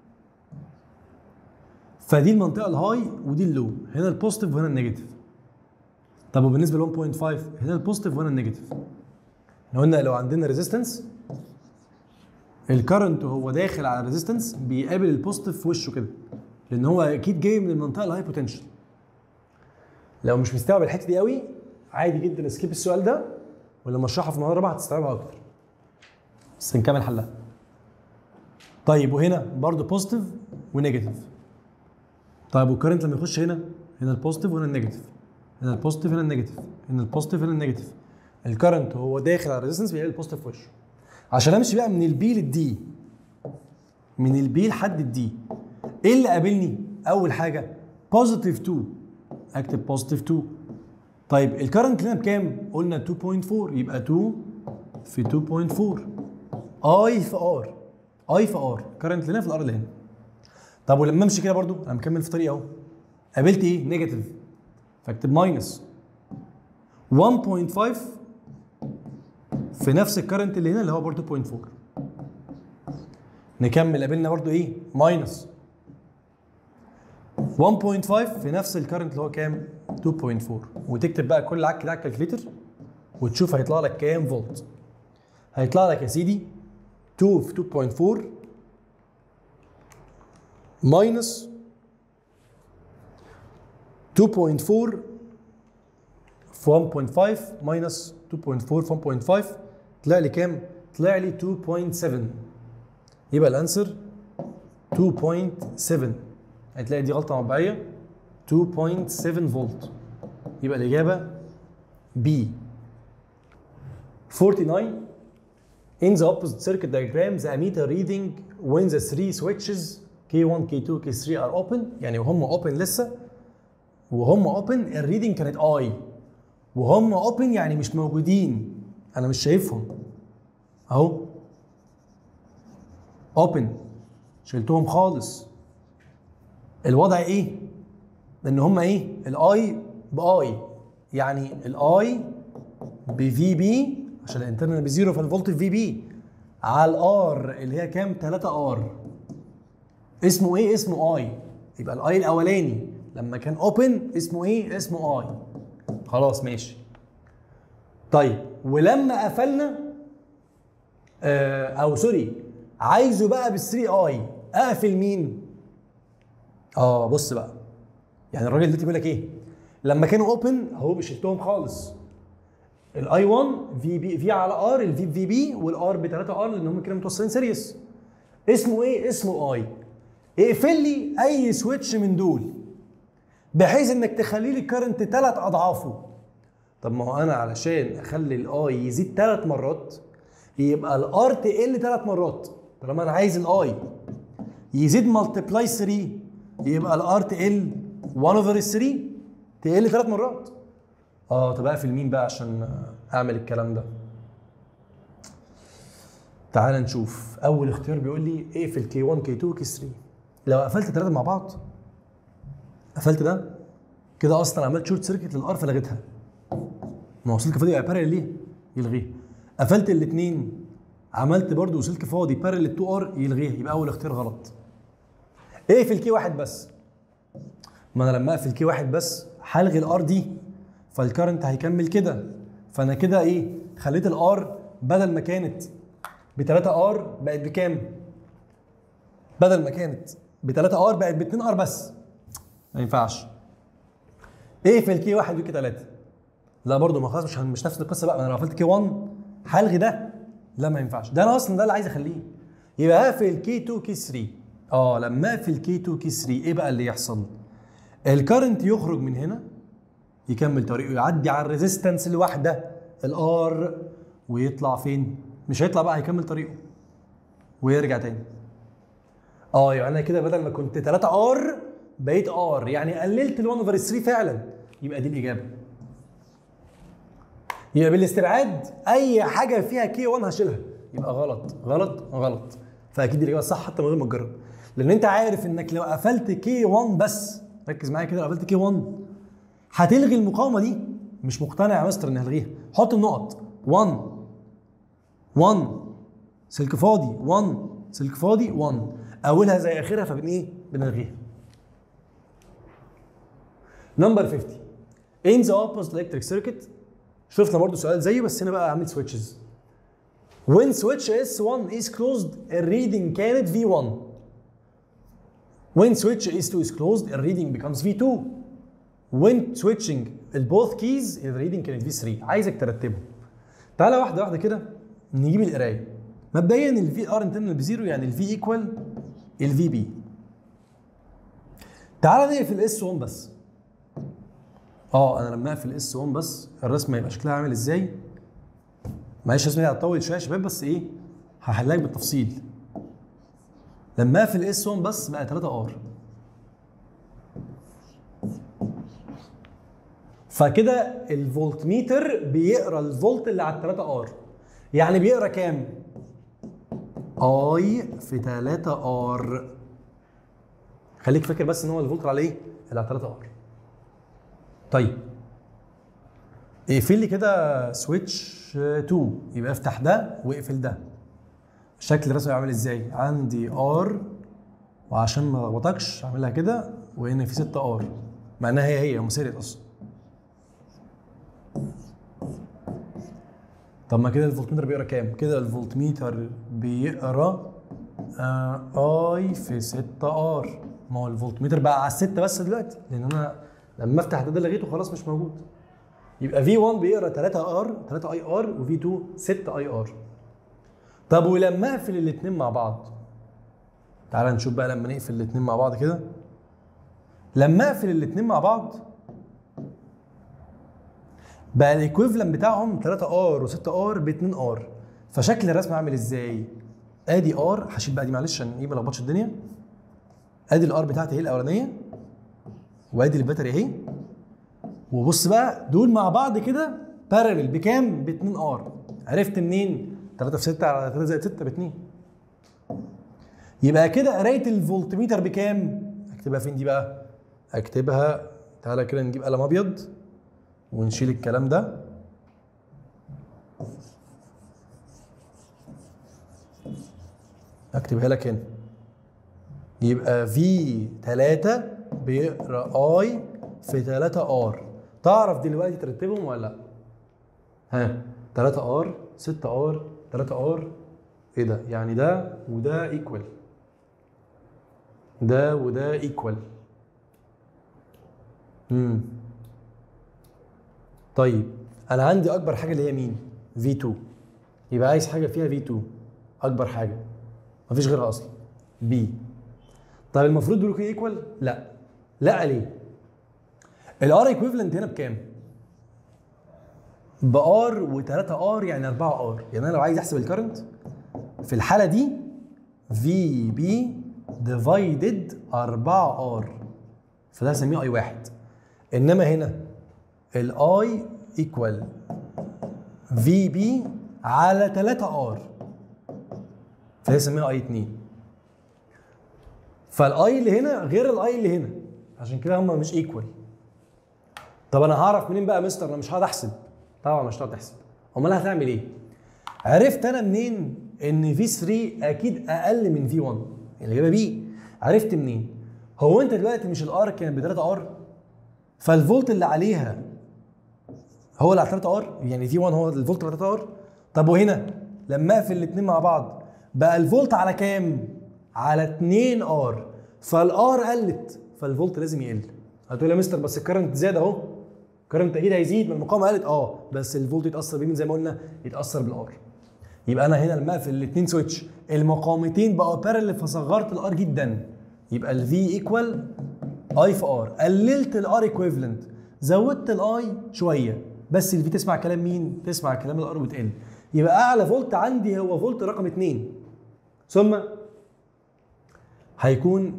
فدي المنطقه الهاي ودي اللو، هنا البوزيتيف وهنا النيجاتيف. طب وبالنسبه ل 1.5 هنا البوزيتيف وهنا النيجاتيف. احنا قلنا لو عندنا ريزيستنس الكرنت وهو داخل على الريزيستنس بيقابل البوزيتيف في وشه كده، لان هو اكيد جاي من المنطقه الهاي بوتنشال. لو مش مستوعب الحته دي قوي عادي جدا اسكيب السؤال ده، ولما اشرحها في المره الرابعه هتستوعبها اكتر. بس نكمل حلها. طيب وهنا برضه بوزيتيف ونيجاتيف. طيب والكرنت لما يخش هنا البوزيتيف وهنا النيجاتيف، هنا البوزيتيف هنا النيجاتيف، هنا البوزيتيف هنا النيجاتيف. الكرنت وهو داخل على الريزيستنس بيلاقي البوزيتيف في وشه. عشان امشي بقى من البي للدي، من البي لحد الدي، ايه اللي قابلني؟ اول حاجه بوزيتيف 2، اكتب بوزيتيف 2. طيب الكرنت هنا بكام؟ قلنا 2.4، يبقى 2 في 2.4 اي في ار، اي في ار، كرنت هنا في الار اللي هنا. طب ولما امشي كده برضو انا مكمل في طريقي اهو، قابلت ايه؟ نيجاتيف، فاكتب ماينس 1.5 في نفس الكرنت اللي هنا اللي هو برضو 2.4. نكمل قابلنا برضو ايه؟ ماينس 1.5 في نفس الكرنت اللي هو كام؟ 2.4. وتكتب بقى كل عك ده على الكالكليتر وتشوف هيطلع لك كام فولت. هيطلع لك يا سيدي 2 في 2.4 ماينس 2.4 في 1.5 ماينس 2.4 في 1.5 طلع لي كام؟ طلع لي 2.7. يبقى الانسر 2.7. هتلاقي دي غلطه مطبعيه 2.7 فولت. يبقى الاجابه B. 49 In the opposite circuit diagram the ammeter reading when the three switches K1 K2 K3 are open، يعني وهم open لسه، وهم open الريدنج كانت I، وهم open يعني مش موجودين، انا مش شايفهم اهو open، شلتهم خالص. الوضع ايه؟ لان هم ايه؟ الاي باي، يعني الاي بفي بي عشان الانترنال بزيرو فالفولت في بي على الار اللي هي كام؟ 3 ار. اسمه ايه؟ اسمه اي. يبقى الاي الاولاني لما كان اوبن اسمه ايه؟ اسمه اي. خلاص ماشي. طيب ولما قفلنا او سوري عايزه بقى بال 3 اي اقفل مين؟ بص بقى، يعني الراجل دلوقتي بيقول لك ايه؟ لما كانوا اوبن اهو بشلتهم خالص. الاي 1 في بي في على ار، الفي في بي والار ب 3 ار لان هم كده متوصلين سيريس. اسمه ايه؟ اسمه اي. اقفل لي اي سويتش من دول بحيث انك تخلي لي الكرنت 3 اضعافه. طب ما هو انا علشان اخلي الاي يزيد 3 مرات يبقى الار تقل 3 مرات. طالما انا عايز الاي يزيد ملتبلاي 3 يبقى الار تقل 1 اوفر 3 تقل 3 مرات. طب اقفل مين بقى عشان اعمل الكلام ده؟ تعال نشوف. اول اختيار بيقول لي اقفل كي 1 كي 2 كي 3. لو قفلت 3 مع بعض، قفلت ده كده اصلا عملت شورت سيركت للار فلغيتها. ما هو سلك فاضي يبقى بارل ليه؟ يلغيه. قفلت الاثنين عملت برضو سلك فاضي بارل 2 ار يلغيه، يبقى اول اختيار غلط. اقفل كي 1 بس. ما انا لما اقفل كي 1 بس هلغي الار دي فالكرنت هيكمل كده، فانا كده ايه؟ خليت الار بدل ما كانت ب 3 ار بقت بكام؟ بدل ما كانت ب 3 ار بقت ب 2 ار بس. ما ينفعش. اقفل كي 1 وكي 3. لا برضه ما خلاص مش نفس القصه بقى. انا لو قفلت كي 1 هلغي ده. لا ما ينفعش، ده انا اصلا ده اللي عايز اخليه. يبقى اقفل كي 2 كي 3. لما اقفل كي 2 كي 3 ايه بقى اللي يحصل؟ الكرنت يخرج من هنا يكمل طريقه يعدي على الريزيستنس الواحده الار ويطلع فين؟ مش هيطلع بقى، هيكمل طريقه ويرجع تاني. يعني انا كده بدل ما كنت 3 ار بقيت ار، يعني قللت ال 1 اوفر 3 فعلا. يبقى دي الاجابه. يبقى بالاستبعاد اي حاجه فيها كي 1 هشيلها. يبقى غلط غلط غلط. فاكيد الاجابه صح حتى من غير ما تجرب، لان انت عارف انك لو قفلت كي 1 بس، ركز معايا كده، لو قفلت كي 1 هتلغي المقاومه دي. مش مقتنع يا مستر اني هلغيها. حط النقط 1 سلك فاضي 1 سلك فاضي 1، اولها زي اخرها بنلغيها. نمبر 50 in the opposite electric circuit. شفنا برضو سؤال زيه بس هنا بقى عامل سويتشز. when switch S1 is closed الريدنج كانت V1. when switch S2 is closed الريدنج becomes V2. when switching both keys الريدنج كانت V3. عايزك ترتبهم. تعالى واحده واحده كده نجيب القرايه. مبدئيا ال VR internal بزيرو، يعني ال V equal ال VB. تعالى نقفل S1 بس. انا لما اقفل S1 بس الرسمه هيبقى شكلها عامل ازاي؟ معلش الرسمه دي هتطول شويه يا شباب، بس هحلها لك بالتفصيل. لما اقفل S1 بس بقى 3 ار. فكده الفولتميتر بيقرا الفولت اللي على 3 ار. يعني بيقرا كام؟ اي في 3 ار. خليك فاكر بس ان هو الفولت على ايه؟ اللي على 3 ار. طيب اقفل لي كده سويتش 2، يبقى افتح ده واقفل ده. شكل الرسم عامل ازاي؟ عندي ار، وعشان ما الخبطكش اعملها كده، وهنا في 6 ار، مع انها هي مسيرت اصلا. طب ما كده الفولتميتر بيقرا كام؟ كده الفولتميتر بيقرا اي في 6 ار. ما هو الفولتميتر بقى على 6 بس دلوقتي، لان انا لما افتح ده لغيته خلاص مش موجود. يبقى V1 بيقرا 3 ار 3 اي ار، وV2 6 اي ار. طب ولما اقفل الاثنين مع بعض، تعال نشوف بقى لما نقفل الاثنين مع بعض كده. لما اقفل الاثنين مع بعض بقى الايكويفالنت بتاعهم 3 ار و6 ار ب 2 ار. فشكل الرسم عامل ازاي؟ ادي ار، هشيل بقى دي معلش عشان ما لخبطش الدنيا. ادي الار بتاعتي اهي الاولانيه، وادي الباتري اهي. وبص بقى دول مع بعض كده بارلل بكام؟ ب 2 ار. عرفت منين؟ 3 في 6 على 3 زائد 6 ب 2. يبقى كده قرايه الفولتميتر بكام؟ اكتبها فين دي بقى؟ اكتبها، تعالى كده نجيب قلم ابيض ونشيل الكلام ده. اكتبها لك هنا. يبقى V3 بيقرا I في 3 ار. تعرف دلوقتي ترتبهم ولا لا؟ 3 ار 6 ار 3 ار. ايه ده؟ يعني ده وده ايكوال، ده وده ايكوال. طيب انا عندي اكبر حاجه اللي هي مين؟ V2. يبقى عايز حاجه فيها V2 اكبر حاجه، مفيش غيرها اصلا، B. طب المفروض دول يكونوا ايكوال؟ لا. لا ليه؟ الار ايكويفالنت هنا بكام؟ بار و3 ار يعني 4 ار. يعني انا لو عايز احسب الكرنت في الحاله دي في بي ديفايدد 4 ار، فده هسميه اي واحد. انما هنا الاي ايكوال في بي على 3 ار، فده هسميها اي 2. فالاي اللي هنا غير الاي اللي هنا، عشان كده هم مش ايكوال. طب انا هعرف منين بقى يا مستر؟ انا مش هقعد احسب. طبعا مش هتقعد تحسب. امال هتعمل ايه؟ عرفت انا منين ان في 3 اكيد اقل من في 1؟ الاجابه بي. عرفت منين؟ هو انت دلوقتي مش الار كان ب 3 ار، فالفولت اللي عليها هو اللي على 3 ار، يعني في 1 هو الفولت على 3 ار. طب وهنا لما اقفل الاثنين مع بعض بقى الفولت على كام؟ على 2 ار، فالار قلت فالفولت لازم يقل. هتقول يا مستر بس الكرنت زاد اهو، الكرنت اكيد هيزيد، ما المقاومه قلت. بس الفولت يتاثر بمين؟ زي ما قلنا يتاثر بالار. يبقى انا هنا لما اقفل الاثنين سويتش المقاومتين بقوا بارلل فصغرت الار جدا، يبقى الفي ايكوال اي في ار. قللت الار ايكويفالنت، زودت الاي شويه، بس الفي تسمع كلام مين؟ تسمع كلام الار وتقل. يبقى اعلى فولت عندي هو فولت رقم 2، ثم هيكون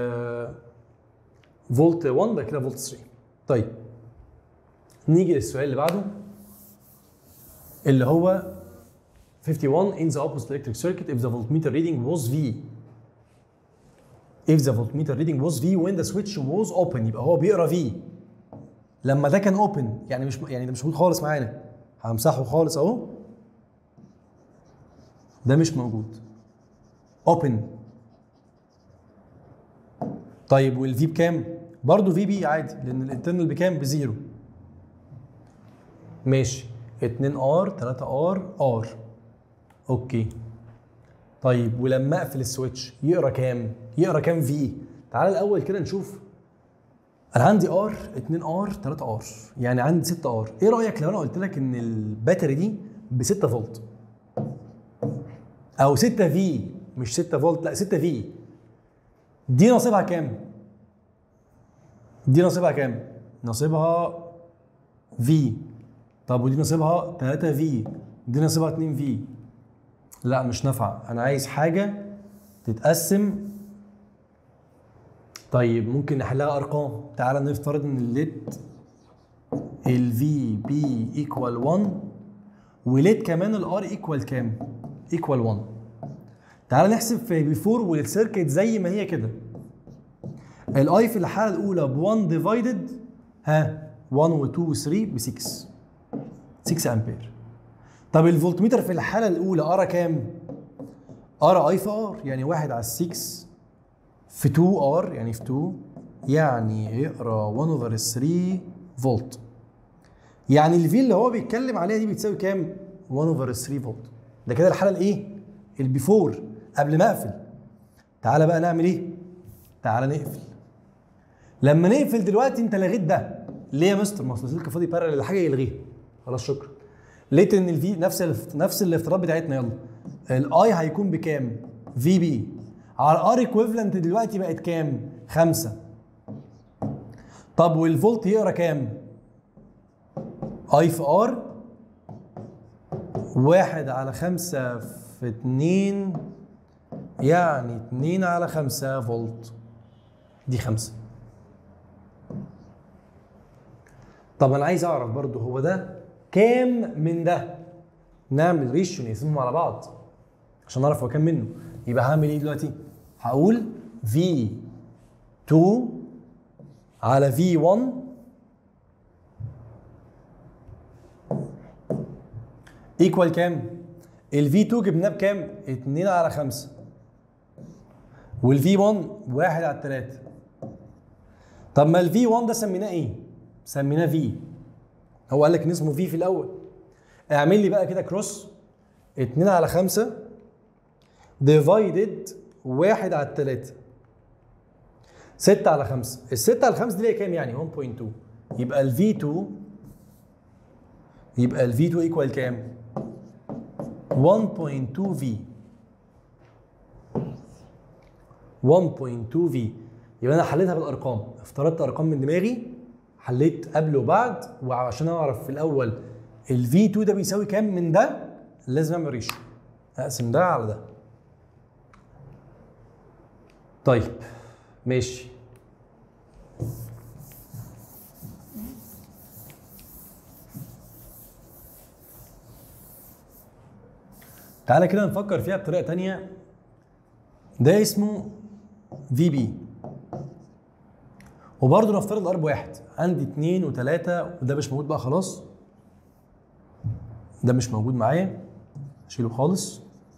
فولت 1 بعد كده فولت 3. طيب نيجي للسؤال اللي بعده اللي هو 51 in the opposite electric circuit if the voltmeter reading was V. If the voltmeter reading was V when the switch was open، يبقى هو بيقرا V لما ده كان open، يعني مش ده مش موجود خالص معانا. همسحه خالص اهو، ده مش موجود open. طيب والفي بكام؟ برضه في بي عادي لان الانترنال بكام؟ بزيرو. ماشي 2 ار 3 ار ار. اوكي. طيب ولما اقفل السويتش يقرا كام؟ يقرا كام في؟ تعال الاول كده نشوف. انا عندي ار 2 ار 3 ار، يعني عندي 6 ار. ايه رايك لو انا قلت لك ان الباتري دي ب 6 فولت او 6 في، مش 6 فولت لا 6 في، دي نصيبها كام؟ دي نصيبها كام؟ نصيبها في. طب ودي نصيبها 3 في، دي نصيبها 2 في. لا مش نافعه، انا عايز حاجه تتقسم. طيب ممكن نحلها ارقام. تعالى نفترض ان الليد الفي بي ايكوال 1 وليد كمان الار ايكوال كام؟ ايكوال 1. تعالى نحسب في بيفور والسيركت زي ما هي كده. الاي في الحاله الاولى ب 1 ديفايدد 1 و2 و3 ب 6 امبير. طب الفولتميتر في الحاله الاولى قرا كام؟ قرا اي في ار، يعني 1 على 6 في 2 ار، يعني في 2 يعني يقرا 1 اوفر 3 فولت. يعني الفي اللي هو بيتكلم عليها دي بتساوي كام؟ 1 اوفر 3 فولت. ده كده الحاله الايه؟ البيفور قبل ما اقفل. تعالى بقى نعمل ايه؟ تعالى نقفل. لما نقفل دلوقتي انت لغيت ده. ليه يا مستر؟ ما اصل سلك فاضي بارل لحاجه يلغيها. خلاص شكرا. لقيت ان الفي نفس الافتراض بتاعتنا. يلا الاي هيكون بكام؟ في بي على الار ايكويفالنت دلوقتي بقت كام؟ 5. طب والفولت يقرا كام؟ اي في ار 1 على 5 في 2 يعني 2 على 5 فولت، دي 5. طب انا عايز اعرف برضو هو ده كام من ده. نعمل ريشيو نقسمهم على بعض عشان نعرف هو كام منه. يبقى هعمل ايه دلوقتي؟ هقول V2 على V1 ايكوال كام؟ ال V2 جبناه بكام؟ 2 على 5 وال V1 1 على 3. طب ما ال V1 ده سميناه ايه؟ سميناه V. هو قال لك ان اسمه V في الاول. اعمل لي بقى كده كروس 2 على 5 ديفايدد 1 على 3 6 على 5. ال 6 على 5 دي هي كام يعني؟ 1.2. يبقى ال V2 ايكوال كام؟ 1.2 V. 1.2 في. يبقى انا حليتها بالارقام، افترضت ارقام من دماغي، حليت قبل وبعد، وعشان اعرف في الاول الفي 2 ده بيساوي كام من ده لازم اعمل ريشيو، اقسم ده على ده. طيب ماشي. تعالى كده نفكر فيها بطريقه ثانيه. ده اسمه في بي، وبرضه نفترض الار بواحد، عندي 2 و3 وده مش موجود بقى خلاص، ده مش موجود معايا، اشيله خالص.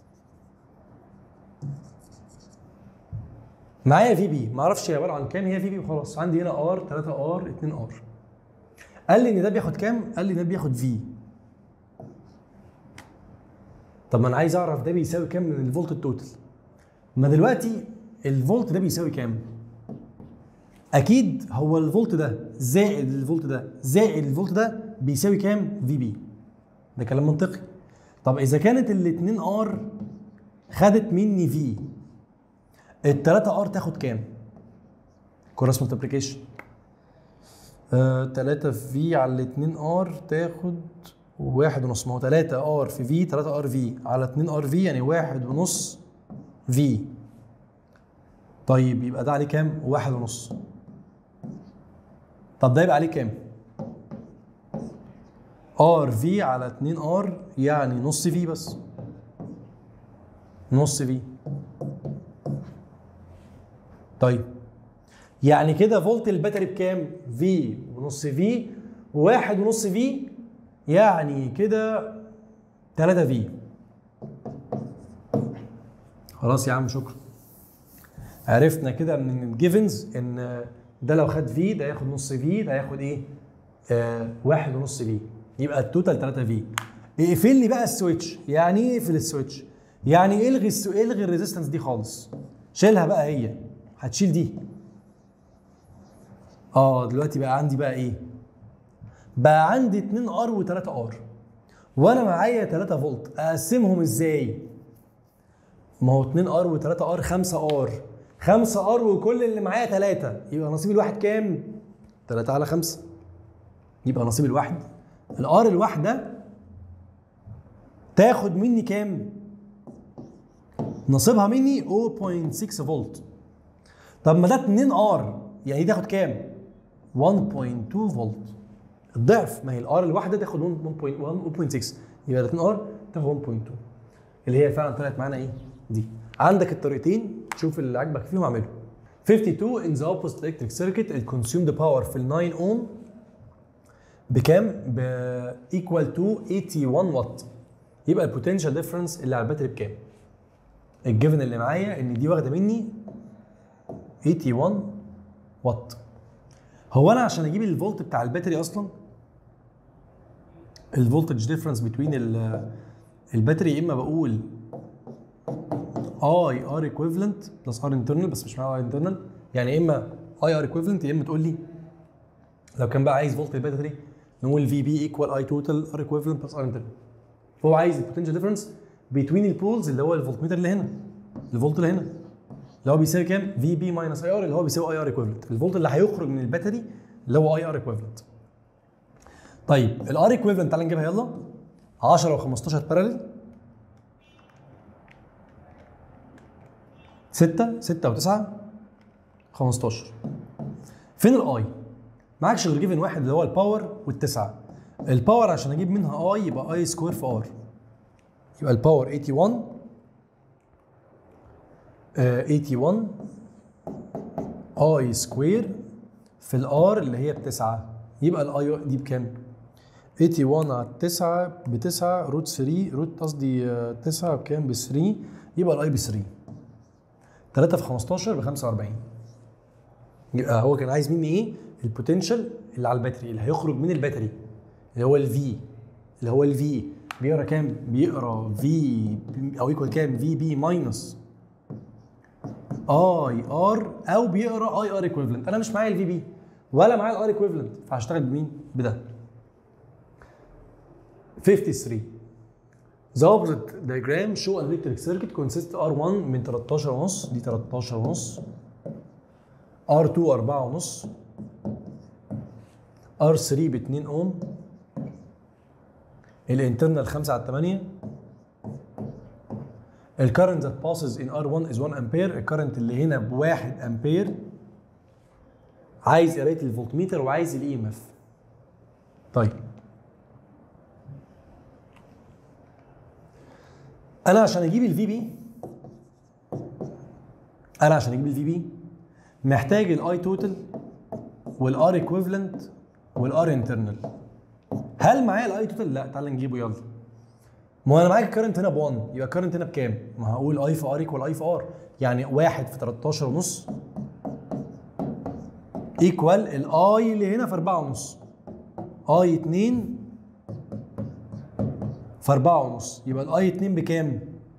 معايا في بي، ما اعرفش هي عباره عن كام، هي في بي وخلاص. عندي هنا ار 3 ار 2 ار. قال لي ان ده بياخد كام؟ قال لي ده بياخد في. طب ما انا عايز اعرف ده بيساوي كام من الفولت التوتال. ما دلوقتي الفولت ده بيساوي كام؟ اكيد هو الفولت ده زائد الفولت ده زائد الفولت ده بيساوي كام؟ في بي. ده كلام منطقي. طب اذا كانت ال2 ار خدت مني في، ال3 ار تاخد كام؟ كروس ملتبليكيشن. 3 في على 2 ار تاخد 1.5. ما هو 3 ار في في، 3 ار في على 2 ار في يعني 1.5 في. طيب يبقى ده عليه كام؟ 1.5. طب ده يبقى عليه كام؟ ار في على 2 ار يعني نص في بس. نص في. طيب يعني كده فولت الباتري بكام؟ في ونص في وواحد ونص في، يعني كده 3 في. خلاص يا عم شكرا. عرفنا كده من الجيفنز ان ده لو خد في ده ياخد نص في، ده ياخد ايه؟ 1.5 في. يبقى التوتال 3 في. اقفل لي بقى السويتش. يعني ايه اقفل السويتش؟ يعني الغي الريزيستنس دي خالص. شيلها بقى، هي هتشيل دي. دلوقتي بقى عندي بقى ايه؟ بقى عندي 2 ار و3 ار، وانا معايا 3 فولت. اقسمهم ازاي؟ ما هو 2 ار و3 ار 5 ار، 5 ار وكل اللي معايا 3، يبقى نصيب الواحد كام؟ 3 على 5. يبقى نصيب الواحد الار الواحده تاخد مني كام؟ نصيبها مني 0.6 فولت. طب ما ده 2 ار يعني دي تاخد كام؟ 1.2 فولت، الضعف. ما هي الار الواحده تاخد 1.6، يبقى ال 2 ار تاخد 1.2، اللي هي فعلا طلعت معانا ايه؟ دي. عندك الطريقتين، شوف اللي عاجبك فيهم اعمله. 52 in the opposite electric circuit ال consumed power في ال 9 اوم بكام؟ ب equal to 81 واط. يبقى البوتنشال ديفرنس اللي على الباتري بكام؟ الجيفن اللي معايا ان دي واخده مني 81 واط. هو انا عشان اجيب الفولت بتاع الباتري اصلا، الفولتج ديفرنس بين الباتري، يا اما بقول اي ار ايكويفالنت بلس ار انترنال، بس مش معايا ار انترنال، يعني يا اما اي ار ايكويفالنت يا اما تقول لي لو كان بقى عايز فولت الباتري نقول في بي ايكوال اي توتال ار ايكويفالنت بلس ار انترنال. فهو عايز البوتنشال ديفرنس بين البولز اللي هو الفولتميتر اللي هنا، الفولت اللي هنا اللي هو بيساوي كام؟ في بي ماينس اي ار اللي هو بيساوي اي ار ايكويفالنت، الفولت اللي هيخرج من الباتري اللي هو اي ار ايكويفالنت. طيب الار ايكويفالنت تعالى نجيبها يلا. 10 و15 باراليل، 6 و9 15. فين الاي؟ معكش غير جيفن واحد اللي هو الباور والتسعه. الباور عشان اجيب منها اي يبقى اي سكوير في ار، يبقى الباور 81 اي سكوير في الار اللي هي بتسعه، يبقى الاي دي بكام؟ 81 على 9 ب9 روت 3 روت قصدي 9 بكام؟ ب 3، يبقى الاي ب 3. 3 في 15 ب 45. يبقى هو كان عايز مني ايه؟ البوتنشال اللي على الباتري اللي هيخرج من الباتري اللي هو الفي، اللي هو الفي بيقرا كام؟ بيقرا في او ايكوال كام؟ في بي ماينس اي ار، او بيقرا اي ار ايكويفالنت. انا مش معايا الفي بي ولا معايا الار ايكويفالنت، فهشتغل بمين؟ بده. 53 The opposite diagram show an electric circuit consists R1 من 13 ونص، دي 13 ونص، R2 4 ونص، R3 ب 2 اوم، الانترنال 5 على 8. الكرنت that passes in R1 is 1 امبير، الكرنت اللي هنا ب 1 امبير. عايز قرايه الفولتميتر وعايز الاي ام اف. طيب انا عشان اجيب الفي بي محتاج الاي توتال والار ايكويفالنت والار انترنال. هل معايا الاي توتال؟ لا، تعال نجيبه يلا. ما انا معايا الكرنت هنا ب 1، يبقى الكرنت هنا بكام؟ ما هقول اي في ار ايكوال اي في ار، يعني 1 في 13 ونص ايكوال الاي اللي هنا في 4 ونص، اي 2 في 4 ونص، يبقى الاي 2 بكام؟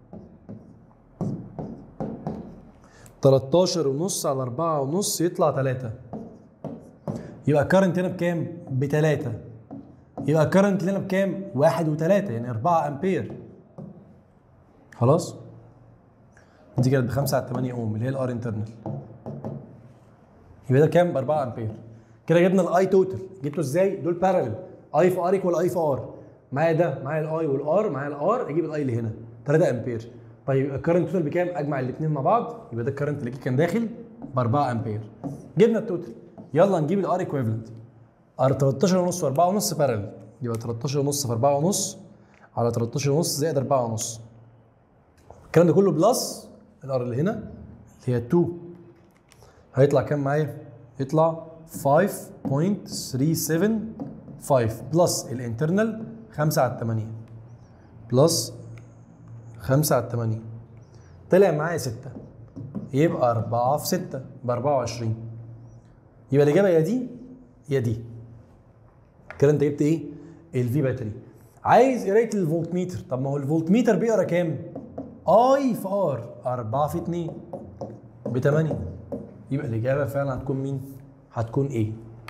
13 ونص على 4 ونص يطلع 3. يبقى الكرنت هنا بكام؟ ب 3. يبقى الكرنت هنا بكام؟ 1 و3 يعني 4 امبير. خلاص؟ دي كانت ب 5 على 8 اوم اللي هي الار انترنال. يبقى ده كام؟ ب 4 امبير. كده جبنا الاي توتال، جبته ازاي؟ دول بارالل، اي في ار ايكوال اي في ار. معايا ده، معايا الاي والار، معايا الار، اجيب الاي اللي هنا 3 امبير. طيب الكرنت توتال بكام؟ اجمع الاثنين مع بعض، يبقى ده الكرنت اللي كان داخل ب 4 امبير. جبنا التوتال، يلا نجيب الار ايكويفالنت. ار 13 ونص و4 ونص بارالل، يبقى 13 ونص في 4 ونص على 13 ونص زائد 4 ونص. الكلام ده كله بلس الار اللي هنا اللي هي 2، هيطلع كام معايا؟ يطلع 5.375 بلس الانترنال 5 على 8 بلس 5 على 8 طلع معايا 6، يبقى 4 في 6 ب 24. يبقى الاجابه يا دي يا دي. كده انت جبت ايه؟ الفي باتري. عايز قرايه الفولتميتر، طب ما هو الفولتميتر بيقرا كام؟ اي في ار 4 في 2 ب 8. يبقى الاجابه فعلا هتكون مين؟ هتكون ايه؟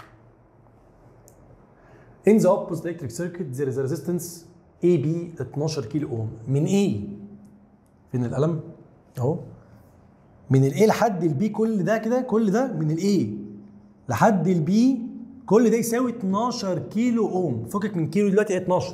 In the opposite electric circuit there is a resistance AB 12 كيلو اوم. من ايه؟ فين القلم؟ اهو. من الايه لحد البي كل ده كده، كل ده من الايه لحد البي كل ده يساوي 12 كيلو اوم. فكك من كيلو دلوقتي، 12.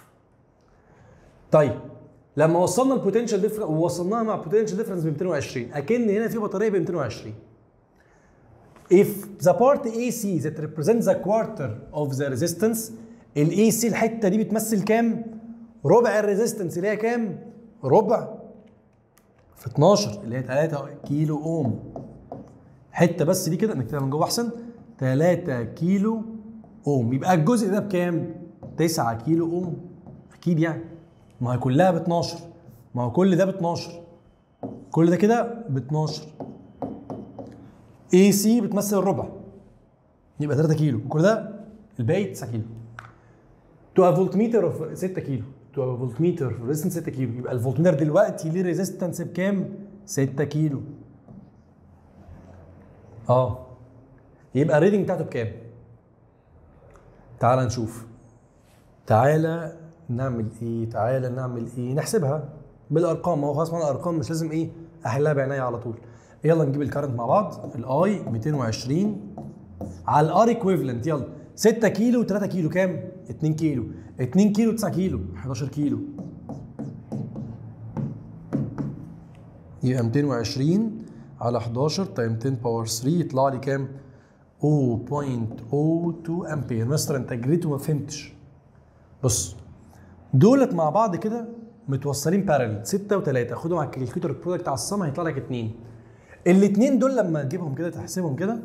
طيب لما وصلنا البوتنشال ديفرنس ووصلناها مع بوتنشال ديفرنس ب 220، اكن هنا في بطاريه ب 220. If the part AC that represents the quarter of the resistance، ال AC الحته دي بتمثل كام؟ ربع الريزيستنس اللي هي كام؟ ربع في 12 اللي هي 3 كيلو اوم. حته بس دي كده نكتبها من جوه احسن، 3 كيلو اوم. يبقى الجزء ده بكام؟ 9 كيلو اوم. اكيد يعني، ما هي كلها ب 12، ما هو كل ده ب 12، كل ده كده ب 12. اي سي بتمثل الربع، يبقى 3 كيلو، وكل ده الباقي 9 كيلو. تو ا فولتميتر اوف 6 كيلو، تو ا فولتميتر ريزيستنس 6 كيلو، يبقى الفولتميتر دلوقتي ليه ريزيستنس بكام؟ 6 كيلو. يبقى الريدنج بتاعته بكام؟ تعال نشوف. تعالى نعمل ايه؟ نحسبها بالارقام. ما هو خلاص معانا الارقام، مش لازم ايه احلها بعينيا على طول. يلا نجيب الكارنت مع بعض. الاي 220 على الار ايكويفالنت، يلا 6 كيلو 3 كيلو كام؟ 2 كيلو. 2 كيلو 9 كيلو 11 كيلو. يبقى 220 على 11 تايم 10 باور 3 يطلع لي كام؟ 0.02 امبير. مستر انت جريت وما فهمتش. بص دولت مع بعض كده متوصلين بارلل 6 و3، خدهم على الكالكوليتر برودكت على الصم هيطلع لك 2. الاثنين دول لما تجيبهم كده تحسبهم كده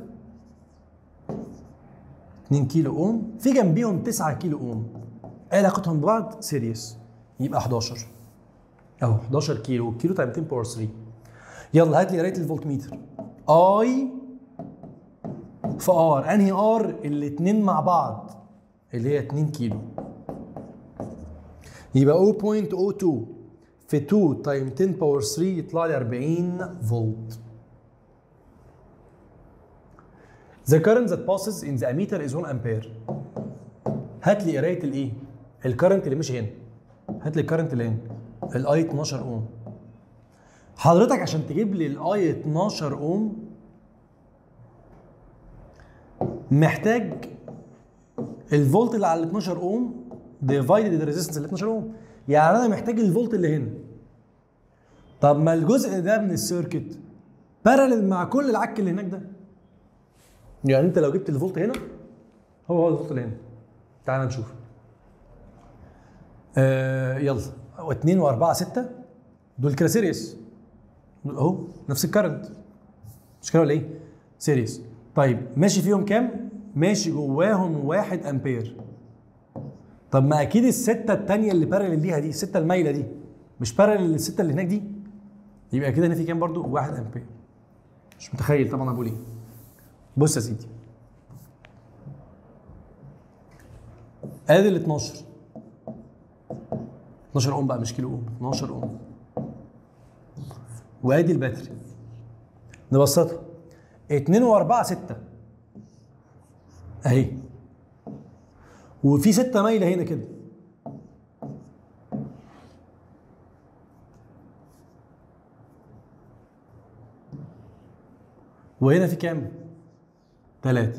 2 كيلو اوم، في جنبيهم 9 كيلو اوم، ايه علاقتهم ببعض؟ سيريس. يبقى 11 اهو، 11 كيلو، كيلو تايم 10 باور 3. يلا هات لي قرايه الفولتميتر. اي في ار، انهي ار؟ الاثنين مع بعض اللي هي 2 كيلو، يبقى 0.02 في 2 تايم 10 باور 3 يطلع لي 40 فولت. The current that passes in the ammeter is 1 ampere. هات لي قرايه الايه؟ الكرنت اللي مش هنا. هات لي الكرنت اللي هنا. الاي 12 اوم. حضرتك عشان تجيب لي الاي 12 اوم محتاج الفولت اللي على ال 12 اوم ديفايدد الريزيستنس اللي 12 اوم، يعني انا محتاج الفولت اللي هنا. طب ما الجزء ده من السيركت بارلل مع كل العك اللي هناك ده، يعني انت لو جبت الفولت هنا هو الفولت اللي هنا. تعال نشوف. يلا، 2 و4 6 دول كده سيريس اهو، نفس الكرنت، مش كده ولا ايه؟ سيريس. طيب ماشي فيهم كام؟ ماشي جواهم 1 امبير. طب ما اكيد السته الثانيه اللي بارلل ليها دي، السته المايله دي مش بارلل للسته اللي هناك دي، يبقى كده هنا في كام برضو؟ 1 امبير. مش متخيل طبعا انا بقول ايه. بص يا سيدي، ادي ال 12 اوم بقى، مش كيلو اوم، 12 اوم. وادي الباتري، نبسطها 2 و4 6 اهي، وفي 6 مايله هنا كده، وهنا في كام؟ 3.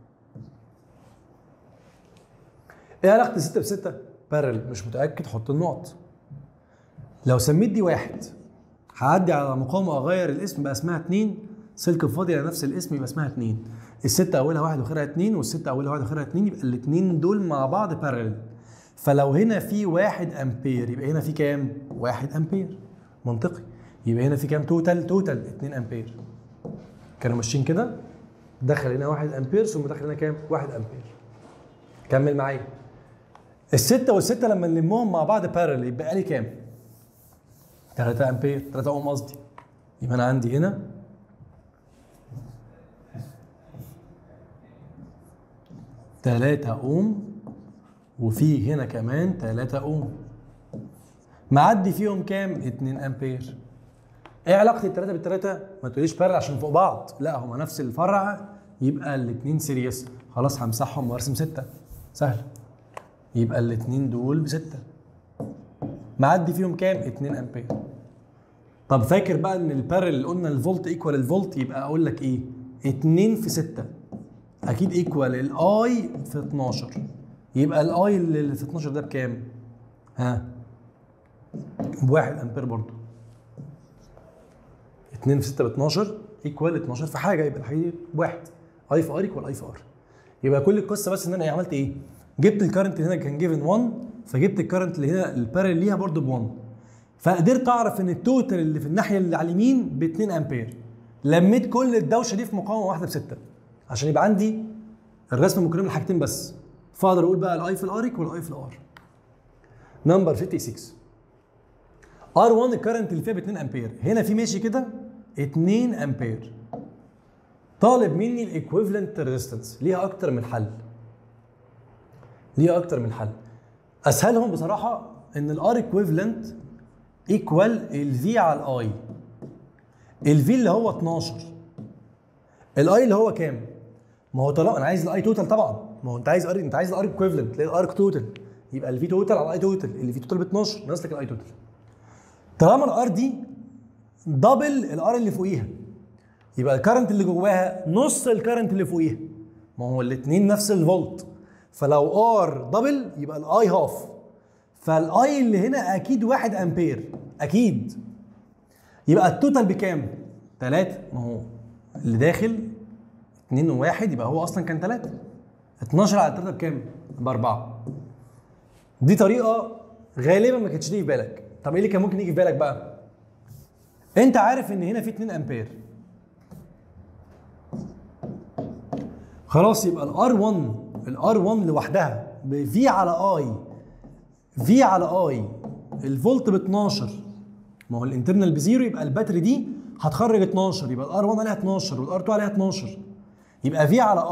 ايه علاقة 6 ب6؟ بارل، مش متأكد، حط النقط. لو سميت دي 1 هعدي على مقاومة اغير الاسم بقى اسمها 2، سلك فاضي على نفس الاسم يبقى اسمها 2. ال6 اولها 1 واخرها 2، وال6 اولها 1 واخرها 2، يبقى الاثنين دول مع بعض بارل. فلو هنا في 1 امبير يبقى هنا في كام؟ 1 امبير. منطقي. يبقى هنا في كام توتال 2 امبير. كانوا ماشيين كده، دخل هنا 1 امبير ثم دخل هنا كام؟ 1 امبير. كمل معايا. الستة والستة لما نلمهم مع بعض بارل يبقى لي كام؟ 3 امبير، 3 اوم قصدي. يبقى انا عندي هنا 3 اوم، وفي هنا كمان 3 اوم. معدي فيهم كام؟ 2 امبير. ايه علاقة التلاتة بالتلاتة؟ ما تقوليش بارل عشان فوق بعض، لا هما نفس الفرع، يبقى الاثنين سيريس. خلاص همسحهم وارسم 6، سهل. يبقى الاثنين دول ب6. معدي فيهم كام؟ 2 امبير. طب فاكر بقى ان البارل اللي قلنا الفولت ايكوال الفولت، يبقى اقول لك ايه؟ 2 في 6 اكيد ايكوال الاي في 12. يبقى الاي اللي في 12 ده بكام؟ ها؟ ب1 امبير برضه. 2 في 6 ب 12 ايكوال 12 في حاجه، يبقى الحقيقي بواحد. اي في ار ايكوال اي في ار. يبقى كل القصه بس ان انا عملت ايه؟ جبت الكرنت اللي هنا كان جيفن 1، فجبت الكرنت اللي هنا البارل ليها برضه ب 1، فقدرت اعرف ان التوتال اللي في الناحيه اللي على اليمين ب 2 امبير. لميت كل الدوشه دي في مقاومه واحده ب6 عشان يبقى عندي الرسم مكرم لحاجتين بس، فاقدر اقول بقى الاي في الار ايكوال اي في الار. نمبر 56 R1 الكرنت اللي فيها ب 2 امبير، هنا في ماشي كده 2 امبير. طالب مني الايكويفالنت ريزيستنس، ليها اكتر من حل. اسهلهم بصراحه ان الار ايكويفالنت ايكوال الفي على الاي. الفي اللي هو 12، الاي اللي هو كام؟ ما هو طالما انا عايز الاي توتال طبعا، ما هو انت عايز الار ايكويفالنت، تلاقي الار توتال، يبقى الفي توتال على الاي توتال، اللي في توتال ب 12 ناقص لك الاي توتال. طالما الار دي دبل الار اللي فوقيها، يبقى الكرنت اللي جواها نص الكرنت اللي فوقيها، ما هو الاثنين نفس الفولت، فلو ار دبل يبقى الاي هاف، فالاي اللي هنا اكيد 1 امبير اكيد. يبقى التوتال بكام؟ 3. ما هو اللي داخل 2 و1 يبقى هو اصلا كان 3. 12 على 3 بكام؟ ب4. دي طريقه غالبا ما كانتش تيجي في بالك. طب ايه اللي كان ممكن يجي في بالك بقى؟ انت عارف ان هنا في 2 امبير، خلاص يبقى الار 1 لوحدها بفي على اي، الفولت ب 12، ما هو الانترنال بزيرو، يبقى الباتري دي هتخرج 12، يبقى الار 1 عليها 12 والار 2 عليها 12، يبقى في على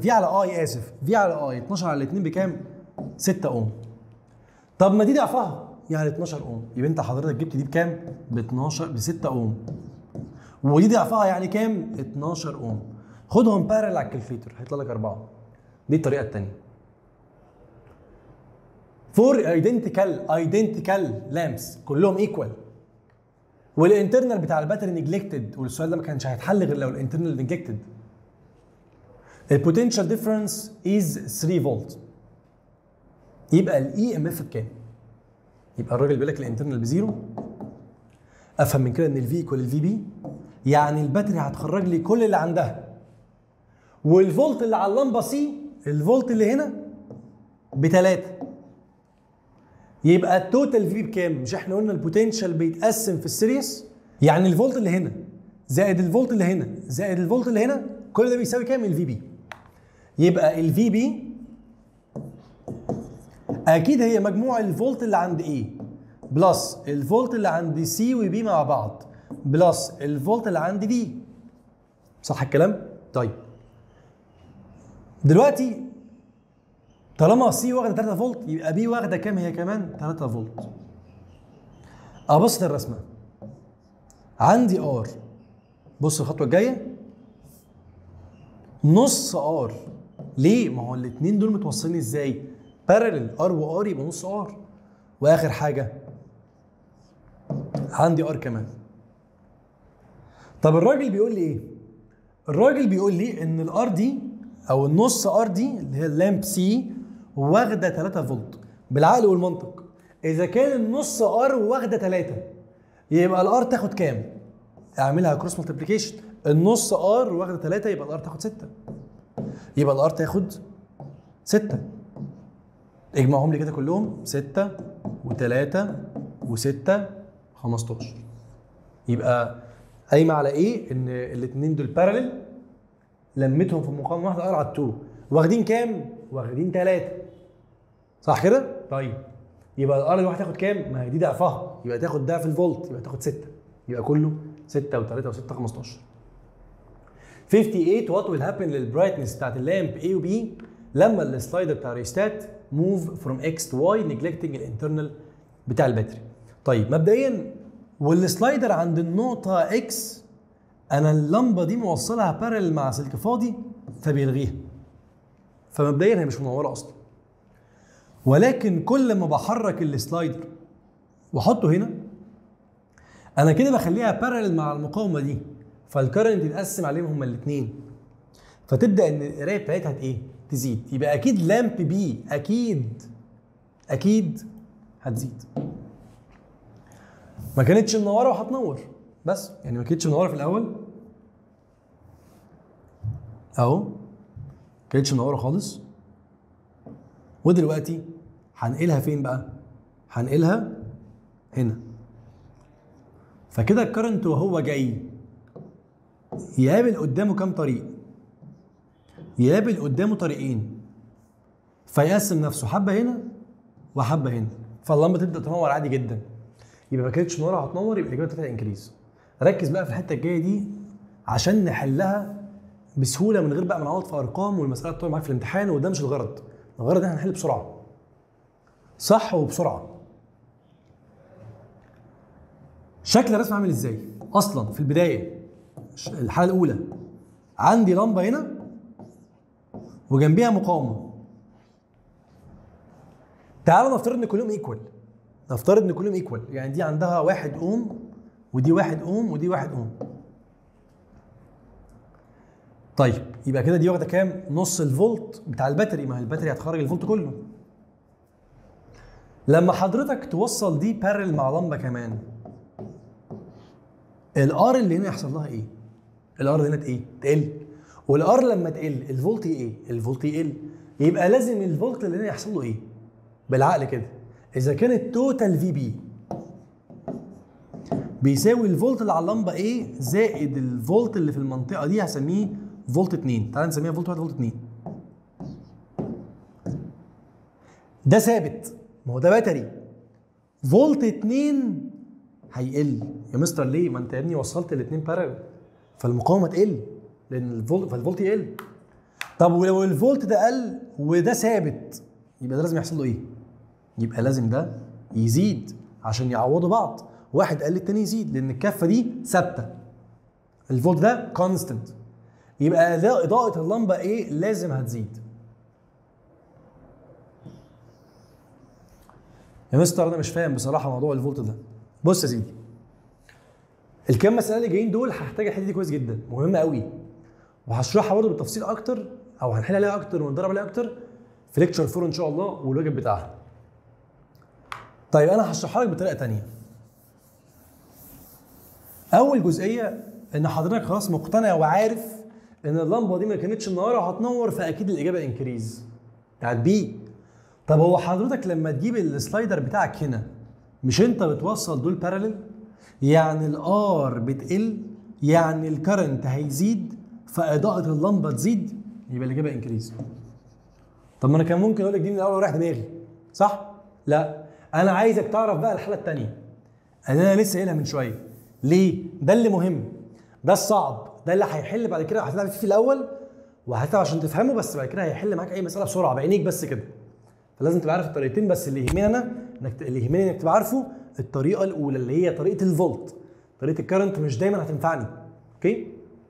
اي 12 على 2 بكام؟ 6 اوم. طب ما دي ضعفها يعني 12 اوم، يبقى انت حضرتك جبت دي بكام؟ ب 12 ب 6 اوم، ودي ضعفها يعني كام؟ 12 اوم. خدهم بارل على الكالكليتر هيطلع لك 4. دي الطريقه الثانيه. فور ايدنتيكال لامبس كلهم ايكوال، والانترنال بتاع الباتري نيجلكتد، والسؤال ده ما كانش هيتحل غير لو الانترنال نيجلكتد. البوتنشال ديفرنس از 3 فولت، يبقى الاي ام اف بكام؟ يبقى الراجل بيقول لك الانترنال بزيرو، افهم من كده ان الفي ايكوال الفي بي، يعني الباتري هتخرج لي كل اللي عندها، والفولت اللي على اللمبه سي، الفولت اللي هنا ب3، يبقى التوتال في بكام؟ مش احنا قلنا البوتنشال بيتقسم في السيريس؟ يعني الفولت اللي هنا زائد الفولت اللي هنا زائد الفولت اللي هنا، كل ده بيساوي كام؟ الفي بي. يبقى الفي بي اكيد هي مجموع الفولت اللي عند ايه بلس الفولت اللي عند سي وبي مع بعض بلس الفولت اللي عند دي. صح الكلام؟ طيب دلوقتي طالما سي واخده 3 فولت يبقى بي واخده كام هي كمان؟ 3 فولت. ابسط الرسمه، عندي ار، بص الخطوه الجايه، نص ار. ليه؟ ما هو الاثنين دول متوصلين ازاي؟ بارلل، ار وار يبقى نص ار. واخر حاجه عندي ار كمان. طب الراجل بيقول لي ايه؟ الراجل بيقول لي ان الار دي او النص ار دي اللي هي اللامب سي واخده 3 فولت. بالعقل والمنطق اذا كان النص ار واخده 3 يبقى الار تاخد كام؟ اعملها كروس مالتيبليكيشن، النص ار واخده 3 يبقى الار تاخد 6، يبقى الار تاخد 6. اجمعهم لي كده كلهم، 6 و3 و6 15. يبقى قايمه على ايه؟ ان الاثنين دول بارلل، لمتهم في مقام واحد ار على 2، واخدين كام؟ واخدين 3. صح كده؟ طيب يبقى الار الواحد تاخد كام؟ ما هي دي ضعفها، يبقى تاخد ضعف الفولت، يبقى تاخد 6، يبقى كله 6 و3 و6 15. 58 وات ويل هابن للبرايتنس بتاعت اللامب A و B لما السلايدر بتاع الريستات موف فروم اكس تو واي نيجلكتنج الانترنال بتاع الباتري. طيب مبدئيا والسلايدر عند النقطه اكس انا اللمبه دي موصلها بارل مع سلك فاضي فبيلغيها، فمبدئيا هي مش منوره اصلا. ولكن كل ما بحرك السلايدر واحطه هنا انا كده بخليها بارل مع المقاومه دي، فالكرنت يتقسم عليهم هما الاثنين، فتبدا ان القرايه بتاعتها ايه؟ تزيد. يبقى اكيد لامب بي اكيد هتزيد. ما كانتش منوره وهتنور بس، يعني ما كانتش منوره في الاول اهو، ما كانتش منوره خالص، ودلوقتي هنقلها فين بقى؟ هنقلها هنا. فكده الكرنت وهو جاي يقابل قدامه كام طريق؟ يقابل قدامه طريقين، فيقسم نفسه حبه هنا وحبه هنا، فاللمبه تبدا تنور عادي جدا. يبقى ما كانتش منوره هتنور، يبقى الاجابه بتاعتها انكريز. ركز بقى في الحته الجايه دي عشان نحلها بسهوله من غير بقى ما نعوض في ارقام والمساله تطول معاك في الامتحان، وده مش الغرض. الغرض ان احنا نحل بسرعه صح وبسرعه. شكل الرسم عامل ازاي؟ اصلا في البدايه الحاله الاولى عندي لمبه هنا وجنبيها مقاومه. تعالوا نفترض ان كلهم ايكوال، نفترض ان كلهم ايكوال، يعني دي عندها 1 اوم ودي 1 اوم ودي 1 اوم. طيب يبقى كده دي واخده كام؟ نص الفولت بتاع الباتري، ما هي الباتري هتخرج الفولت كله. لما حضرتك توصل دي بارل مع لمبه كمان، الار اللي هنا يحصل لها ايه؟ الار اللي هنا ايه؟ تقل. والار لما تقل الفولت ايه؟ الفولت يقل. يبقى لازم الفولت اللي هنا يحصل له ايه؟ بالعقل كده اذا كان التوتال في بي بيساوي الفولت اللي على اللمبه ايه زائد الفولت اللي في المنطقه دي، هسميه فولت 2. تعال نسميها فولت 1 فولت 2. ده ثابت، ما هو ده باتري. فولت 2 هيقل يا مستر ليه؟ ما انت يا ابني وصلت الاثنين بارل فالمقاومه تقل لان فالفولت يقل. طب ولو الفولت ده قل وده ثابت يبقى ده لازم يحصل له ايه؟ يبقى لازم ده يزيد عشان يعوضوا بعض، واحد قل التاني يزيد لان الكفه دي ثابته، الفولت ده كونستنت، يبقى ده اضاءه اللمبه ايه؟ لازم هتزيد. يا مستر انا مش فاهم بصراحه موضوع الفولت ده. بص يا سيدي، الكام مساله اللي جايين دول هحتاج الحته دي كويس جدا، مهمه قوي، وهشرحها برضه بالتفصيل اكتر، او هنحل عليها اكتر ونتدرب عليها اكتر في ليكتشر 4 ان شاء الله والواجب بتاعها. طيب انا هشرحها لك بطريقه ثانيه. اول جزئيه ان حضرتك خلاص مقتنع وعارف ان اللمبه دي ما كانتش منوره وهتنور، فاكيد الاجابه انكريز بتاعت بي. طب هو حضرتك لما تجيب السلايدر بتاعك هنا، مش انت بتوصل دول باراليل؟ يعني الار بتقل، يعني الكرنت هيزيد، فاضاءه اللمبه تزيد، يبقى الاجابه انكريز. طب ما انا كان ممكن اقول لك دي من الاول ورايح دماغي، صح؟ لا، انا عايزك تعرف بقى الحاله الثانيه اللي انا لسه قايلها من شويه. ليه؟ ده اللي مهم، ده الصعب، ده اللي هيحل بعد كده، هتتعب فيه في الاول وهتتعب عشان تفهمه، بس بعد كده هيحل معاك اي مساله بسرعه بعينيك بس كده. فلازم تبقى عارف الطريقتين، بس اللي يهمني انا اللي يهمني انك تبقى عارفه الطريقه الاولى اللي هي طريقه الفولت. طريقه الكرنت مش دايما هتنفعني، اوكي؟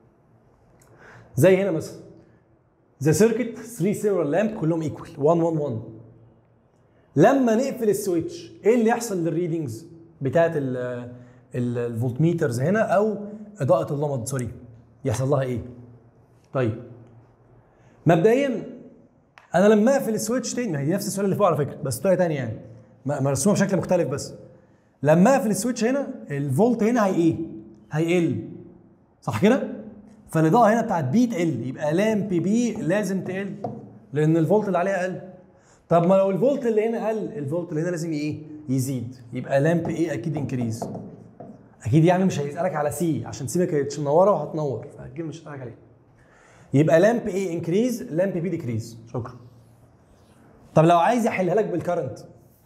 زي هنا مثلا ذا سيركت 3 سيريال لامب كلهم ايكوال 1 1 1. لما نقفل السويتش ايه اللي يحصل للريدنجز بتاعت الفولت ميترز هنا او اضاءه اللمبه سوري؟ يحصل لها ايه؟ طيب مبدئيا انا لما اقفل السويتش تاني، ما هي نفس السؤال اللي فوق على فكره بس طريقه ثانيه يعني مرسومه بشكل مختلف، بس لما اقفل السويتش هنا الفولت هنا هي ايه؟ هيقل، صح كده؟ فالاضاءه هنا بتاعت بي تقل، يبقى لامب بي لازم تقل لان الفولت اللي عليها قل. طب ما لو الفولت اللي هنا قل، الفولت اللي هنا لازم ايه؟ يزيد، يبقى لامب ايه اكيد انكريز. اكيد يعني مش هيسالك على سي عشان سي ما كانتش منوره وهتنور، فاكيد مش هيسالك عليها. يبقى لامب ايه انكريز، لامب بي ديكريز. شكرا. طب لو عايز احلها لك بالكرنت،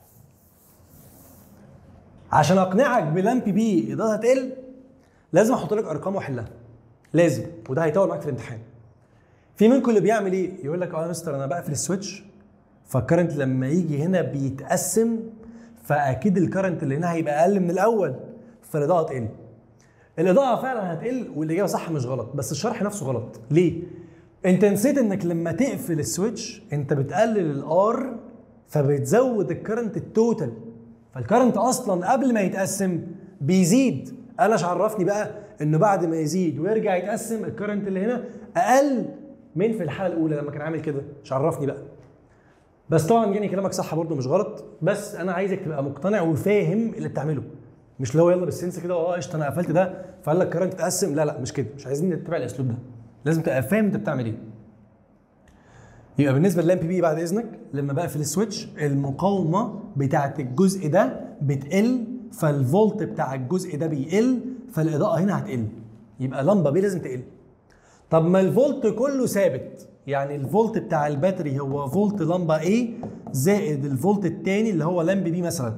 عشان اقنعك بلامب بي اضاءتها تقل لازم احط لك ارقام واحلها، لازم، وده هيطول معاك في الامتحان. في منكم اللي بيعمل ايه؟ يقول لك يا مستر انا بقفل السويتش فالكرنت لما يجي هنا بيتقسم، فاكيد الكرنت اللي هنا هيبقى اقل من الاول فالاضاءه تقل. الاضاءه فعلا هتقل والاجابه صح مش غلط، بس الشرح نفسه غلط. ليه؟ انت نسيت انك لما تقفل السويتش انت بتقلل الار فبتزود الكرنت التوتال، فالكرنت اصلا قبل ما يتقسم بيزيد. انا ايش عرفني بقى انه بعد ما يزيد ويرجع يتقسم الكرنت اللي هنا اقل من في الحاله الاولى لما كان عامل كده؟ مش عرفني بقى. بس طبعا يعني كلامك صح برضه مش غلط، بس انا عايزك تبقى مقتنع وفاهم اللي بتعمله، مش اللي هو يلا بالسنس كده قشطه انا قفلت ده فقال لك كرنت تقسم. لا لا مش كده، مش عايزين نتبع الاسلوب ده، لازم تبقى فاهم انت بتعمل ايه. يبقى بالنسبه للامب بي بعد اذنك، لما بقفل السويتش المقاومه بتاعه الجزء ده بتقل، فالفولت بتاع الجزء ده بيقل، فالاضاءه هنا هتقل، يبقى لمبه بي لازم تقل. طب ما الفولت كله ثابت، يعني الفولت بتاع الباتري هو فولت لمبه A زائد الفولت الثاني اللي هو لمب بي مثلا.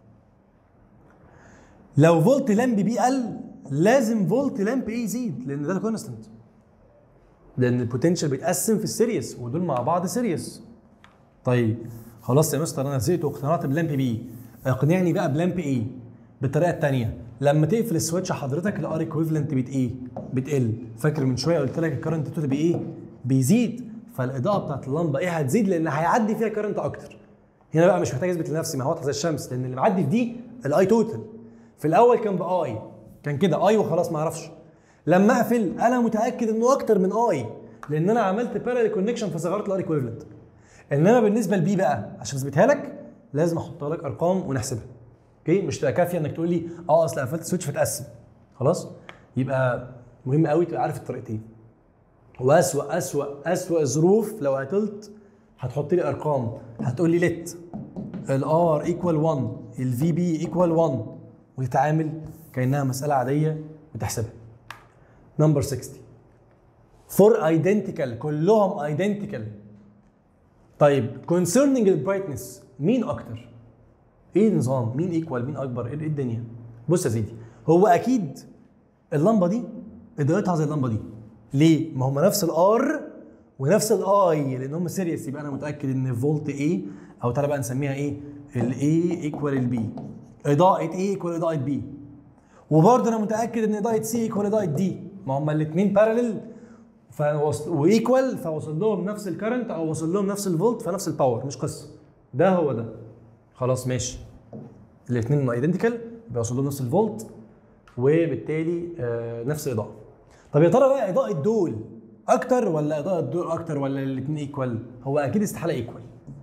لو فولت لمب بي قل لازم فولت لمب A يزيد لان ده كونستنت، لان البوتنشال بيتقسم في السيريس ودول مع بعض سيريس. طيب خلاص يا مستر انا زهقت واقتنعت بلامب بي، اقنعني بقى بلامب A بالطريقه الثانيه. لما تقفل السويتش حضرتك الار ايكويفالنت بتقل. فاكر من شويه قلت لك الكرنت توتال بيزيد، فالاضاءه بتاعت اللمبه ايه هتزيد لان هيعدي فيها كرنت اكتر. هنا بقى مش محتاج اثبت لنفسي، ما هو واضح زي الشمس، لان اللي معدي في دي الاي توتال. في الاول كان باي، كان كده اي وخلاص ما اعرفش. لما اقفل انا متاكد انه اكتر من اي لان انا عملت باراليل كونكشن فصغرت الار ايكويفالنت. انما بالنسبه لبي بقى عشان اثبتها لك لازم احط لك ارقام ونحسبها. اوكي؟ مش تبقى كافيه انك تقول لي اصل قفلت السويتش فتقسم. خلاص؟ يبقى مهم قوي تبقى عارف الطريقتين. واسوأ ظروف لو عطلت هتحط لي ارقام، هتقول لي لت الار ايكوال 1 الفي بي ايكوال 1 وتتعامل كانها مساله عاديه وتحسبها. نمبر 60 فور ايدنتيكال، كلهم ايدنتيكال. طيب كونسيرنينج البرايتنس مين اكتر؟ ايه النظام؟ مين ايكوال؟ مين اكبر؟ ايه الدنيا؟ بص يا سيدي، هو اكيد اللمبه دي اضاءتها زي اللمبه دي. ليه؟ ما هم نفس الار ونفس الاي لان هم سيريس، يبقى انا متاكد ان فولت A او تعالى بقى نسميها ايه؟ الاي ايكوال البي، اضاءه A ايكوال اضاءه B. وبرضه انا متاكد ان اضاءه C ايكوال اضاءه D، ما هم الاثنين باراليل وايكوال، فوصل لهم نفس الكرنت او وصل لهم نفس الفولت فنفس الباور، مش قصه. ده هو ده. خلاص ماشي. الاثنين ايدنتيكال يبقى يوصل لهم نفس الفولت وبالتالي نفس الاضاءه. طب يا ترى بقى اضاءه دول اكتر ولا اضاءه دول اكتر ولا الاثنين ايكوال؟ هو اكيد استحاله ايكوال.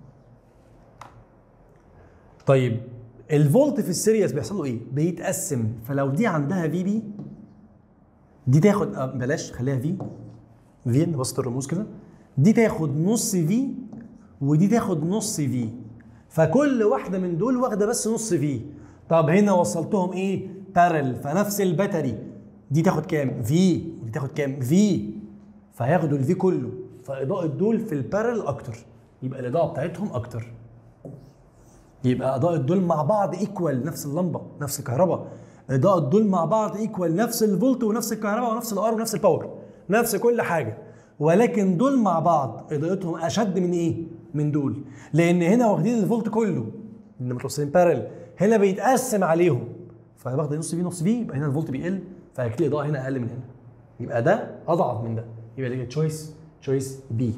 طيب الفولت في السيريس بيحصل له ايه؟ بيتقسم. فلو دي عندها في بي دي تاخد بلاش خليها في نبسط الرموز كده، دي تاخد نص في ودي تاخد نص في، فكل واحده من دول واخده بس نص في. طب هنا وصلتهم ايه؟ بارل، فنفس الباتري دي تاخد كام؟ في، ودي تاخد كام؟ في، فهياخدوا الفي كله، فاضاءه دول في البارل اكتر، يبقى الاضاءه بتاعتهم اكتر. يبقى اضاءه دول مع بعض ايكوال، نفس اللمبه نفس الكهرباء، اضاءه دول مع بعض ايكوال، نفس الفولت ونفس الكهرباء ونفس الار ونفس الباور، نفس كل حاجه، ولكن دول مع بعض اضاءتهم اشد من ايه؟ من دول، لان هنا واخدين الفولت كله اللي متوصلين بارل، هنا بيتقسم عليهم، فواخد نص في نص في، يبقى هنا الفولت بيقل، فهيكون الاضاءه هنا اقل من هنا، يبقى ده اضعف من ده، يبقى دي تشويس بي.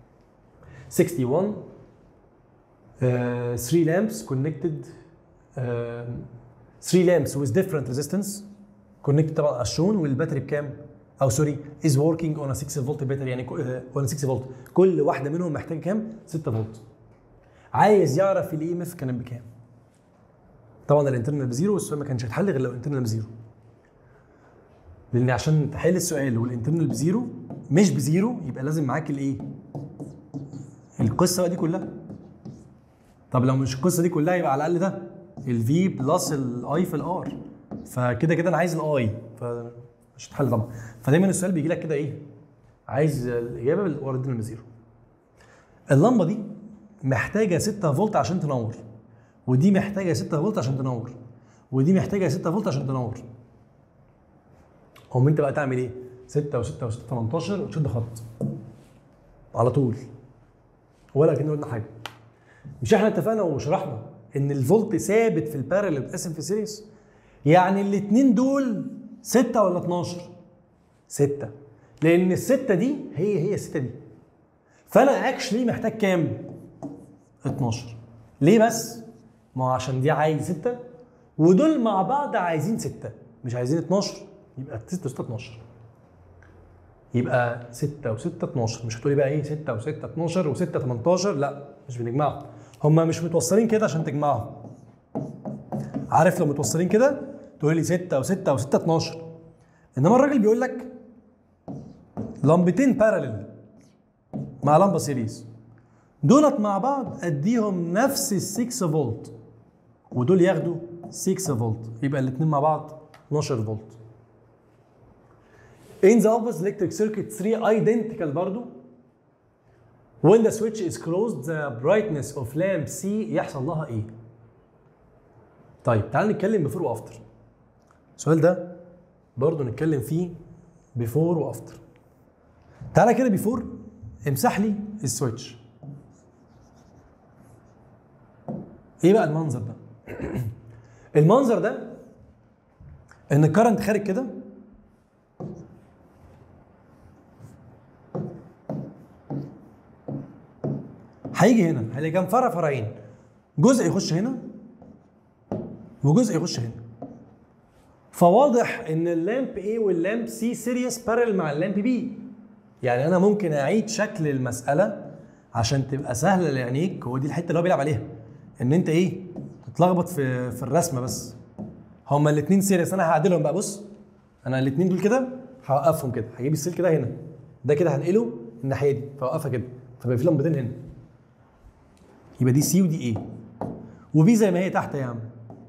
61 3 lamps connected 3 lamps with different resistance connected طبعا as shown، والباتري بكام؟ او سوري is working on a 6 فولت باتري، يعني on 6 فولت، كل واحده منهم محتاجه كام؟ 6 فولت. عايز يعرف الاي ام اف كانت بكام؟ طبعا الانترنال بزيرو، والسؤال ما كانش هيتحل غير لو الانترنال بزيرو، لان عشان تحل السؤال والانترنال بزيرو مش بزيرو يبقى لازم معاك الايه؟ القصه بقى دي كلها. طب لو مش القصه دي كلها يبقى على الاقل ده الفي بلس الاي في الار، فكده كده انا عايز الاي، فمش هتحل طبعا. فدايما السؤال بيجي لك كده ايه؟ عايز الاجابه بالانترنال بزيرو. اللمبه دي محتاجه 6 فولت عشان تنور، ودي محتاجه 6 فولت عشان تنور، ودي محتاجه 6 فولت عشان تنور. انت بقى تعمل ايه؟ 6 و6 و6 18 وتشد خط على طول، ولا كأنه قلنا حاجه. مش احنا اتفقنا وشرحنا ان الفولت ثابت في البارل اللي بتقسم في سيريس؟ يعني الاثنين دول 6 ولا 12؟ 6، لان الستة دي هي الستة دي، فانا اكشلي محتاج كام؟ 12. ليه بس؟ ما هو عشان دي عايز 6 ودول مع بعض عايزين 6، مش عايزين 12، يبقى 6 و6 12، يبقى 6 و6 12. مش هتقولي بقى ايه 6 و6 12 و6 18، لا مش بنجمعهم، هما مش متوصلين كده عشان تجمعهم. عارف لو متوصلين كده تقول لي 6 و6 و6 12، انما الراجل بيقول لك لمبتين باراليل مع لمبه سيريز، دولت مع بعض اديهم نفس ال 6 فولت ودول ياخدوا 6 فولت، يبقى الاثنين مع بعض 12 فولت. In the opposite electric circuit 3 identical برضو. When the switch is closed the brightness of lamp C يحصل لها ايه؟ طيب تعال نتكلم before و after. السؤال ده برضو نتكلم فيه before و after. تعالى كده before امسح لي السويتش. ايه بقى المنظر ده؟ المنظر ده ان الكرنت خارج كده، هيجي هنا هيلاقي كام فرع؟ فرعين، جزء يخش هنا وجزء يخش هنا. فواضح ان اللامب A واللامب C سيريس بارل مع اللامب B. يعني انا ممكن اعيد شكل المساله عشان تبقى سهله لعينيك، هو دي الحته اللي هو بيلعب عليها، ان انت ايه تتلخبط في الرسمه بس. هما الاثنين سيريس، انا هعدلهم بقى. بص انا الاثنين دول كده هوقفهم كده، هجيب السلك ده هنا، ده كده هنقله الناحيه دي، فوقفها كده، فبقى في لمبتين هنا، يبقى دي سي ودي ايه، وبي زي ما هي تحت يا عم.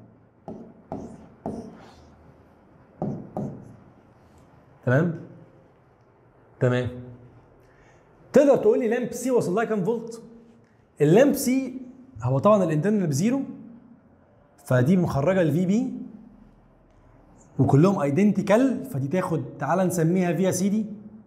تمام. تقدر تقول لي لامب سي وصل لها كام فولت؟ اللامب سي هو طبعا الانترنال بزيرو، فدي مخرجه الفي بي وكلهم ايدنتيكال، فدي تاخد، تعالى نسميها في يا سيدي،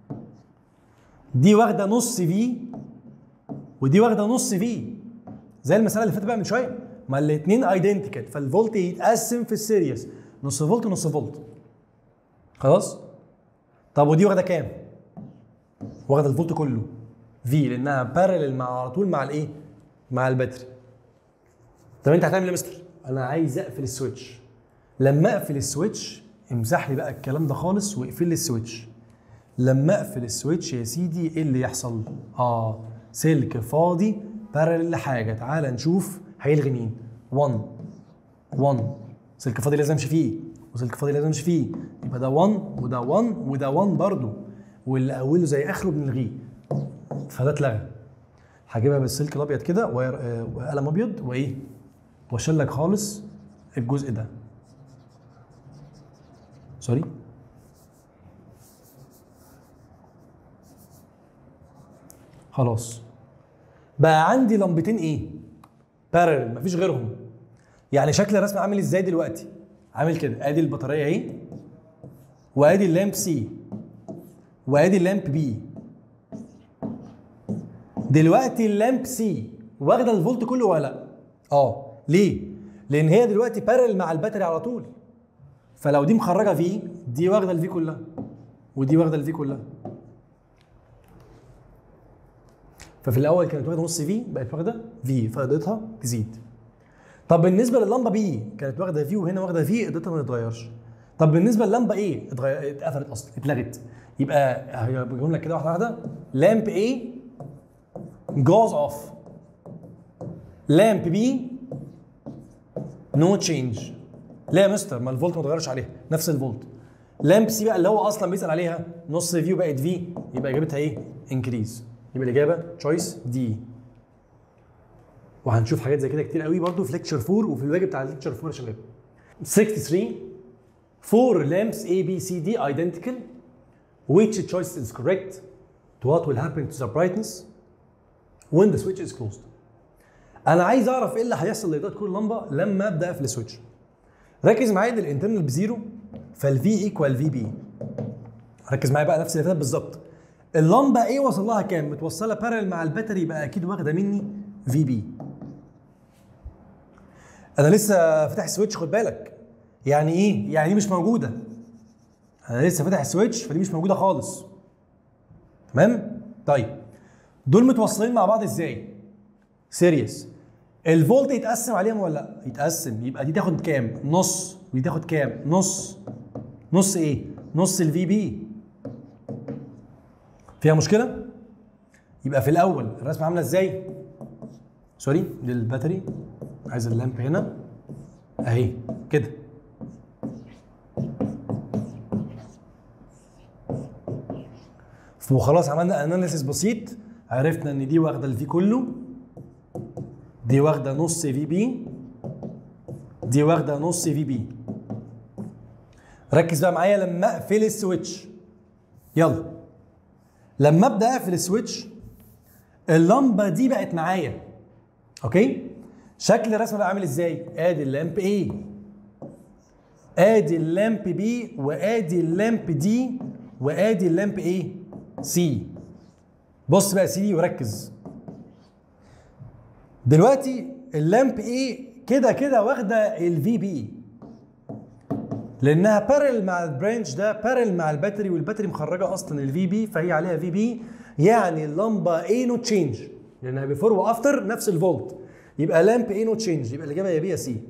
دي واخده نص في ودي واخده نص في، زي المساله اللي فاتت بقى من شويه، ما الاثنين ايدنتيكال، فالفولت يتقسم في السيريس نص فولت نص فولت. خلاص؟ طب ودي واخده كام؟ واخده الفولت كله في، لانها بارلل مع على طول مع الايه؟ مع الباتري. طب انت هتعمل ايه يا مستر؟ انا عايز اقفل السويتش. لما اقفل السويتش امسح لي بقى الكلام ده خالص واقفل لي السويتش. لما اقفل السويتش يا سيدي ايه اللي يحصل؟ سلك فاضي بارل لحاجه. تعال نشوف هيلغي مين. 1 سلك فاضي لازم امشي فيه، وسلك فاضي لازم امشي فيه، يبقى ده 1 وده 1 وده 1 برضه، واللي اوله زي اخره بنلغيه، فده اتلغى. هجيبها بالسلك الابيض كده وقلم ابيض وايه، واشيل خالص الجزء ده. سوري، خلاص بقى عندي لمبتين ايه؟ بارل، مفيش غيرهم. يعني شكل الرسم عامل ازاي دلوقتي؟ عامل كده، ادي البطاريه اهي، وادي اللامب سي، وادي اللامب بي. دلوقتي اللامب سي واخده الفولت كله ولا لا؟ ليه؟ لان هي دلوقتي بارل مع الباتري على طول. فلو دي مخرجه في، دي واخده الفي كلها، ودي واخده الفي كلها. ففي الاول كانت واخده نص في، بقت واخده في، فقدرتها تزيد. طب بالنسبه لللمبه بي كانت واخده في وهنا واخده في، قدرتها ما تتغيرش. طب بالنسبه لللمبه ايه؟ اتقفلت اصلا، اتلغت. يبقى هجيبهم لك كده واحده واحده. لامب ايه جوز اوف، لامب بي نو تشينج. ليه يا مستر؟ ما الفولت ما اتغيرش عليها، نفس الفولت. لامب سي بقى اللي هو اصلا بيسال عليها نص في وبقت في، يبقى اجابتها ايه؟ انكريز. يبقى الاجابه تشويس دي. وهنشوف حاجات زي كده كتير قوي برضو في ليكتشر 4 وفي الواجب بتاع ليكتشر 4 يا شباب. 63 4 lamps A B C D identical, which choice is correct to what will happen to the brightness when the switch is closed. انا عايز اعرف ايه اللي هيحصل لاضاءه كل لمبه لما ابدا اقفل السويتش. ركز معايا ان الانترنال بزيرو، فالفي ايكوال في بي. ركز معايا بقى نفس اللي فات بالظبط. اللمبه ايه وصل لها كام؟ متوصله بارل مع الباتري، يبقى اكيد واخده مني في بي. انا لسه فاتح السويتش، خد بالك. يعني ايه؟ يعني دي مش موجوده. انا لسه فاتح السويتش فدي مش موجوده خالص. تمام؟ طيب دول متوصلين مع بعض ازاي؟ سيريس. الفولت يتقسم عليهم ولا لا؟ يتقسم. يبقى دي تاخد كام؟ نص، ودي تاخد كام؟ نص. نص ايه؟ نص الفي بي. فيها مشكله؟ يبقى في الاول الرسمه عامله ازاي؟ سوري، دي الباتري، عايز اللامب هنا اهي كده. وخلاص عملنا اناليسيس بسيط، عرفنا ان دي واخده الفي كله، دي واخده نص في بي، دي واخده نص في بي. ركز بقى معايا لما اقفل السويتش. يلا لما ابدا اقفل السويتش اللمبه دي بقت معايا. اوكي؟ شكل الرسمه بقى عامل ازاي؟ ادي اللامب A، ادي اللامب B، وادي اللامب D، وادي اللامب A C. بص بقى يا سيدي وركز. دلوقتي اللامب A كده كده واخده الفي بي، لانها بارل مع البرانش ده، بارل مع الباتري، والباتري مخرجه اصلا الفي بي، فهي عليها في بي. يعني اللمبه A نو تشينج، لانها بيفور وافتر نفس الفولت. يبقى لامب A نو تشينج، يبقى الاجابه يا بي يا سي.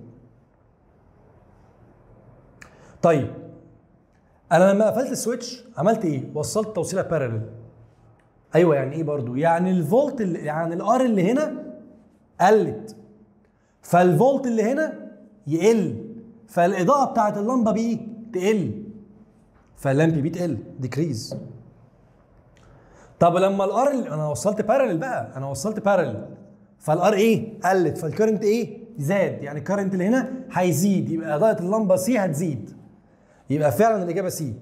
طيب انا لما قفلت السويتش عملت ايه؟ وصلت توصيله بارلل. ايوه، يعني ايه برضو؟ يعني الفولت يعني الار اللي هنا قلت، فالفولت اللي هنا يقل، فالاضاءه بتاعت اللمبه بي تقل، فاللامب بي تقل، ديكريز. طب لما الار انا وصلت بارلل بقى، انا وصلت بارلل، فالار ايه؟ قلت، فالكرنت ايه؟ زاد، يعني الكرنت اللي هنا هيزيد، يبقى اضاءه اللمبه سي هتزيد. يبقى فعلا الاجابه سي.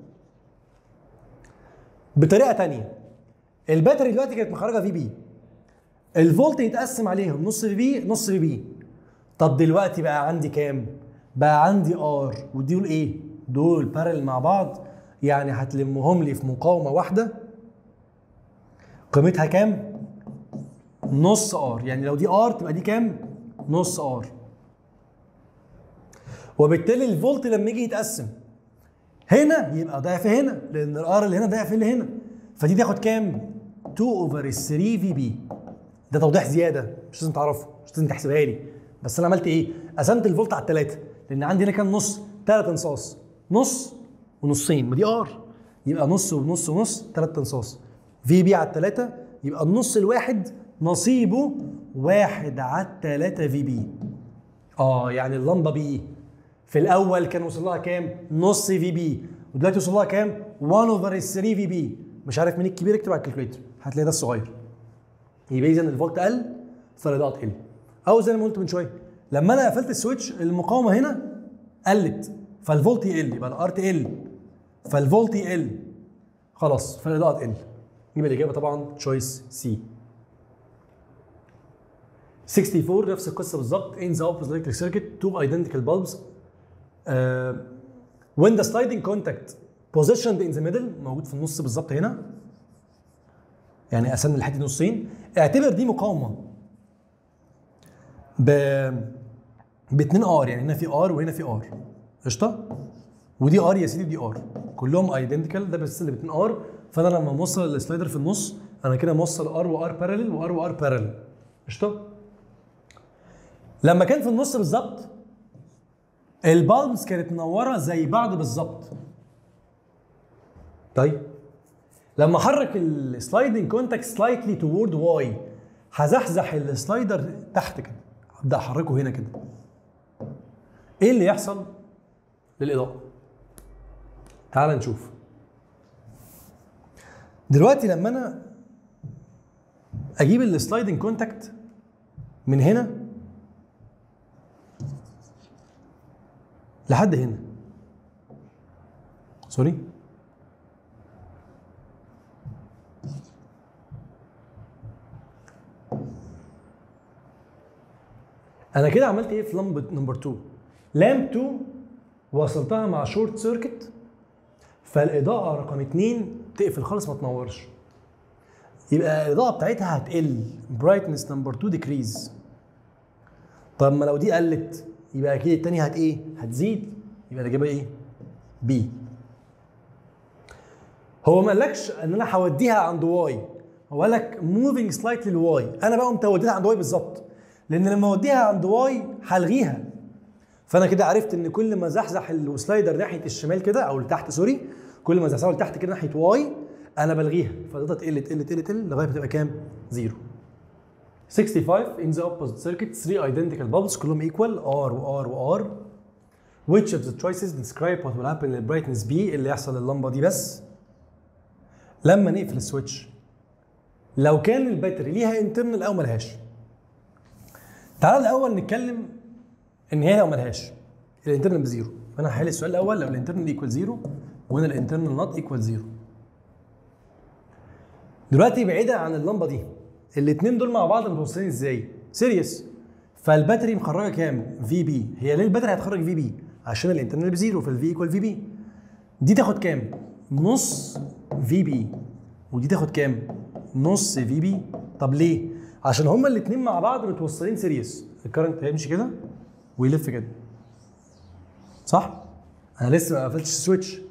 بطريقه ثانيه، الباتري دلوقتي كانت مخرجه في بي، الفولت يتقسم عليهم نص في بي نص في بي. طب دلوقتي بقى عندي كام؟ بقى عندي ار، ودول ايه؟ دول بارل مع بعض، يعني هتلمهم لي في مقاومه واحده قيمتها كام؟ نص ار. يعني لو دي ار تبقى دي كام؟ نص ار. وبالتالي الفولت لما يجي يتقسم هنا يبقى ضعف هنا، لان الار اللي هنا ضعف اللي هنا، فدي تاخد كام؟ 2/3 في بي. ده توضيح زياده، مش لازم تعرفه، مش لازم تحسبها لي، بس انا عملت ايه؟ قسمت الفولت على الثلاثه، لان عندي هنا كام نص؟ 3 انصاص، نص ونصين، ما دي ار، يبقى نص ونص ونص 3 انصاص. في بي على الثلاثه يبقى النص الواحد نصيبه 1 على 3 في بي. يعني اللمبه بي في الاول كان وصل لها كام؟ نص في بي، ودلوقتي وصل لها كام؟ 1 اوفر 3 في بي. مش عارف مين الكبير، اكتب على الكالكوليتر هتلاقي ده الصغير. يبقى اذا الفولت قل فالاضاءه تقل. او زي ما قلت من شويه، لما انا قفلت السويتش المقاومه هنا قلت فالفولت يقل، يبقى الار تقل فالفولت يقل، خلاص فالاضاءه تقل. يبقى الاجابه طبعا تشويس سي. 64 نفس القصه بالظبط. in the opposite electric circuit two identical bulbs when the sliding contact positioned in the middle، موجود في النص بالظبط هنا، يعني قسمنا الحته دي نصين. اعتبر دي مقاومه ب 2 ار، يعني هنا في ار وهنا في ار، قشطه، ودي ار يا سيدي ودي ار، كلهم ايدنتيكال، ده بس اللي ب 2 ار. فانا لما موصل السلايدر في النص انا كده موصل ار وار بارلل وار وار بارلل، قشطه. لما كان في النص بالظبط البالبس كانت منوره زي بعض بالظبط. طيب لما احرك السلايدنج كونتاكت سلايتلي توورد واي، هزحزح السلايدر تحت كده، ابدا احركه هنا كده، ايه اللي يحصل للاضاءه؟ تعال نشوف. دلوقتي لما انا اجيب السلايدنج كونتاكت من هنا لحد هنا، سوري، انا كده عملت ايه في لمبه نمبر 2؟ لامب 2 وصلتها مع شورت سيركت، فالاضاءه رقم 2 تقفل خالص ما تنورش، يبقى الاضاءه بتاعتها هتقل، برايتنس نمبر 2 ديكريز. طب ما لو دي قلت يبقى اكيد الثانيه هتزيد، يبقى الاجابه ايه؟ بي. هو ما قالكش ان انا هوديها عند واي، هو قال لك موفينج سلايتلي لواي، انا بقى قمت وديتها عند واي بالظبط، لان لما اوديها عند واي هلغيها. فانا كده عرفت ان كل ما زحزح السلايدر ناحيه الشمال كده او لتحت، سوري، كل ما زحزحه لتحت كده ناحيه واي انا بلغيها، فالاضاءه تقل تقل تقل تقل لغايه ما تبقى كام؟ 0. 65 in the opposite circuit 3 identical bulbs كلهم equal R و R و R. Which of the choices describe what will happen in brightness B؟ اللي يحصل لللمبه دي بس لما نقفل السويتش لو كان الباتري ليها انترنال او ملهاش. تعال الاول نتكلم ان هي لو ملهاش الانترنال بزيرو، فانا هحل السؤال الاول لو الانترنال ايكوال 0 وهنا الانترنال نوت ايكوال 0. دلوقتي بعيدا عن اللمبه دي، الاثنين دول مع بعض متوصلين ازاي؟ سيريس، فالباتري مخرجه كام؟ في بي. هي ليه الباتري هتخرج في بي؟ عشان الانترنال بزيرو، فالفي ايكوال في بي. دي تاخد كام؟ نص في بي، ودي تاخد كام؟ نص في بي. طب ليه؟ عشان هما الاثنين مع بعض متوصلين سيريس، الكرنت هيمشي كده ويلف كده، صح؟ انا لسه ما قفلتش السويتش.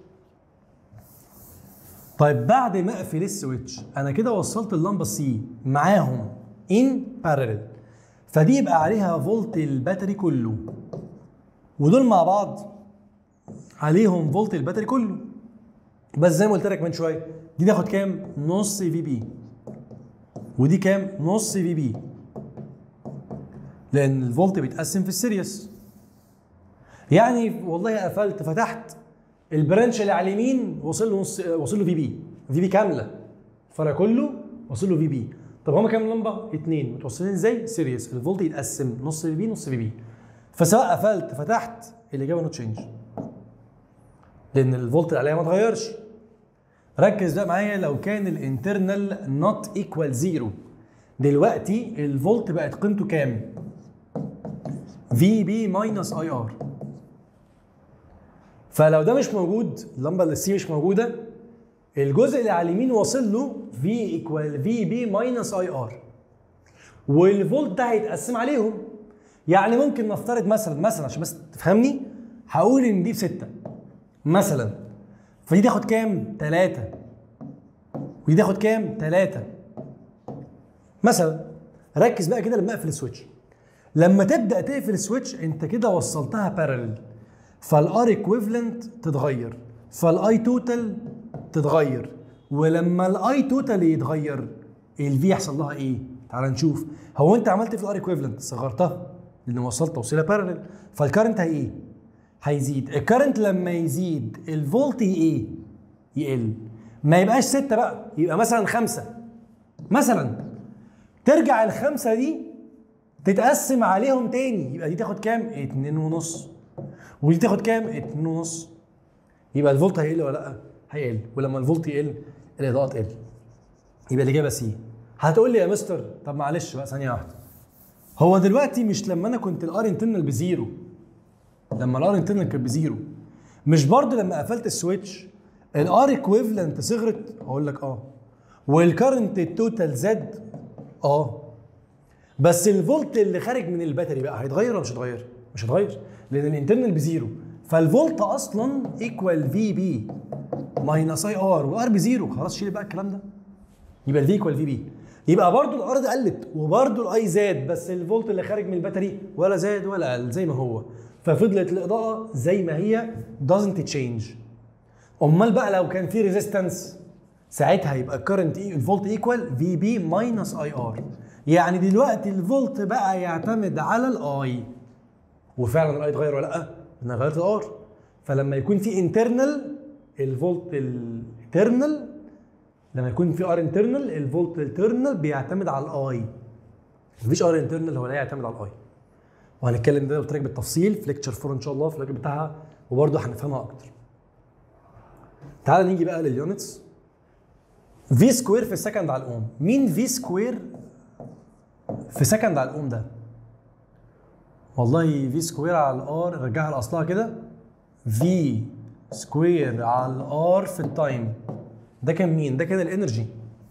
طيب بعد ما اقفل السويتش انا كده وصلت اللمبه سي معاهم ان بارلل، فدي يبقى عليها فولت الباتري كله، ودول مع بعض عليهم فولت الباتري كله. بس زي ما قلت لك من شويه، دي تاخد كام؟ نص في بي، ودي كام؟ نص في بي، لان الفولت بيتقسم في السيريس. يعني والله قفلت فتحت البرانش اللي على اليمين وصل له نص، وصل له في بي، في بي كامله، الفرع كله وصل له في بي. طب هما كام لمبه؟ 2 متوصلين ازاي؟ سيريس، الفولت يتقسم نص في بي نص في بي. فسواء قفلت فتحت الاجابه نو تشينج، لان الفولت اللي عليها ما اتغيرش. ركز بقى معايا، لو كان الانترنال نوت ايكوال 0 دلوقتي الفولت بقت قيمته كام؟ في بي ماينس اي ار. فلو ده مش موجود، اللمبه اللي سي مش موجوده، الجزء اللي على اليمين واصل له في ايكوال في بي ماينس اي ار، والفولت ده هيتقسم عليهم. يعني ممكن نفترض مثلا عشان بس تفهمني، هقول ان دي ب6 مثلا، فدي تاخد كام؟ 3، ودي تاخد كام؟ 3 مثلا. ركز بقى كده لما اقفل السويتش، لما تبدا تقفل السويتش انت كده وصلتها بارلل، فالار ايكويفالنت تتغير، فالاي توتال تتغير، ولما الاي توتال يتغير الفي يحصل لها ايه؟ تعال نشوف. هو انت عملت في الار ايكويفالنت صغرتها لان وصلت توصيله بارلل، فالكرنت هي ايه؟ هيزيد. الكرنت لما يزيد الفولت ايه؟ يقل. ما يبقاش 6 بقى، يبقى مثلا 5 مثلا. ترجع الخمسه دي تتقسم عليهم تاني، يبقى دي تاخد كام؟ 2.5، ودي تاخد كام؟ 2.5. يبقى الفولت هيقل ولا لا؟ هيقل، ولما الفولت يقل الاضاءه تقل. يبقى الاجابه سي. هتقول لي يا مستر طب معلش بقى ثانيه واحده، هو دلوقتي مش لما انا كنت الار انترنال بزيرو، لما الار انترنال كانت بزيرو، مش برضه لما قفلت السويتش الار ايكويفالنت صغرت؟ اقول لك اه. والكرنت التوتال زاد؟ اه. بس الفولت اللي خارج من الباتري بقى هيتغير ولا مش هيتغير؟ مش هيتغير لان الانترنال بزيرو، فالفولت اصلا ايكوال في بي ماينس اي ار، والار بزيرو، خلاص شيل بقى الكلام ده. يبقى الفي ايكوال في بي، يبقى برضو الار ده قلت وبرضو الاي زاد، بس الفولت اللي خارج من الباتري ولا زاد ولا قل، زي ما هو، ففضلت الاضاءه زي ما هي doesn't change. امال بقى لو كان في ريزيستنس ساعتها يبقى الكرنت الفولت ايكوال في بي ماينس اي ار. يعني دلوقتي الفولت بقى يعتمد على الاي، وفعلا الاي اتغير ولا لا؟ انا غيرت الار. فلما يكون في انترنال الفولت الانترنال، لما يكون في ار انترنال الفولت الانترنال بيعتمد على الاي، مفيش ار انترنال هو لا يعتمد على الاي. وهنتكلم ده قلت لك بالتفصيل في ليكتشر 4 ان شاء الله في الواجب بتاعها، وبرده هنفهمها اكتر. تعال نيجي بقى لليونتس. في سكوير في السكند على الاوم. مين في سكوير في سكند على الاوم ده؟ والله في سكوير على الار، رجعها لاصلها كده، في سكوير على الار في التايم. ده كان مين؟ ده كان الانرجي.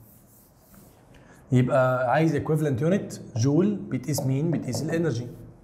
يبقى عايز ايكويفالنت يونت جول، بتقيس مين؟ بتقيس الانرجي.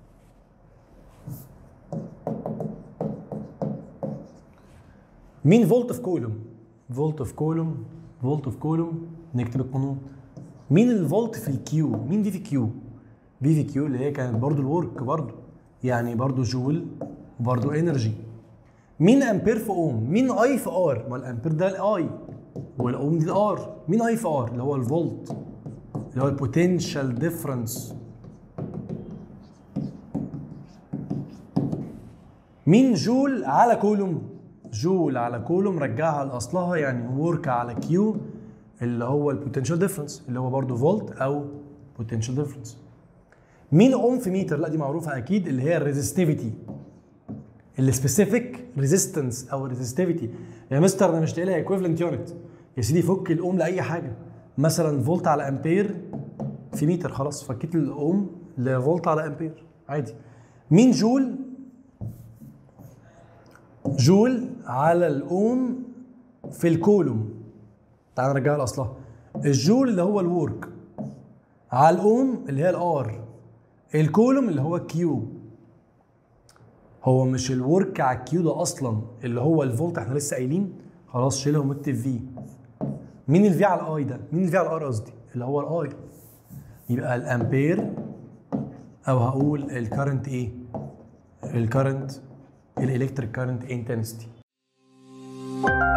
مين فولت في كولوم؟ فولت في كولوم، فولت في كولوم، نكتب القانون. مين الفولت في الكيو؟ مين في كيو؟ في كيو اللي هي كانت برضو الورك برضو، يعني برضو جول وبرضو انرجي. مين امبير في اوم؟ مين اي في ار؟ ما الامبير ده الاي والاوم دي الار. مين اي في ار؟ اللي هو الفولت، اللي هو البوتنشال ديفرنس. مين جول على كولوم؟ جول على كولوم رجعها لاصلها، يعني ورك على كيو اللي هو البوتنشال ديفرنس، اللي هو برضو فولت او بوتنشال ديفرنس. مين اوم في متر؟ لا دي معروفه اكيد، اللي هي الريزستيفيتي، السبيسيفيك ريزيستنس او ريزستيفيتي. يا مستر انا مش لاقي لها ايكويفالنت يونت. يا سيدي فك الاوم لاي حاجه، مثلا فولت على امبير في متر، خلاص فكيت الاوم لفولت على امبير عادي. مين جول؟ جول على الاوم في الكولوم. تعال نرجعها لاصلها. الجول اللي هو الورك على الاوم اللي هي الار، الكولوم اللي هو كيو. هو مش الورك على الكيو ده اصلا اللي هو الفولت، احنا لسه قايلين، خلاص شيلهم واكتب في. مين الفي على الاي ده؟ مين الفي على الار قصدي؟ اللي هو الاي. يبقى الامبير، او هقول الكرنت ايه؟ الكرنت الالكتريك كرنت انتنسيتي.